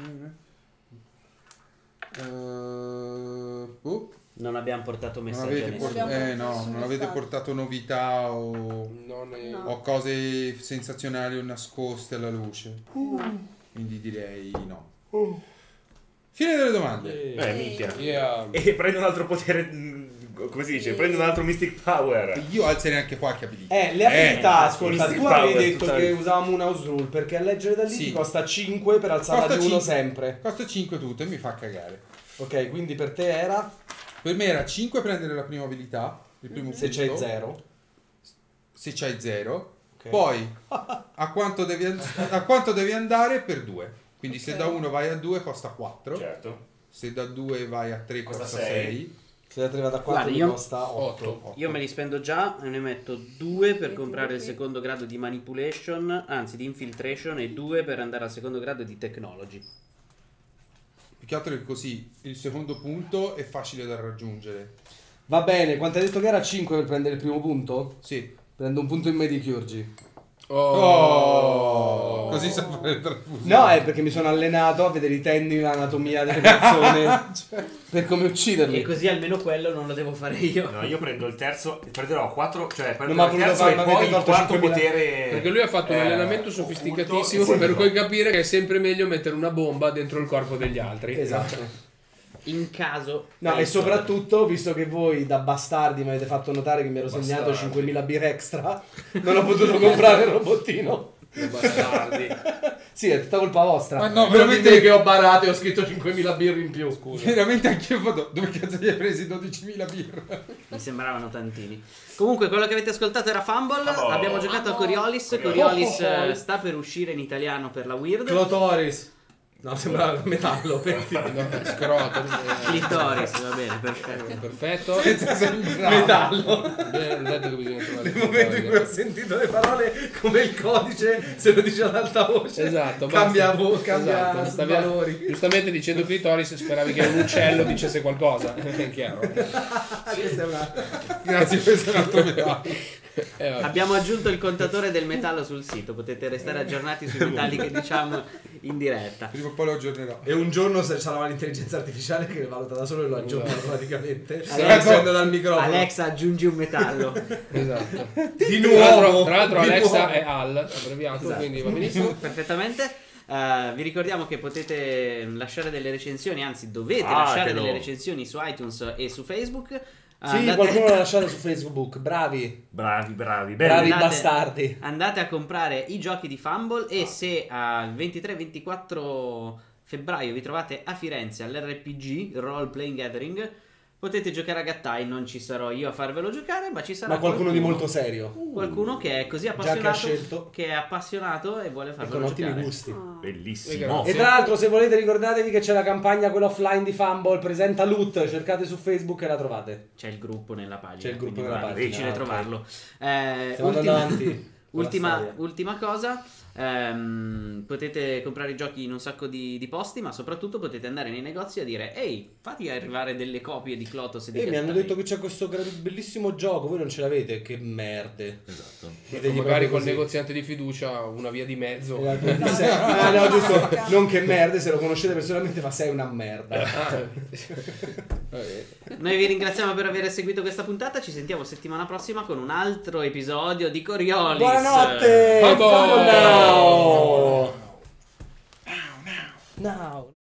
Eh, boh. Non abbiamo portato Non messaggi a avete, nessuno. port- Abbiamo eh, no, nessun non avete messaggio. portato novità o, Non è... No. o cose sensazionali o nascoste alla luce. Quindi direi no. Fine delle domande. Eh, minchia. Yeah. E prende un altro potere. mh, Come si dice? Prende un altro Mystic Power. Io alzerei anche qualche abilità. Eh, le abilità, Eh, ascolta, Mystic tu avevi Power, detto tutta- che usavamo un house rule perché a leggere da lì Sì. ti costa cinque per alzarla Costa di uno cinque. sempre. Costa cinque tutte e mi fa cagare. Ok, quindi per te era Per me era cinque prendere la prima abilità, il primo se punto, c'hai zero. se c'hai zero. Ok. Poi a quanto, devi, a quanto devi andare per due. Quindi se Ok. da uno vai a due costa quattro. Certo. Se da due vai a tre costa, Costa sei. sei. Se la arrivata a quattro Guarda, mi io- costa otto. Io me li spendo già e ne metto due per Metti comprare il qui. secondo grado di manipulation, anzi di infiltration, e due per andare al secondo grado di technology. Più che altro è così, il secondo punto è facile da raggiungere. Va bene, quanto hai detto che era cinque per prendere il primo punto? Sì. Prendo un punto in Medicurgy. Oh, così sa fare il trasfusione. No, è perché mi sono allenato a vedere i tendini, l'anatomia delle persone per come E ucciderli. così almeno quello non lo devo fare io. No, io prendo il terzo. Prenderò quattro. Cioè, Non prenderò mi ha il voluto terzo fare- e mi poi avete il tolto quarto cinquemila. potere. Perché lui ha fatto un eh, allenamento occulto, sofisticatissimo esatto. per poi capire che è sempre meglio mettere una bomba dentro il corpo degli altri. Esatto. In caso... No, e penso- soprattutto, visto che voi da bastardi mi avete fatto notare che mi ero segnato Bastardi. cinquemila birre extra, non ho potuto comprare il robottino. Bastardi. Sì, è tutta colpa vostra. Ma no, Non veramente- dite che ho barato e ho scritto cinquemila birre in più. Scusa. Veramente anche io vado. Dove cazzo gli hai presi dodicimila birra? Mi sembravano tantini. Comunque, quello che avete ascoltato era Fumble. Fumble. Abbiamo giocato a Coriolis. Coriolis. Coriolis eh, sta per uscire in italiano per la Weird. Clotoris. No, sembrava metallo. Perché? No, scroto. Clitoris, va bene, perfetto. Perfetto. Senza sembrare. Metallo. Bene, ho detto che bisogna trovare Nel momento in cui ho sentito le parole come il codice, se lo dice ad alta voce, Esatto, cambia, basta. vo- cambia Esatto, stavi- valori. Giustamente dicendo clitoris speravi che un uccello dicesse qualcosa. È chiaro. Ah, questa è una... Grazie, questo è un altro metallo. Eh, vabbè. Abbiamo aggiunto il contatore del metallo sul sito. Potete restare aggiornati sui metalli che diciamo in diretta. Prima o poi lo aggiornerò. E un giorno se sarà l'intelligenza artificiale che valuta da solo e lo aggiorna praticamente. Alexa- Prendo dal microfono. Alexa, aggiungi un metallo. Esatto. Di Tra l'altro, nuovo. tra l'altro Di Alexa nuovo. è Al, abbreviato, Esatto. quindi va benissimo. Perfettamente. Eh, vi ricordiamo che potete lasciare delle recensioni, anzi dovete Ah, lasciare che no. delle recensioni su iTunes e su Facebook. Sì, Andate- qualcuno l'ha lasciato su Facebook. Bravi. Bravi, bravi. Bravi Belli. Andate- bastardi. Andate a comprare i giochi di Fumble e se al ventitré ventiquattro febbraio vi trovate a Firenze all'R P G Role Playing Gathering, potete giocare a Gattai. Non ci sarò io a farvelo giocare, ma ci sarà Ma qualcuno di molto serio. qualcuno che è così Già che ha appassionato scelto. che è appassionato e vuole E farvelo con ottimi giocare. gusti. Ah. Bellissimo. E tra l'altro, se volete, ricordatevi che c'è la campagna, quella offline di Fumble, presenta loot, cercate su Facebook e la trovate. C'è il gruppo nella pagina. C'è il gruppo quindi nella guarda, pagina, difficile ah, ok. trovarlo. Eh, Stiamo andando ultima- avanti. con la Ultima, storia. ultima cosa, ehm, potete comprare i giochi in un sacco di, di posti, ma soprattutto potete andare nei negozi a dire: ehi, fatti arrivare delle copie di Clotos e di E mi hanno Gattai." detto che c'è questo gra- bellissimo gioco, voi non ce l'avete? Che merde. Esatto. Ditegli Magari proprio col così. negoziante di fiducia una via di mezzo. Ah no, giusto, non che merde, se lo conoscete personalmente, ma sei una merda. Ah, vabbè. Noi vi ringraziamo per aver seguito questa puntata. Ci sentiamo settimana prossima con un altro episodio di Coriolis. Buonanotte! Bye bye. Now! Now!